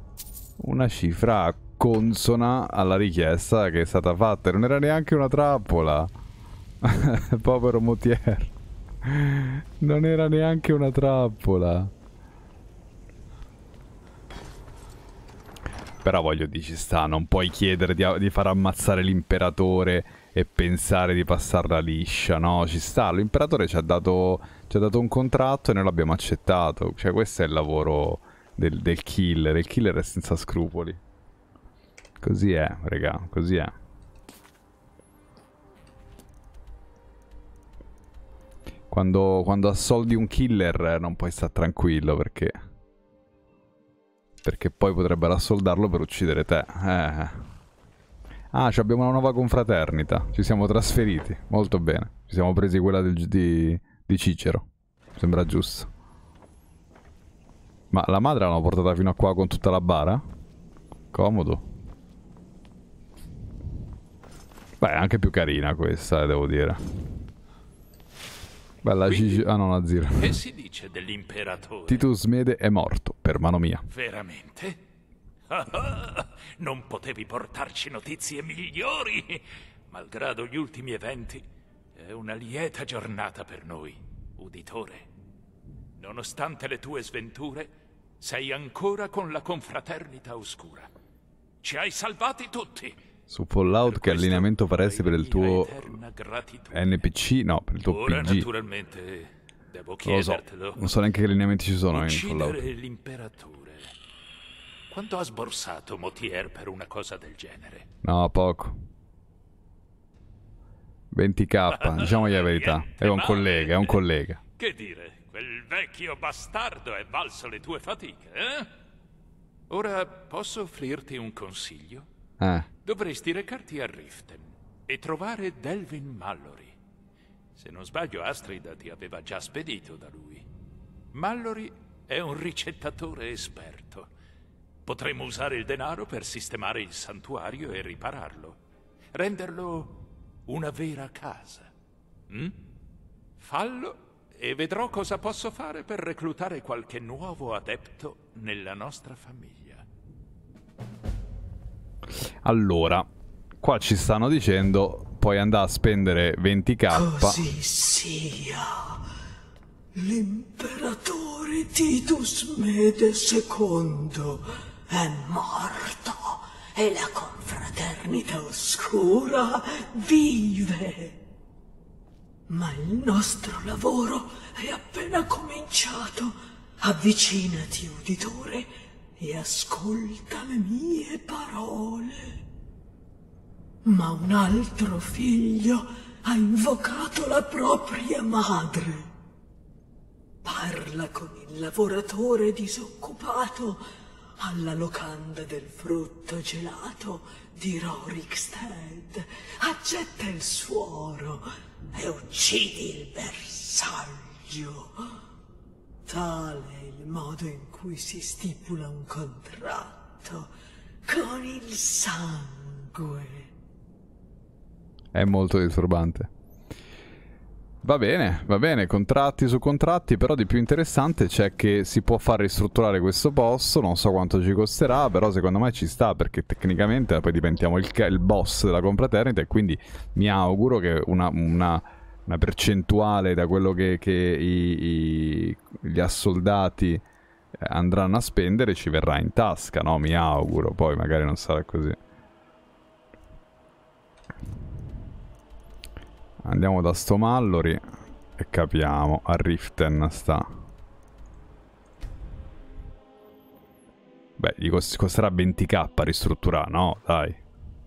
consona alla richiesta che è stata fatta. Non era neanche una trappola. Povero Motier. Non era neanche una trappola. Però voglio dire, ci sta, non puoi chiedere di far ammazzare l'imperatore e pensare di passarla liscia, no? Ci sta, l'imperatore ci ha dato un contratto e noi l'abbiamo accettato. Cioè, questo è il lavoro del killer. Il killer è senza scrupoli. Così è, raga, così è. Quando assoldi un killer non puoi stare tranquillo perché poi potrebbero assoldarlo per uccidere te. Ah, abbiamo una nuova confraternita. Ci siamo trasferiti. Molto bene. Ci siamo presi quella di Cicero. Sembra giusto. Ma la madre l'hanno portata fino a qua con tutta la bara? Comodo. Beh, è anche più carina questa, devo dire. Bella Gigi... Ah no, Nazir. Che si dice dell'imperatore? Titus Mede è morto, per mano mia. Veramente? Non potevi portarci notizie migliori? Malgrado gli ultimi eventi, è una lieta giornata per noi, uditore. Nonostante le tue sventure, sei ancora con la confraternita oscura. Ci hai salvati tutti! Su Fallout che allineamento faresti per il tuo NPC? No, per il tuo Ora, PG. naturalmente, devo Lo so, chiedertelo. non so neanche che allineamenti ci sono in Fallout. Uccidere l'imperatore. Quanto ha sborsato Motier per una cosa del genere? No, poco. 20k, diciamogli la verità. È un collega, è un collega. Che dire, quel vecchio bastardo è valso le tue fatiche, eh? Ora posso offrirti un consiglio? Dovresti recarti a Riften e trovare Delvin Mallory. Se non sbaglio, Astrid ti aveva già spedito da lui. Mallory è un ricettatore esperto. Potremmo usare il denaro per sistemare il santuario e ripararlo. Renderlo una vera casa. Fallo e vedrò cosa posso fare per reclutare qualche nuovo adepto nella nostra famiglia. Allora, qua ci stanno dicendo puoi andare a spendere 20k. Così sia. L'imperatore Titus Mede II è morto e la confraternita oscura vive. Ma il nostro lavoro è appena cominciato. Avvicinati, uditore, e ascolta le mie parole. Ma un altro figlio ha invocato la propria madre. Parla con il lavoratore disoccupato alla locanda del frutto gelato di Rorikstead. Accetta il suoro e uccidi il bersaglio. Tale è il modo in cui si stipula un contratto con il sangue. È molto disturbante. Va bene, contratti su contratti, però di più interessante c'è che si può far ristrutturare questo posto, non so quanto ci costerà, però secondo me ci sta, perché tecnicamente poi diventiamo il boss della confraternita e quindi mi auguro che una percentuale da quello che gli assoldati andranno a spendere ci verrà in tasca, no? Mi auguro, poi magari non sarà così. Andiamo da sto Mallory e capiamo, a Riften sta. Beh, gli costerà 20k a ristrutturare, no? Dai.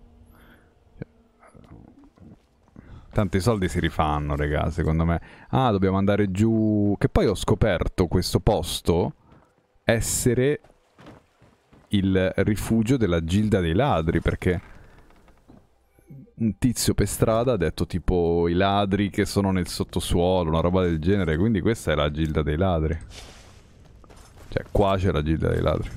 Tanti soldi si rifanno, raga, secondo me. Ah, dobbiamo andare giù... Che poi ho scoperto questo posto essere il rifugio della Gilda dei Ladri, perché un tizio per strada ha detto tipo i ladri che sono nel sottosuolo, una roba del genere, quindi questa è la Gilda dei Ladri. Cioè, qua c'è la gilda dei ladri.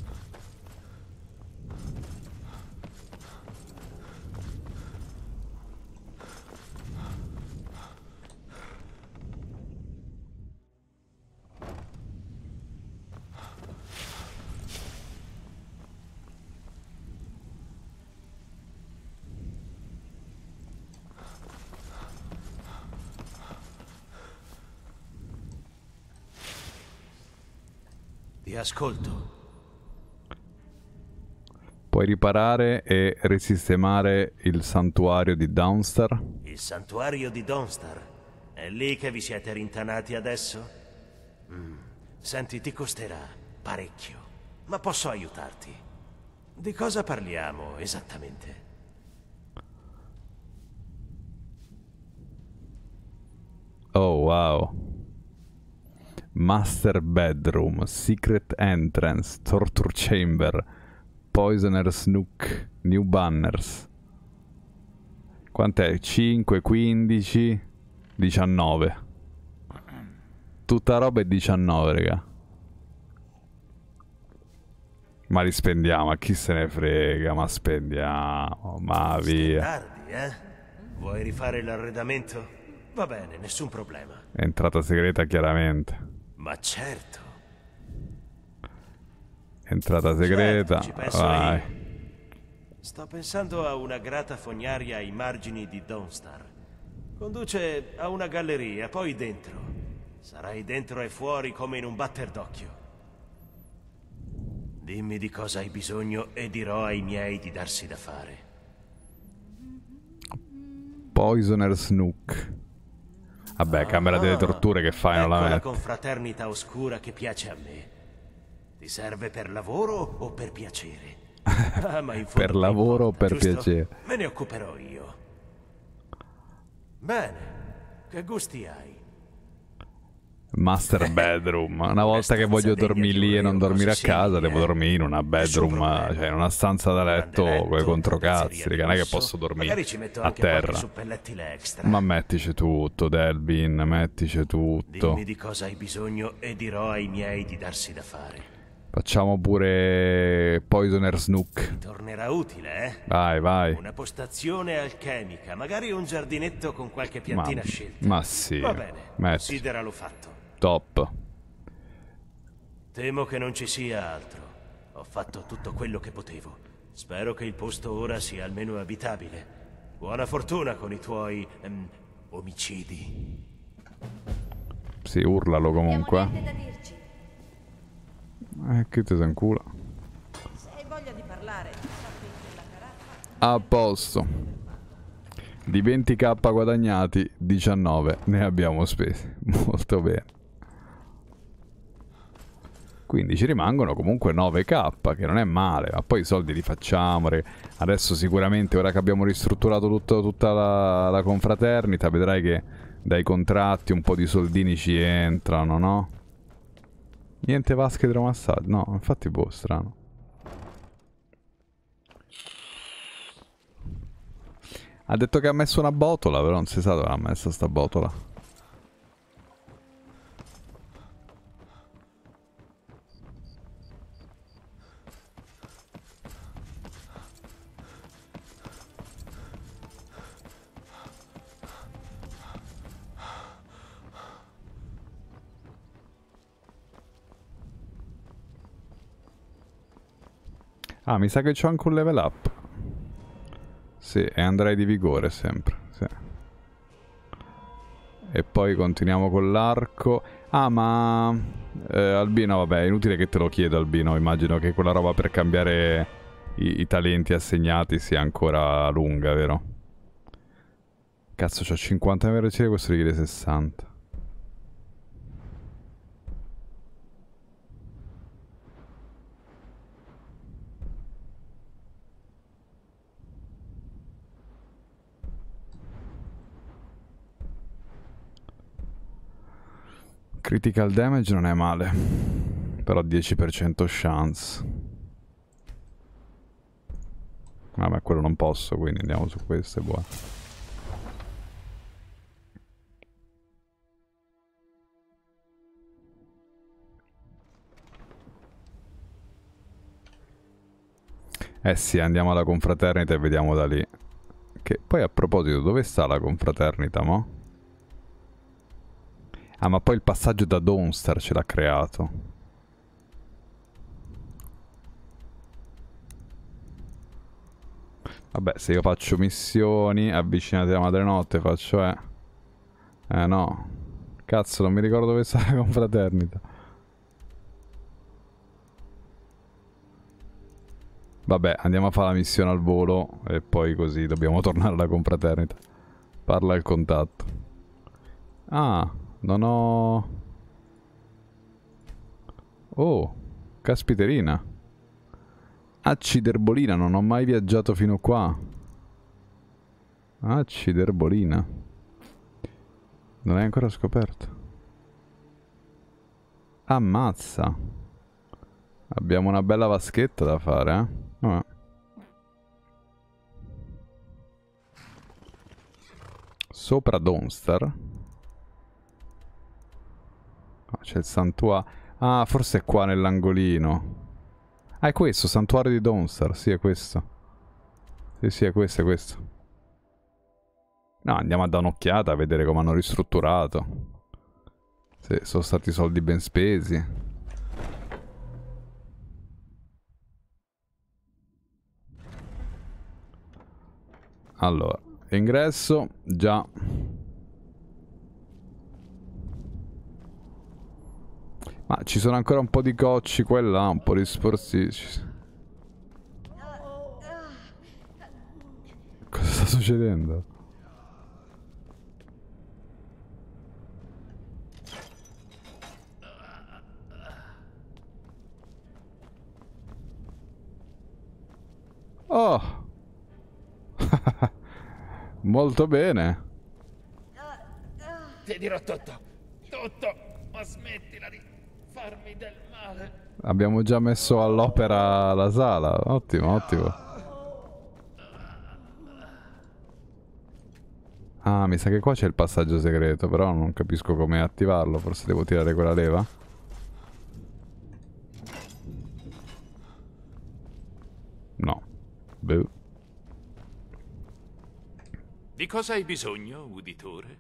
Ti ascolto. Puoi riparare e risistemare il santuario di Dawnstar? Il santuario di Dawnstar. È lì che vi siete rintanati adesso? Senti, ti costerà parecchio, ma posso aiutarti. Di cosa parliamo esattamente? Oh wow. Master Bedroom, Secret Entrance, Torture Chamber, Poisoner's Nook, New Banners. Quant'è? 5, 15, 19. Tutta roba è 19, raga. Ma li spendiamo, a chi se ne frega, ma spendiamo, ma via. Tardi, eh? Vuoi rifare l'arredamento? Va bene, nessun problema. Entrata segreta chiaramente. Ma certo. Entrata segreta, Certo, ci penso vai. io. Sto pensando a una grata fognaria ai margini di Dawnstar. Conduce a una galleria, poi dentro. Sarai dentro e fuori come in un batter d'occhio. Dimmi di cosa hai bisogno e dirò ai miei di darsi da fare. Poisoner's Nook. Vabbè, camera delle torture che fai, non la Ecco la metti. confraternita oscura che piace a me. Ti serve per lavoro o per piacere? Ma in fondo Per lavoro o per giusto? piacere? Me ne occuperò io. Bene. Che gusti hai? Master bedroom. Una volta che voglio dormire lì e non dormire a casa, devo dormire in una bedroom, cioè in una stanza da letto con i controcazzi. Raga, non è che posso dormire Magari ci metto a anche qualche terra. suppellettile extra. Ma mettici tutto, Delvin, mettici tutto. Dimmi di cosa hai bisogno e dirò ai miei di darsi da fare. Facciamo pure Poisoner's Nook. Tornerà utile, eh? Vai, vai. Una postazione alchemica, magari un giardinetto con qualche piantina scelta. Ma sì. Va bene, Metti. consideralo fatto. Top. Temo che non ci sia altro. Ho fatto tutto quello che potevo. Spero che il posto ora sia almeno abitabile. Buona fortuna con i tuoi omicidi. Sì, urlalo comunque. Che te sei in culo. Se hai voglia di parlare, sappi che la caraffa... A posto. Di 20k guadagnati, 19 ne abbiamo spesi. Molto bene. Quindi ci rimangono comunque 9k, che non è male. Ma poi i soldi li facciamo. Adesso sicuramente, ora che abbiamo ristrutturato tutta la confraternita, vedrai che dai contratti un po' di soldini ci entrano, no? Niente vasche idromassaggio. No, infatti boh, strano. Ha detto che ha messo una botola, però non si sa dove ha messo sta botola. Ah, mi sa che c'ho anche un level up. Sì, e andrei di vigore sempre, sì. E poi continuiamo con l'arco. Ah, ma... Albino, vabbè, è inutile che te lo chiedo, Albino. Immagino che quella roba per cambiare i talenti assegnati sia ancora lunga, vero? Cazzo, c'ho 50 veloci, questo richiede 60. Critical damage non è male, però 10% chance. Vabbè, quello non posso, quindi andiamo su questo, è buono. Eh sì, andiamo alla confraternita e vediamo da lì. Che poi a proposito, dove sta la confraternita, mo? Ah, ma poi il passaggio da Dawnstar ce l'ha creato. Vabbè, se io faccio missioni, avvicinate alla madrenotte, faccio no. Cazzo, non mi ricordo dove sta la confraternita. Vabbè, andiamo a fare la missione al volo e poi così dobbiamo tornare alla confraternita. Parla il contatto. Ah, non ho... Oh, caspiterina. Acciderbolina, non ho mai viaggiato fino qua. Acciderbolina. Non è ancora scoperto. Ammazza. Abbiamo una bella vaschetta da fare, eh? Sopra Dawnstar. C'è il santuario. Ah, forse è qua nell'angolino. Ah, è questo, santuario di Dawnstar. Sì, è questo. Sì, è questo, è questo. No, andiamo a dare un'occhiata a vedere come hanno ristrutturato. Se sono stati soldi ben spesi. Allora, ingresso, già. Ma ci sono ancora un po' di cocci qua e là, un po' di sportici. Cosa sta succedendo? Oh! Molto bene. Ti dirò tutto. Tutto. Ma smettila di farmi del male. Abbiamo già messo all'opera la sala. Ottimo, ottimo. Ah, mi sa che qua c'è il passaggio segreto, però non capisco come attivarlo. Forse devo tirare quella leva? No. Beh. Di cosa hai bisogno, uditore?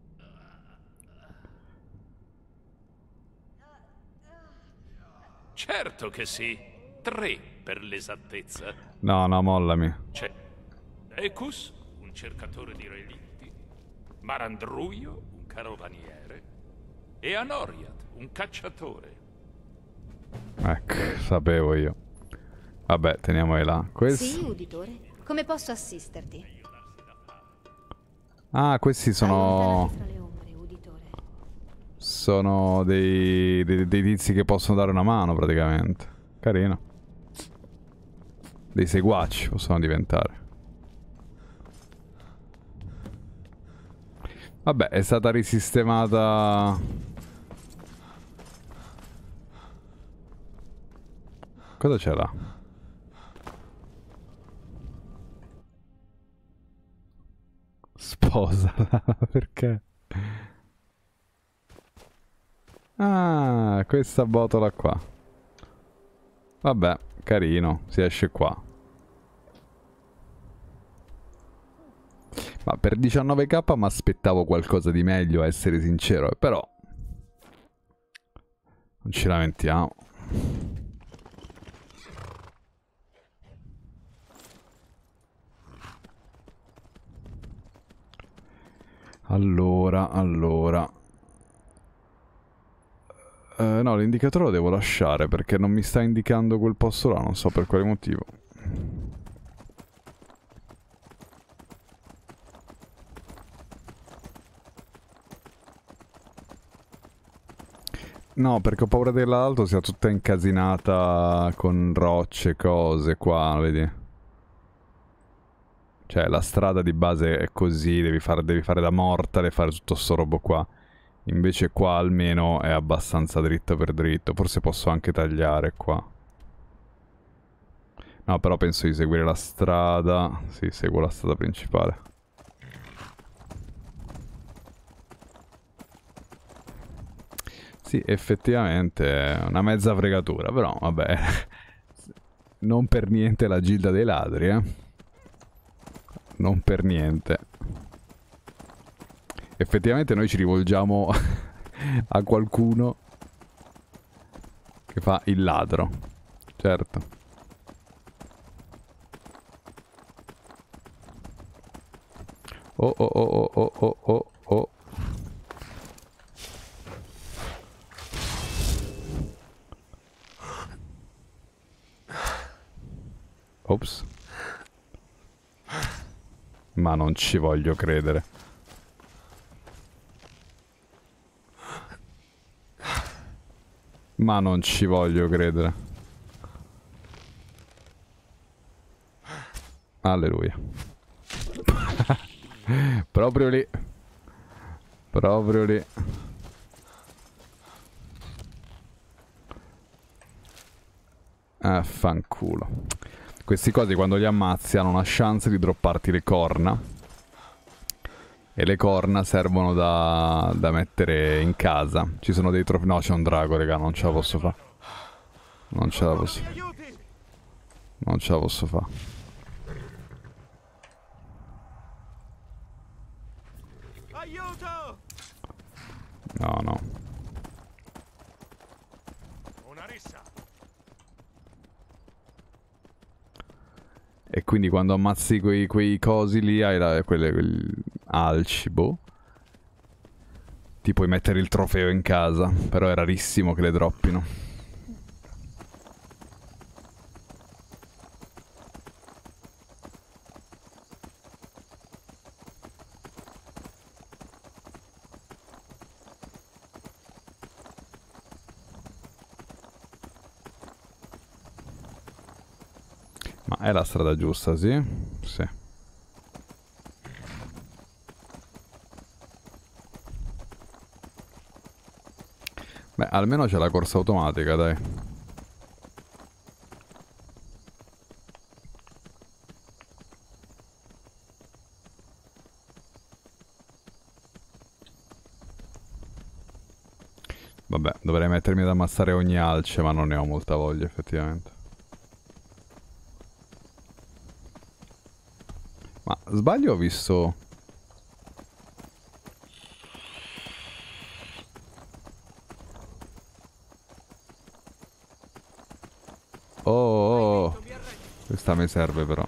Certo che sì. 3 per l'esattezza. No, no, mollami. C'è Ecus, un cercatore di relitti, Marandruio, un carovaniere, e Anoriat, un cacciatore. Ecco, sapevo io. Vabbè, teniamoli là. Questo... Sì, uditore. Come posso assisterti? Ah, questi sono... Sono dei tizi che possono dare una mano, praticamente. Carino. Dei seguaci possono diventare. Vabbè, è stata risistemata... Cosa c'è là? Sposala, perché? Ah, questa botola qua. Vabbè, carino, si esce qua. Ma per 19k mi aspettavo qualcosa di meglio, a essere sincero, però non ci lamentiamo. Allora. No, l'indicatore lo devo lasciare perché non mi sta indicando quel posto là, non so per quale motivo. No, perché ho paura che l'alto sia tutta incasinata con rocce, cose qua, vedi? Cioè, la strada di base è così, devi fare da mortale, fare tutto sto robo qua. Invece qua almeno è abbastanza dritto per dritto. Forse posso anche tagliare qua. No, però penso di seguire la strada. Sì, seguo la strada principale. Sì, effettivamente è una mezza fregatura, però vabbè. Non per niente la gilda dei ladri, eh. Non per niente. Effettivamente noi ci rivolgiamo a qualcuno che fa il ladro. Certo. Oh oh oh oh oh oh oh. Ops. Ma non ci voglio credere. Ma non ci voglio credere. Alleluia. Proprio lì. Proprio lì. Fanculo. Questi cosi quando li ammazzi hanno una chance di dropparti le corna. E le corna servono da mettere in casa. Ci sono dei trofei. No, c'è un drago, raga, non ce la posso fare. Non ce la posso. Non ce la posso fare. No, no. E quindi quando ammazzi quei cosi lì hai quel alcibo. Ti puoi mettere il trofeo in casa. Però è rarissimo che le droppino. Ma è la strada giusta, sì? Sì. Beh, almeno c'è la corsa automatica, dai. Vabbè, dovrei mettermi ad ammazzare ogni alce, ma non ne ho molta voglia, effettivamente. Ma sbaglio, ho visto... Oh, questa mi serve però.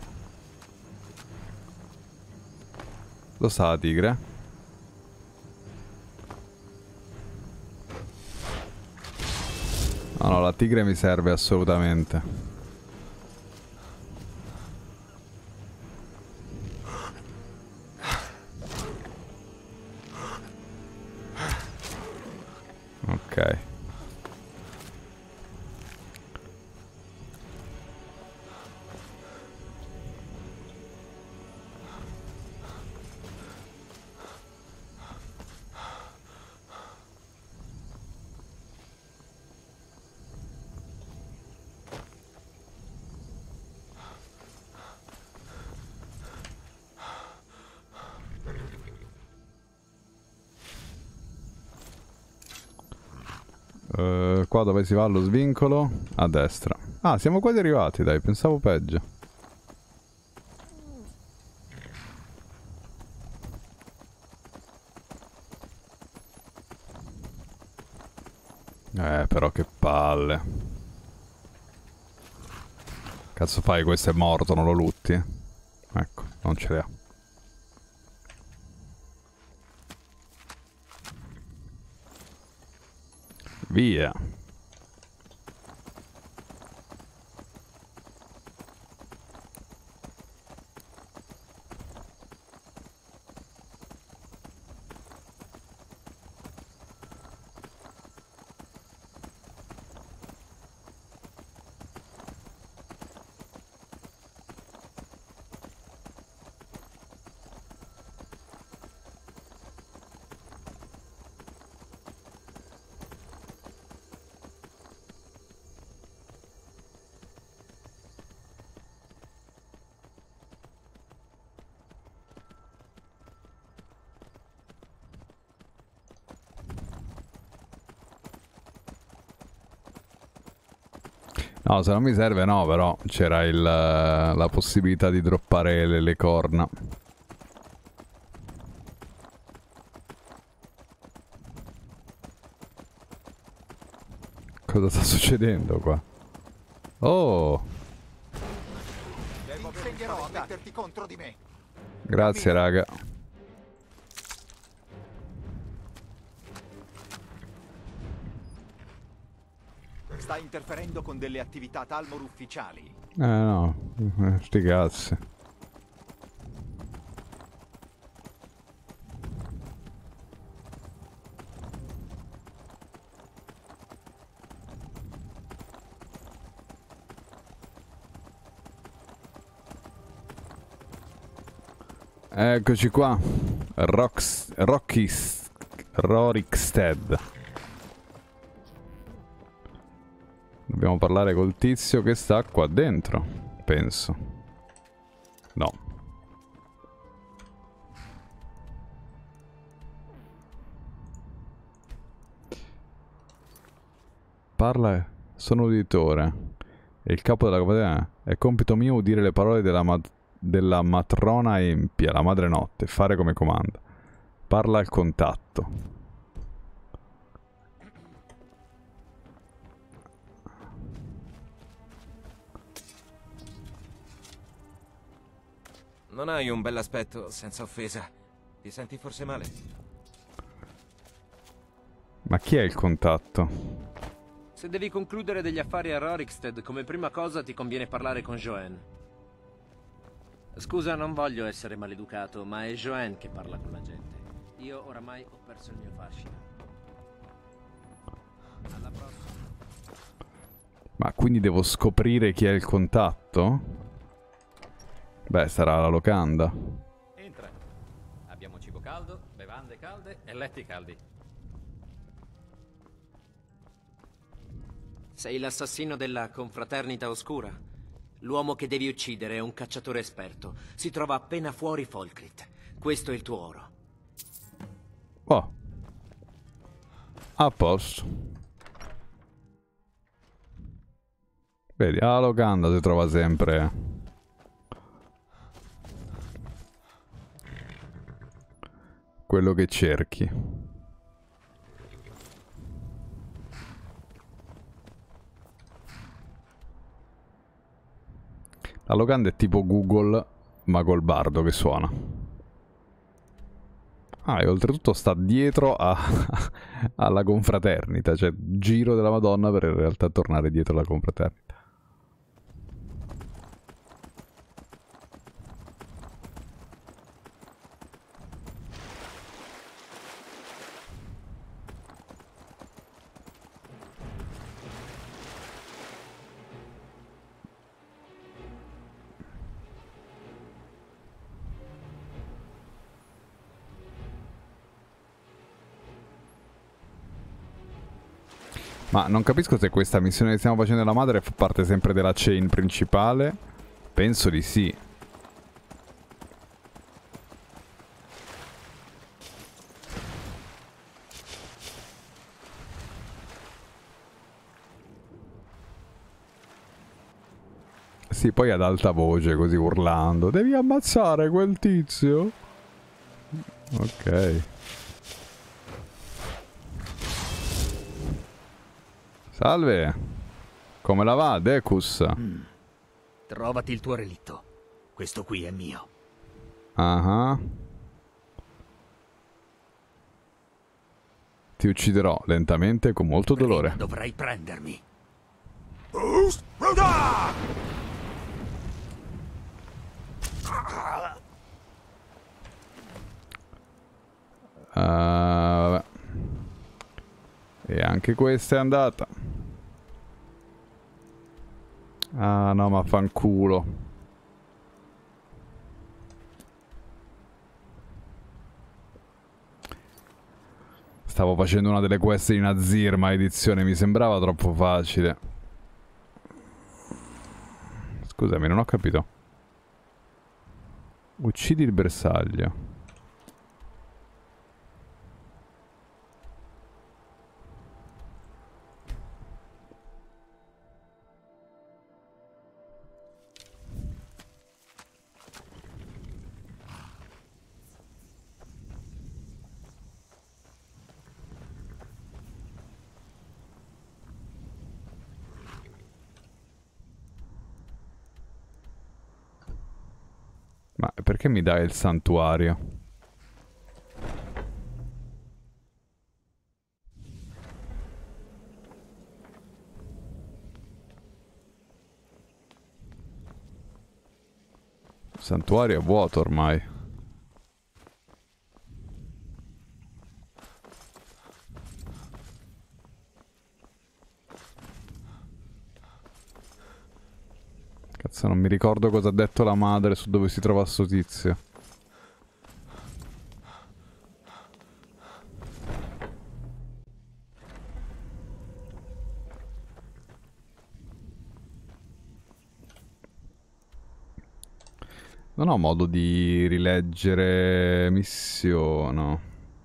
Lo sa la tigre? No, no, la tigre mi serve assolutamente. Ok. Qua dove si va allo svincolo? A destra. Ah, siamo quasi arrivati, dai, pensavo peggio. Però che palle. Cazzo fai, questo è morto, non lo lutti? Ecco, non ce l'ha. Via. No, se non mi serve no, però c'era la possibilità di droppare le corna. Cosa sta succedendo qua? Oh! Ti insegnerò a metterti contro di me. Grazie, raga. Sta interferendo con delle attività Talmor ufficiali. No, sti cazzi. Eccoci qua. Rorikstead. Dobbiamo parlare col tizio che sta qua dentro, penso. No. Parla, sono uditore. E il capo della capitania. È compito mio udire le parole della matrona Empia, la madre notte, fare come comanda. Parla al contatto. Non hai un bell'aspetto, senza offesa. Ti senti forse male? Ma chi è il contatto? Se devi concludere degli affari a Rorikstead, come prima cosa ti conviene parlare con Joanne. Scusa, non voglio essere maleducato, ma è Joanne che parla con la gente. Io oramai ho perso il mio fascino. Alla prossima. Ma quindi devo scoprire chi è il contatto? Beh, sarà la locanda. Entra. Abbiamo cibo caldo, bevande calde e letti caldi. Sei l'assassino della confraternita oscura? L'uomo che devi uccidere è un cacciatore esperto. Si trova appena fuori Folkrit. Questo è il tuo oro. Oh. A posto. Vedi, la locanda si trova sempre. Quello che cerchi. La locanda è tipo Google, ma col bardo che suona. Ah, e oltretutto sta dietro alla confraternita, cioè giro della Madonna per in realtà tornare dietro alla confraternita. Ma non capisco se questa missione che stiamo facendo della madre fa parte sempre della chain principale. Penso di sì. Sì, poi ad alta voce, così urlando. Devi ammazzare quel tizio? Ok. Salve. Come la va, Decus? Trovati il tuo relitto. Questo qui è mio. Ah. Ti ucciderò lentamente e con molto dolore. Dovrai prendermi. Vabbè. E anche questa è andata. Ah no, ma fanculo. Stavo facendo una delle quest di Nazir, maledizione, mi sembrava troppo facile. Scusami, non ho capito. Uccidi il bersaglio. E perché mi dai il santuario? Il santuario è vuoto ormai. Cazzo, non mi ricordo cosa ha detto la madre su dove si trova sto tizio. Non ho modo di rileggere missione.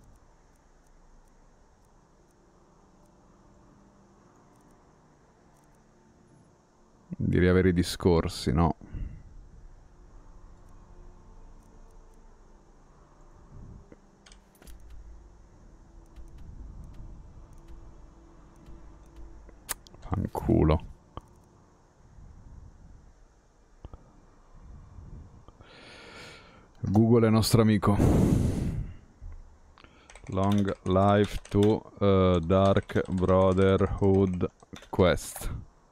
Di riavere i discorsi, no? Fanculo. Google è nostro amico. Long life to Dark Brotherhood Quest.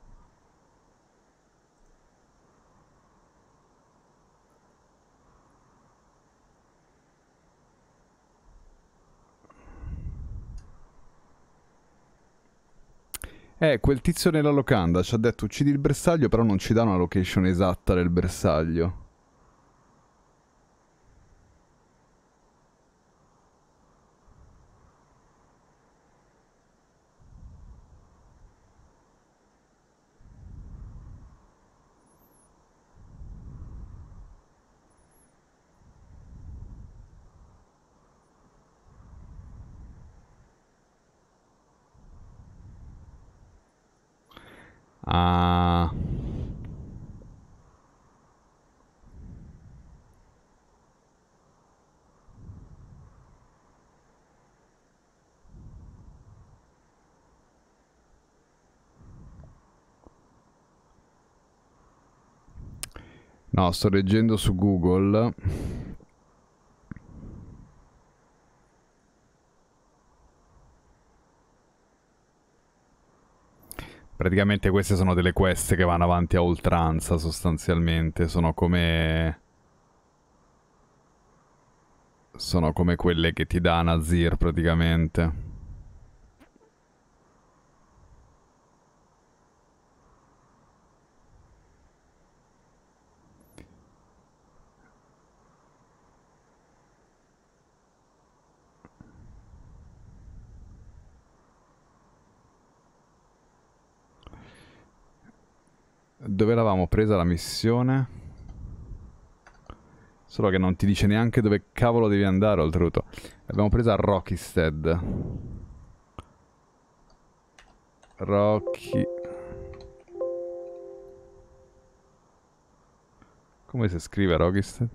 Quel tizio nella locanda ci ha detto uccidi il bersaglio, però non ci dà una location esatta del bersaglio. Ah. No, sto leggendo su Google. Praticamente queste sono delle quest che vanno avanti a oltranza, sostanzialmente. Sono come quelle che ti dà Nazir, praticamente. Dove l'avevamo presa la missione? Solo che non ti dice neanche dove cavolo devi andare, oltretutto. L'abbiamo presa a Rockstead. Come si scrive Rockstead?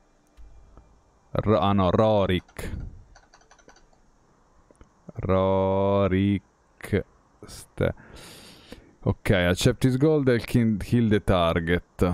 Ah no, Rorik. Ok, accept his gold and kill the target.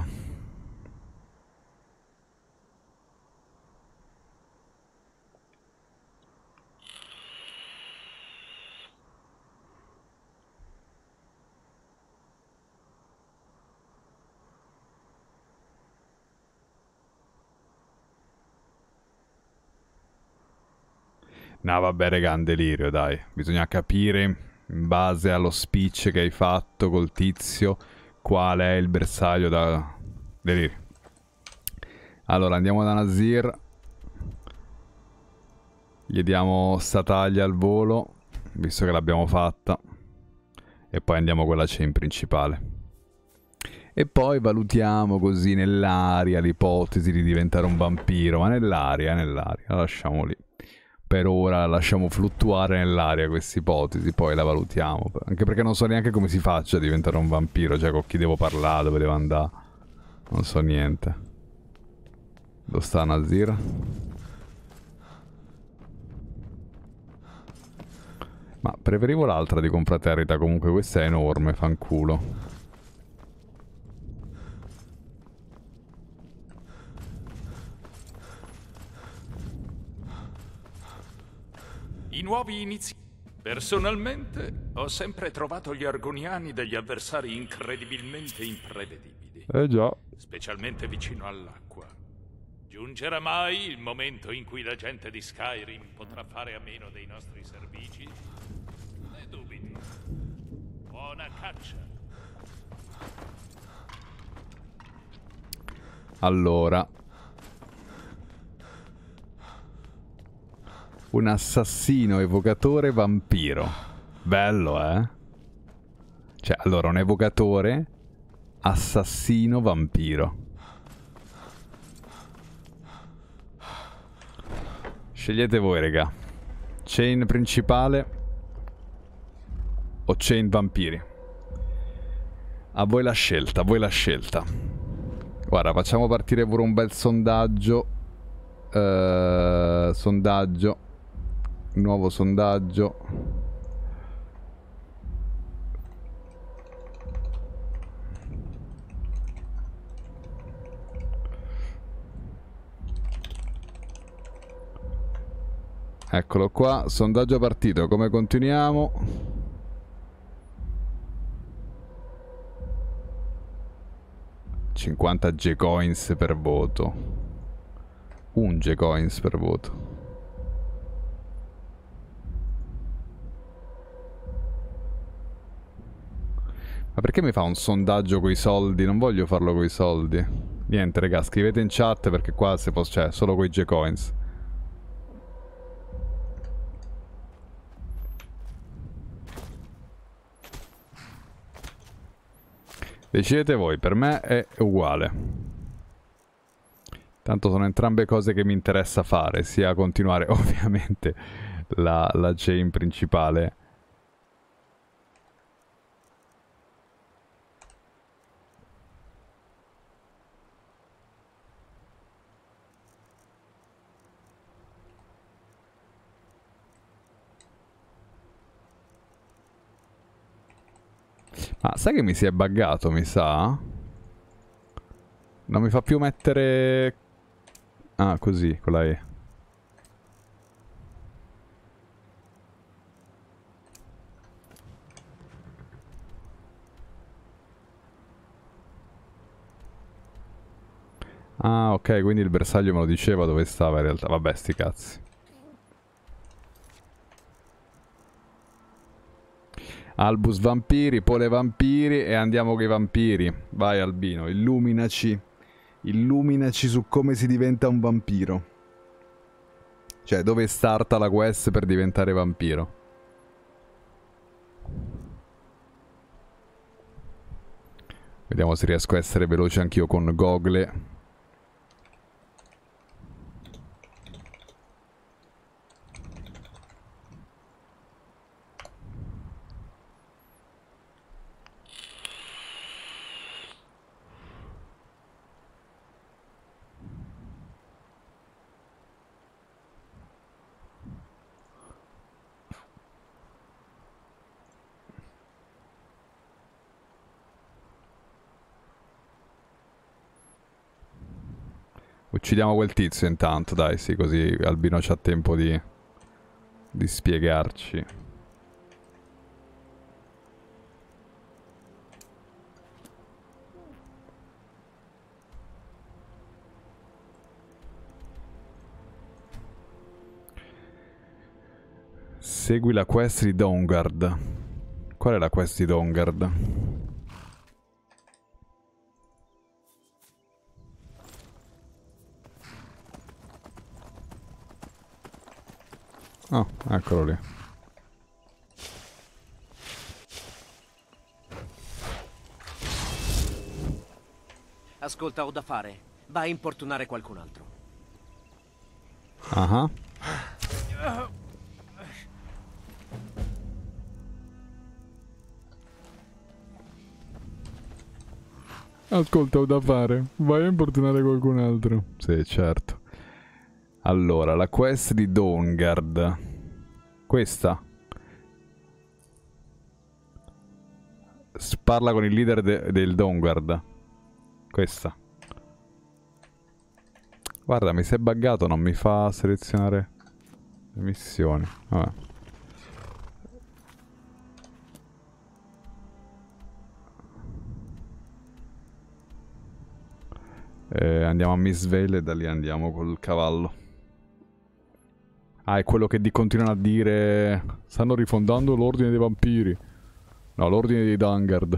No, vabbè, raga, un delirio, dai. Bisogna capire, in base allo speech che hai fatto col tizio, qual è il bersaglio da... Delirio. Allora, andiamo da Nazir. Gli diamo sta taglia al volo, visto che l'abbiamo fatta. E poi andiamo con la chain principale. E poi valutiamo così nell'aria l'ipotesi di diventare un vampiro. Ma nell'aria, la lasciamo lì. Per ora lasciamo fluttuare nell'aria questa ipotesi, poi la valutiamo. Anche perché non so neanche come si faccia a diventare un vampiro, cioè con chi devo parlare, dove devo andare. Non so niente. Dove sta Nazir? Ma preferivo l'altra di confraternita, comunque questa è enorme, fanculo. nuovi inizi. Personalmente ho sempre trovato gli argoniani degli avversari incredibilmente imprevedibili. Già. Specialmente vicino all'acqua. Giungerà mai il momento in cui la gente di Skyrim potrà fare a meno dei nostri servigi? Ne dubiti. Buona caccia. Allora, un assassino evocatore vampiro. Bello, eh? Cioè, allora, un evocatore assassino vampiro. Scegliete voi, raga. Chain principale o chain vampiri? A voi la scelta, a voi la scelta. Guarda, facciamo partire pure un bel sondaggio. Sondaggio. Nuovo sondaggio. Eccolo qua, sondaggio partito, come continuiamo? $50 G-Coins per voto. Un G-Coins per voto. Ma perché mi fa un sondaggio coi soldi? Non voglio farlo coi soldi. Niente, raga, scrivete in chat perché qua se posso, cioè, solo coi G-Coins. Decidete voi, per me è uguale. Tanto sono entrambe cose che mi interessa fare, sia continuare ovviamente la chain principale. Ma sai che mi si è buggato, mi sa? Non mi fa più mettere... Ah, così, con la E. Ah, ok, quindi il bersaglio me lo diceva dove stava in realtà. Vabbè, sti cazzi. Albus vampiri, Pole vampiri e andiamo con i vampiri. Vai Albino, illuminaci. Illuminaci su come si diventa un vampiro. Cioè, dove starta la quest per diventare vampiro. Vediamo se riesco a essere veloce anch'io con Google. Uccidiamo quel tizio intanto, dai, sì, così Albino c'ha tempo di spiegarci. Segui la quest di Dawnguard. Qual è la quest di Dawnguard? Oh, eccolo lì. Ascolta, ho da fare. Va a importunare qualcun altro. Ah. Ascolta, ho da fare. Vai a importunare qualcun altro. Sì, certo. Allora, la quest di Dawnguard. Questa. Parla con il leader del Dawnguard. Questa. Guarda, mi si è buggato, non mi fa selezionare le missioni. Vabbè. Andiamo a Mistveil e da lì andiamo col cavallo. Ah, è quello che continuano a dire... Stanno rifondando l'ordine dei vampiri. No, l'ordine dei Dungard.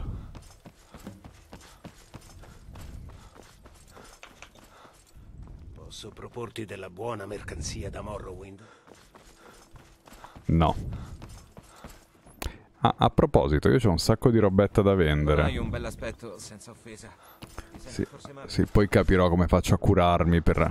Posso proporti della buona mercanzia da Morrowind? No. Ah, a proposito, io c'ho un sacco di robetta da vendere. Hai un bell'aspetto, senza offesa. Sì, sì, poi capirò come faccio a curarmi per...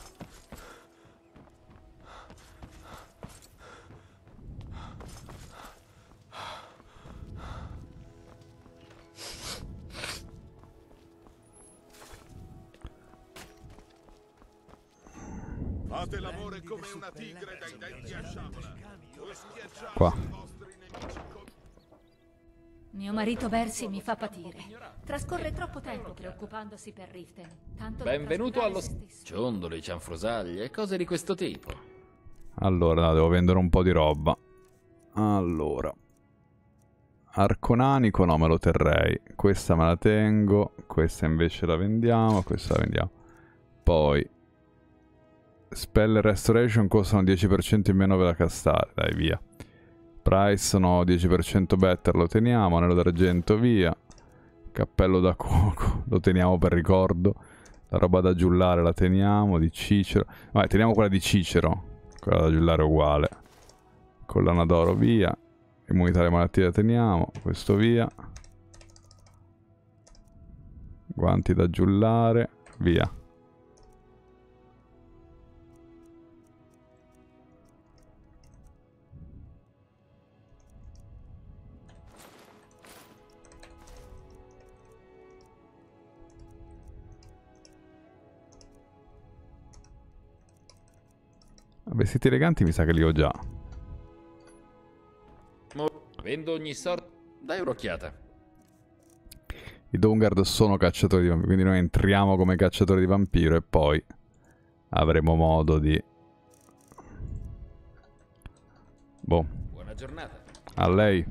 Fate l'amore come una tigre dai denti a sciabola. Qua. Mio marito Bersi mi fa patire. Trascorre troppo tempo preoccupandosi per Riften. Tanto da Benvenuto allo... trascurare se stesso. Ciondoli, cianfrusaglie e cose di questo tipo. Allora, no, devo vendere un po' di roba. Allora. Arconanico no, me lo terrei. Questa me la tengo. Questa invece la vendiamo. Questa la vendiamo. Poi... Spell e Restoration costano 10% in meno per la castare. Dai, via. Price sono 10% better, lo teniamo. Anello d'argento, via. Cappello da cuoco, lo teniamo per ricordo. La roba da giullare la teniamo, di Cicero. Vabbè, teniamo quella di Cicero. Quella da giullare è uguale. Collana d'oro, via. Immunità alle malattie la teniamo. Questo via. Guanti da giullare, via. Vestiti eleganti mi sa che li ho già. Vendo ogni sorta. Dai un'occhiata. I Dungard sono cacciatori di vampiro, quindi noi entriamo come cacciatori di vampiro e poi avremo modo di... Boh. Buona giornata. A lei.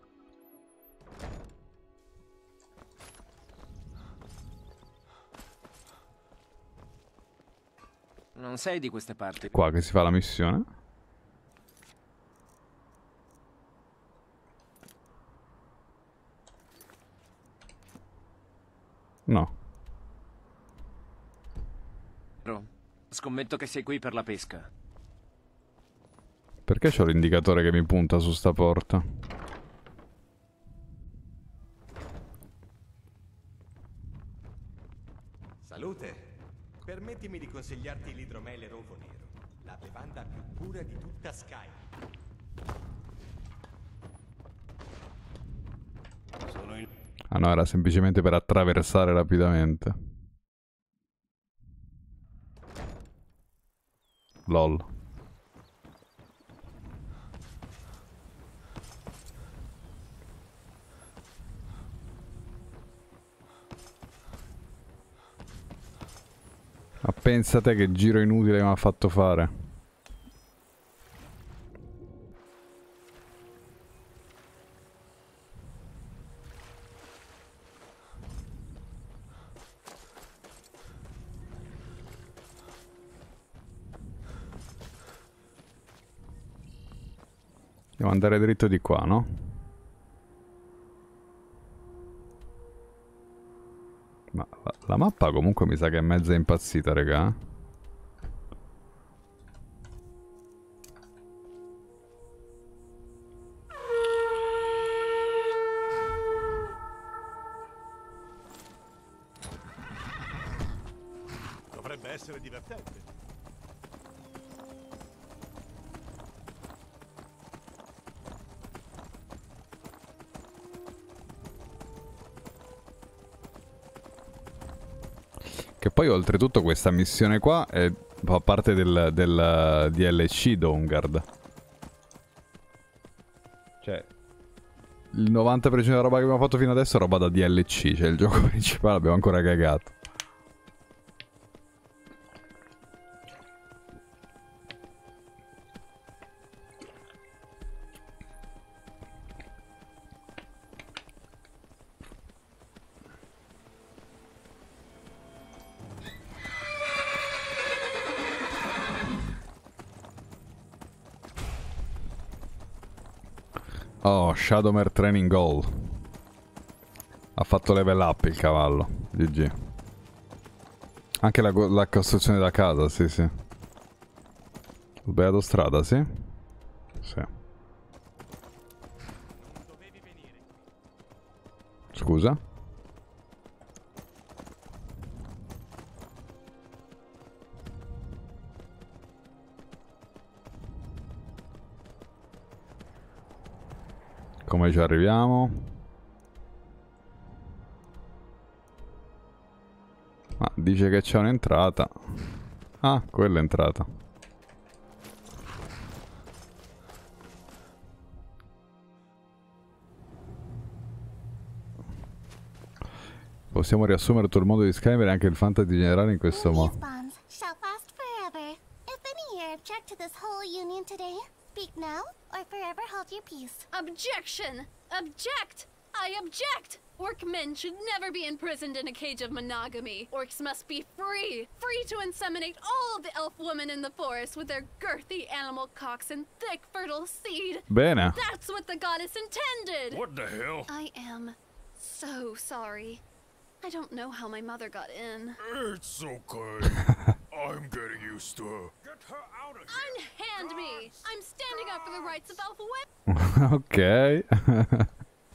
Non sei di queste parti. Qua che si fa la missione. No. Scommetto che sei qui per la pesca. Perché c'ho l'indicatore che mi punta su sta porta? Salute! Permettimi di consigliarti l'idromele rovo nero, la bevanda più pura di tutta Sky. Ah no, era semplicemente per attraversare rapidamente. LOL. Ma pensate che giro inutile che mi ha fatto fare. Devo andare dritto di qua, no? Ma la mappa comunque mi sa che è mezza impazzita, raga. Dovrebbe essere divertente. Che poi oltretutto questa missione qua fa parte del DLC Dawnguard. Cioè, il 90% della roba che abbiamo fatto fino adesso è roba da DLC, cioè il gioco principale l'abbiamo ancora cagato. Oh, Shadowmere Training Goal. Ha fatto level up il cavallo. GG. Anche la costruzione della casa, sì, sì. Ho sbagliato strada, sì? Sì. Scusa? Come ci arriviamo? Ah, dice che c'è un'entrata. Ah, quella è entrata. Possiamo riassumere tutto il mondo di Skyrim e anche il fantasy generale in questo modo. Bonds shall last forever. If any here object to this whole union today, speak now or forever hold your peace. Objection! Object! I object! Orc-men should never be imprisoned in a cage of monogamy. Orcs must be free! Free to inseminate all of the elf women in the forest with their girthy animal cocks and thick fertile seed. Bene. That's what the goddess intended! What the hell? I am so sorry. I don't know how my mother got in. It's okay. I'm getting used to her. Get her out of here. Unhand me! I'm standing up for the rights of elf women! Ok.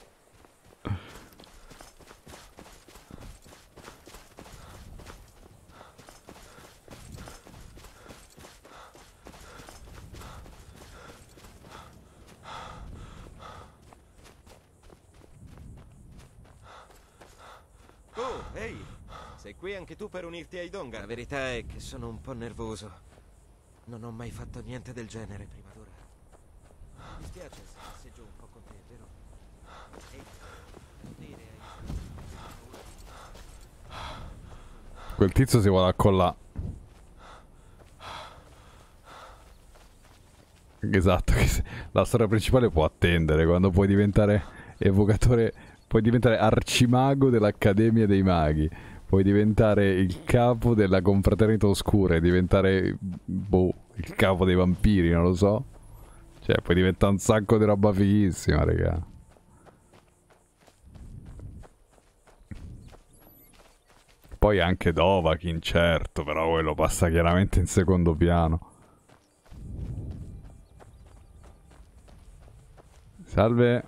Oh, ehi! Sei qui anche tu per unirti ai Dongar? La verità è che sono un po' nervoso. Non ho mai fatto niente del genere prima d'ora. Mi dispiace se passeggio un po' con te, vero? Ehi, dire Quel tizio si vuole accollare. Esatto, la storia principale può attendere quando puoi diventare evocatore, puoi diventare arcimago dell'Accademia dei Maghi, puoi diventare il capo della Confraternita Oscura, diventare boh, il capo dei vampiri, non lo so. Cioè, puoi diventare un sacco di roba fighissima, raga. Poi anche Dovahkiin, certo, però quello passa chiaramente in secondo piano. Salve.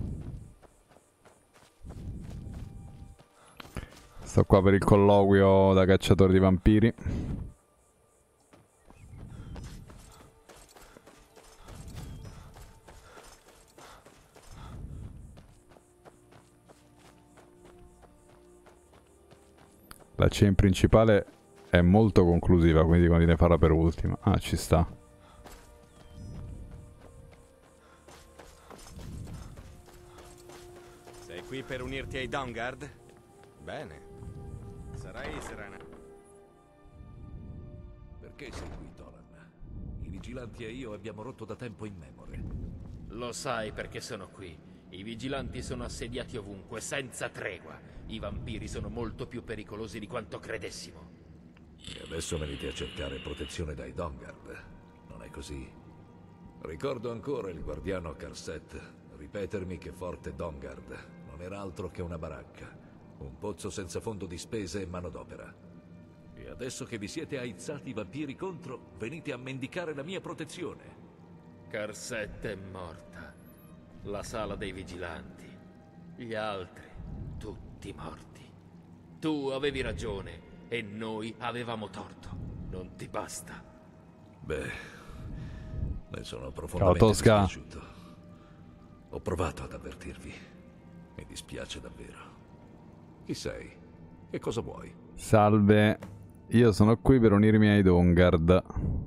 Sto qua per il colloquio da cacciatore di vampiri. La chain principale è molto conclusiva, quindi conviene farla per ultima. Ah, ci sta. Sei qui per unirti ai Dawnguard? Bene. Sarai serena. Perché sei qui, Tolan? I vigilanti e io abbiamo rotto da tempo in memoria. Lo sai perché sono qui. I vigilanti sono assediati ovunque, senza tregua. I vampiri sono molto più pericolosi di quanto credessimo. E adesso venite a cercare protezione dai Dawnguard. Non è così? Ricordo ancora il guardiano Karset ripetermi che Forte Dawnguard non era altro che una baracca, un pozzo senza fondo di spese e manodopera. E adesso che vi siete aizzati i vampiri contro, venite a mendicare la mia protezione. Karset è morta. La sala dei vigilanti. Gli altri, tutti morti. Tu avevi ragione e noi avevamo torto. Non ti basta? Beh, ne sono profondamente dispiaciuto. Ho provato ad avvertirvi. Mi dispiace davvero. Chi sei? Che cosa vuoi? Salve. Io sono qui per unirmi ai Dawnguard.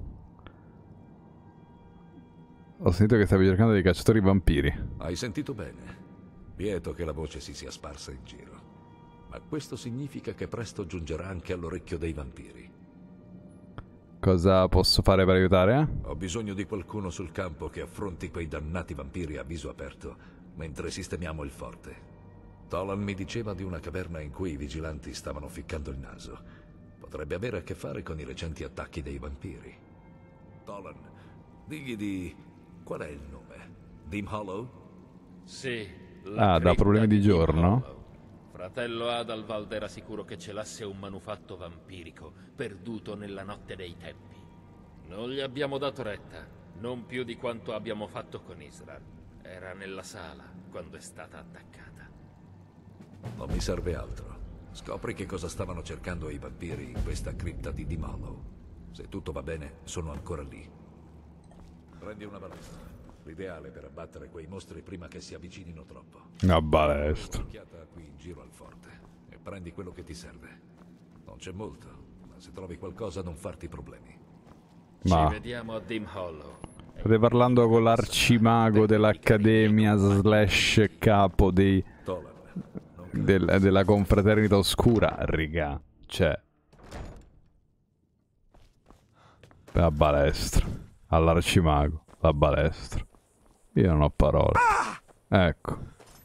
Ho sentito che stavi cercando dei cacciatori vampiri. Hai sentito bene. Lieto che la voce si sia sparsa in giro. Ma questo significa che presto giungerà anche all'orecchio dei vampiri. Cosa posso fare per aiutare? Ho bisogno di qualcuno sul campo che affronti quei dannati vampiri a viso aperto mentre sistemiamo il forte. Tolan mi diceva di una caverna in cui i vigilanti stavano ficcando il naso. Potrebbe avere a che fare con i recenti attacchi dei vampiri. Tolan, digli di... qual è il nome? Dim Hollow? Sì. Ah, da problemi di giorno? Fratello Adalvald era sicuro che celasse un manufatto vampirico, perduto nella notte dei tempi. Non gli abbiamo dato retta, non più di quanto abbiamo fatto con Israel. Era nella sala quando è stata attaccata. Non mi serve altro. Scopri che cosa stavano cercando i vampiri in questa cripta di Dimalo. Se tutto va bene, sono ancora lì. Prendi una balestra. L'ideale per abbattere quei mostri prima che si avvicinino troppo. Una balestra. Un'occhiata qui in giro al forte e prendi quello che ti serve. Non c'è molto, ma se trovi qualcosa non farti problemi. Ma Ci vediamo a Dim Hollow. state parlando con l'arcimago dell'Accademia slash capo dei della confraternita oscura, riga. Cioè, la balestra all'arcimago, la balestra. Io non ho parole. Ecco.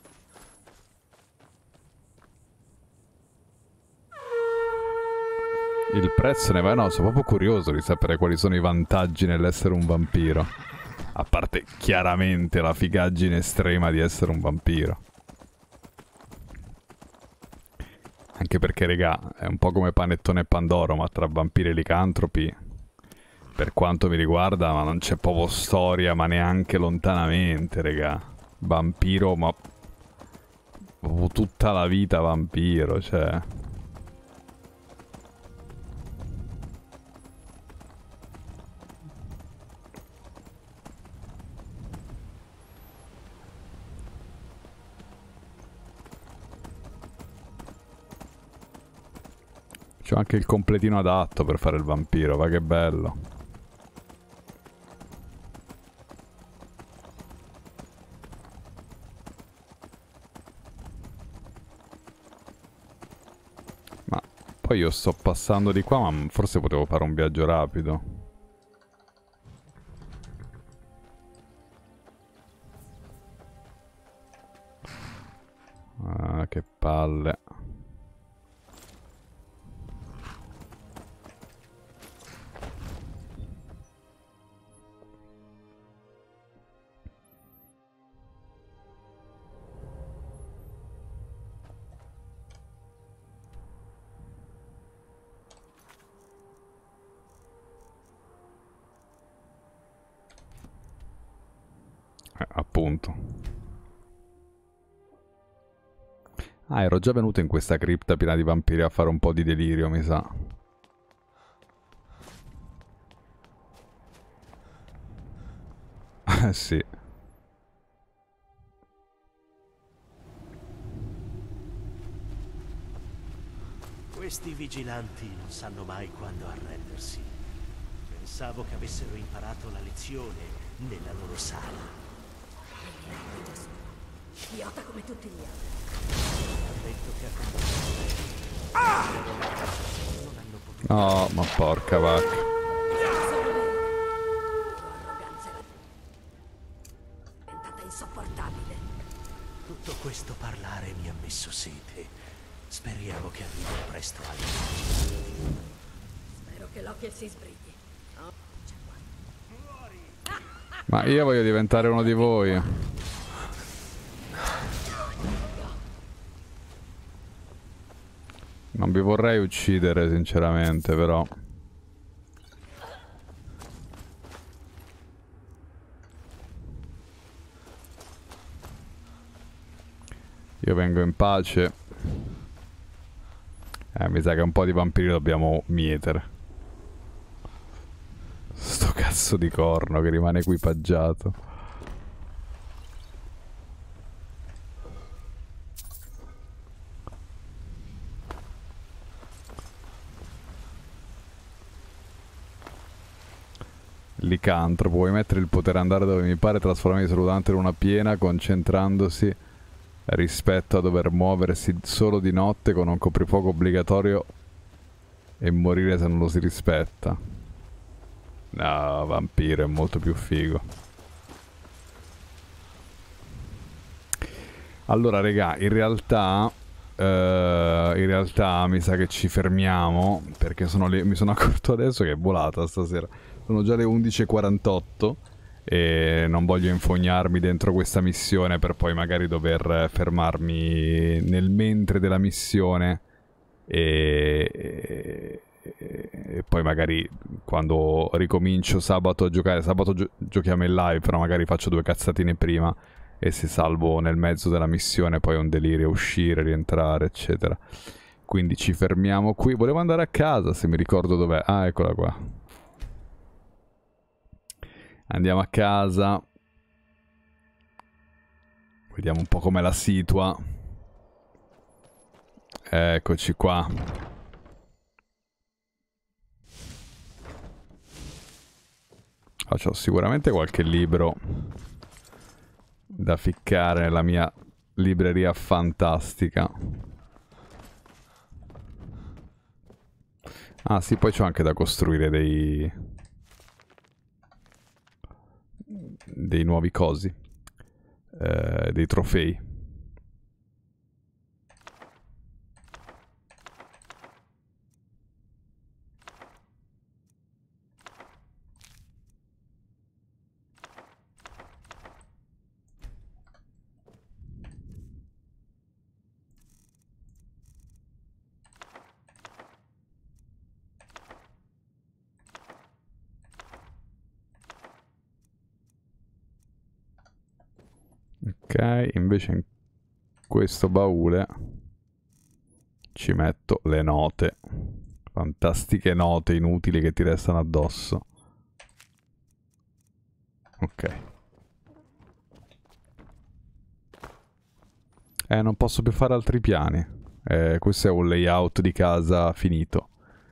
Il prezzo ne va? No, sono proprio curioso di sapere quali sono i vantaggi nell'essere un vampiro. A parte chiaramente la figaggine estrema di essere un vampiro. Anche perché, regà, è un po' come Panettone e Pandoro, ma tra vampiri e licantropi, per quanto mi riguarda, ma non c'è proprio storia, ma neanche lontanamente, regà. Vampiro, ma proprio tutta la vita vampiro, cioè. C'ho anche il completino adatto per fare il vampiro, va che bello. Ma poi io sto passando di qua, ma forse potevo fare un viaggio rapido. Ah, che palle. Appunto. Ah, ero già venuto in questa cripta piena di vampiri a fare un po' di delirio, mi sa. Sì. Questi vigilanti non sanno mai quando arrendersi. Pensavo che avessero imparato la lezione nella loro sala. Idiota come tutti gli altri. Ha detto che a non hanno potuto. No, ma porca vacca. È diventata insopportabile. Tutto questo parlare mi ha messo sete. Speriamo che arrivi presto alla luce. Spero che Loki si sbrighi. Oh, c'è qua. Ma io voglio diventare uno di voi. Non vi vorrei uccidere, sinceramente, però. Io vengo in pace. Mi sa che un po' di vampiri dobbiamo mietere. Sto cazzo di corno che rimane equipaggiato. Licantropo, puoi mettere il potere andare dove mi pare, trasformarmi soltanto in una piena, concentrandosi rispetto a dover muoversi solo di notte con un coprifuoco obbligatorio e morire se non lo si rispetta. No, vampiro è molto più figo. Allora, regà, in realtà mi sa che ci fermiamo, perché mi sono accorto adesso che è volata stasera. Sono già le 11:48 e non voglio infognarmi dentro questa missione per poi magari dover fermarmi nel mentre della missione e poi magari quando ricomincio sabato a giocare, sabato giochiamo in live, però magari faccio 2 cazzatine prima e se salvo nel mezzo della missione poi è un delirio uscire, rientrare, eccetera. Quindi ci fermiamo qui. Volevo andare a casa, se mi ricordo dov'è. Ah, eccola qua. Andiamo a casa. Vediamo un po' com'è la situa. Eccoci qua. C'ho sicuramente qualche libro da ficcare nella mia libreria fantastica. Ah sì, poi c'ho anche da costruire dei nuovi cosi, dei trofei. Ok, invece in questo baule ci metto le note. Fantastiche note inutili che ti restano addosso. Ok. Non posso più fare altri piani. Questo è un layout di casa finito.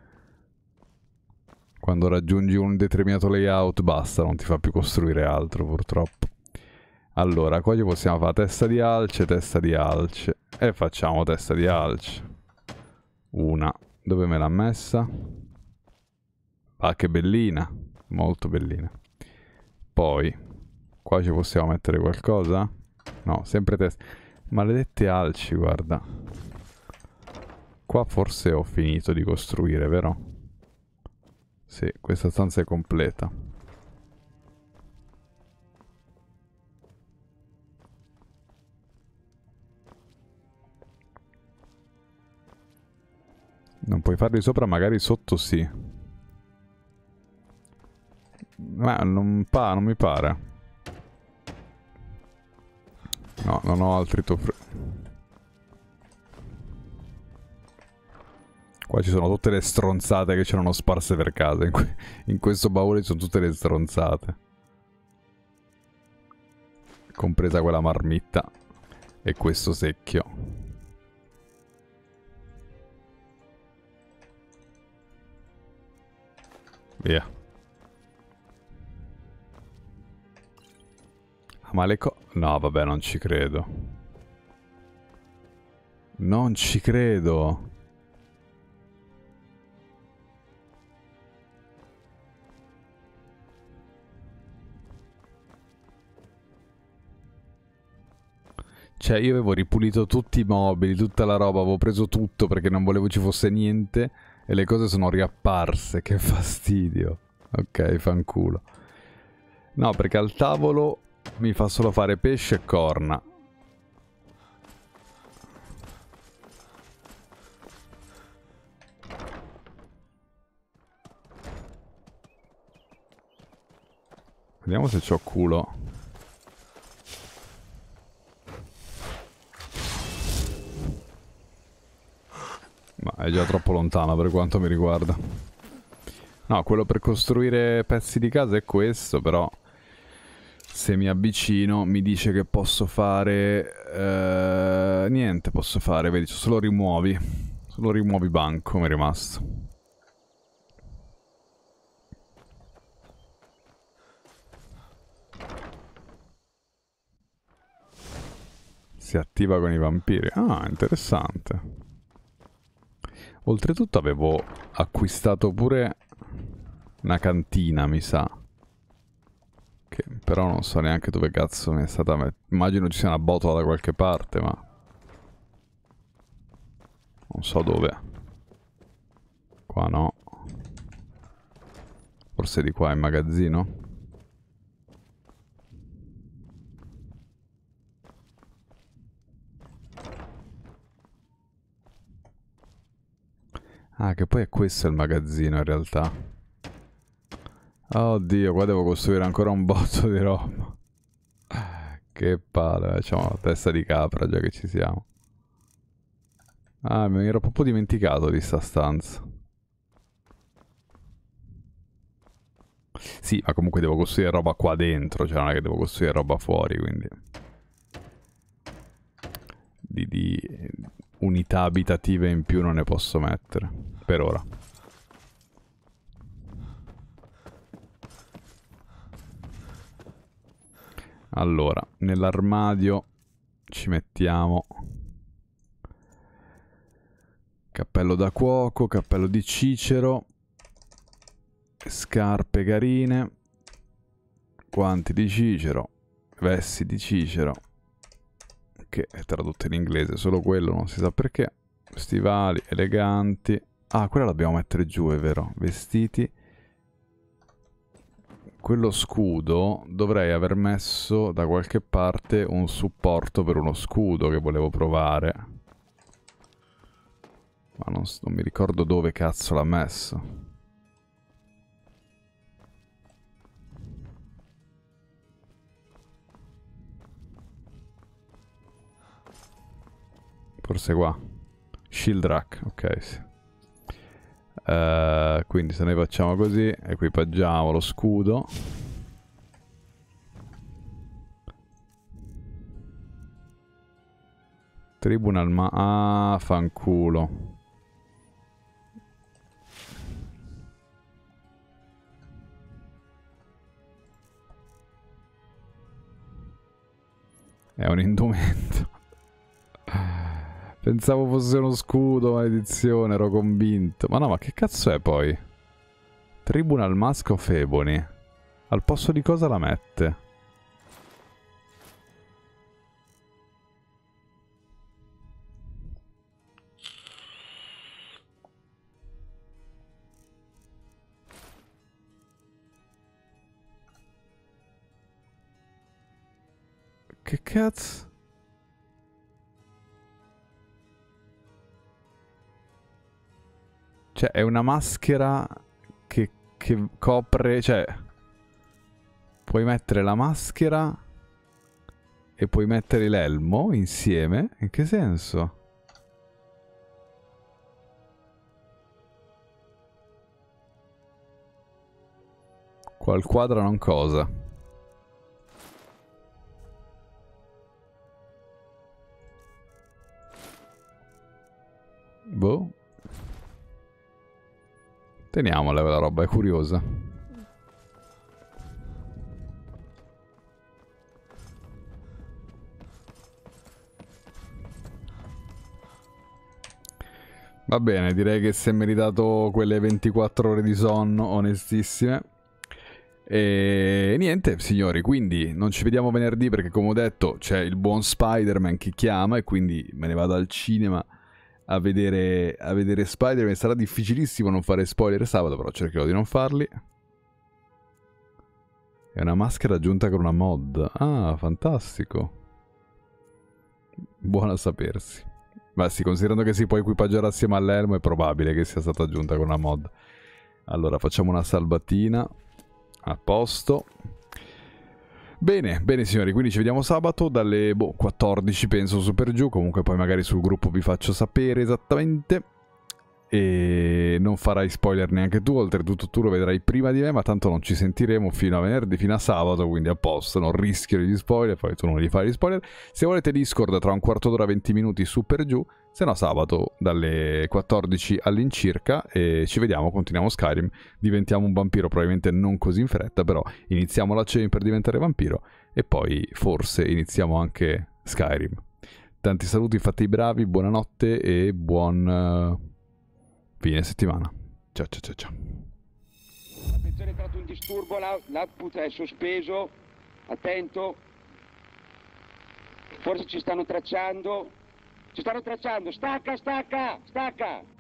Quando raggiungi un determinato layout basta, non ti fa più costruire altro purtroppo. Allora, qua ci possiamo fare testa di alce e facciamo testa di alce. Una. Dove me l'ha messa? Ah, che bellina. Molto bellina. Poi, qua ci possiamo mettere qualcosa? No, sempre testa. Maledette alci, guarda. Qua forse ho finito di costruire, vero? Sì, questa stanza è completa. Non puoi farli sopra, magari sotto sì. Ma non mi pare. No, non ho altri Qua ci sono tutte le stronzate che c'erano sparse per casa. In questo baule ci sono tutte le stronzate. Compresa quella marmitta. E questo secchio. Via. Ma le no, vabbè, non ci credo. Non ci credo. Cioè, io avevo ripulito tutti i mobili, tutta la roba, avevo preso tutto perché non volevo ci fosse niente. E le cose sono riapparse, che fastidio. Ok, fanculo. No, perché al tavolo mi fa solo fare pesce e corna. Vediamo se c'ho culo. Ma è già troppo lontano per quanto mi riguarda. No, quello per costruire pezzi di casa è questo, però se mi avvicino mi dice che posso fare... niente posso fare, vedi, solo rimuovi. Solo rimuovi banco mi è rimasto. Si attiva con i vampiri. Ah, interessante. Oltretutto avevo acquistato pure una cantina, mi sa. Che però non so neanche dove cazzo mi è stata. Immagino ci sia una botola da qualche parte, ma non so dove. Qua no. Forse di qua in magazzino. Ah, che poi è questo il magazzino in realtà. Oddio, qua devo costruire ancora un botto di roba. Che palle, facciamo la testa di capra già che ci siamo. Ah, mi ero proprio dimenticato di sta stanza. Sì, ma comunque devo costruire roba qua dentro, cioè non è che devo costruire roba fuori, quindi... Di unità abitative in più non ne posso mettere, per ora. Allora, nell'armadio ci mettiamo cappello da cuoco, cappello di Cicero, scarpe carine, guanti di Cicero, vesti di Cicero, che è tradotto in inglese, solo quello, non si sa perché, stivali eleganti. Ah, quella l'abbiamo mettere giù, è vero, vestiti. Quello scudo dovrei aver messo da qualche parte un supporto per uno scudo che volevo provare. Ma non mi ricordo dove cazzo l'ha messo. Forse qua. Shield rack, ok, sì. Quindi se noi facciamo così, equipaggiamo lo scudo. Tribunal ah, fanculo. È un indumento. Pensavo fosse uno scudo, maledizione, ero convinto. Ma no, ma che cazzo è poi? Tribunal Mask of Ebony. Al posto di cosa la mette? Che cazzo? Cioè, è una maschera che copre... Cioè, puoi mettere la maschera e puoi mettere l'elmo insieme? In che senso? Qua al quadro non cosa? Boh. Teniamola quella roba, è curiosa. Va bene, direi che si è meritato quelle 24 ore di sonno, onestissime. E niente, signori, quindi non ci vediamo venerdì perché, come ho detto, c'è il buon Spider-Man che chiama e quindi me ne vado al cinema a vedere Spider-Man. Sarà difficilissimo non fare spoiler sabato, però cercherò di non farli. È una maschera aggiunta con una mod. Ah, fantastico. Buono a sapersi. Ma sì, considerando che si può equipaggiare assieme all'elmo, è probabile che sia stata aggiunta con una mod. Allora, facciamo una salvatina. A posto. Bene, bene signori, quindi ci vediamo sabato dalle 14 penso su per giù, comunque poi magari sul gruppo vi faccio sapere esattamente. E non farai spoiler neanche tu, oltretutto tu lo vedrai prima di me, ma tanto non ci sentiremo fino a venerdì, fino a sabato, quindi a posto, non rischio gli spoiler, poi tu non li fai gli spoiler. Se volete Discord tra un quarto d'ora 20 minuti su per giù, se no sabato dalle 14 all'incirca e ci vediamo, continuiamo Skyrim, diventiamo un vampiro, probabilmente non così in fretta, però iniziamo la chain per diventare vampiro e poi forse iniziamo anche Skyrim. Tanti saluti, fate i bravi, buonanotte e buon fine settimana. Ciao ciao ciao ciao. Attenzione, è entrato un disturbo, l'output è sospeso, attento. Forse ci stanno tracciando, stacca, stacca, stacca.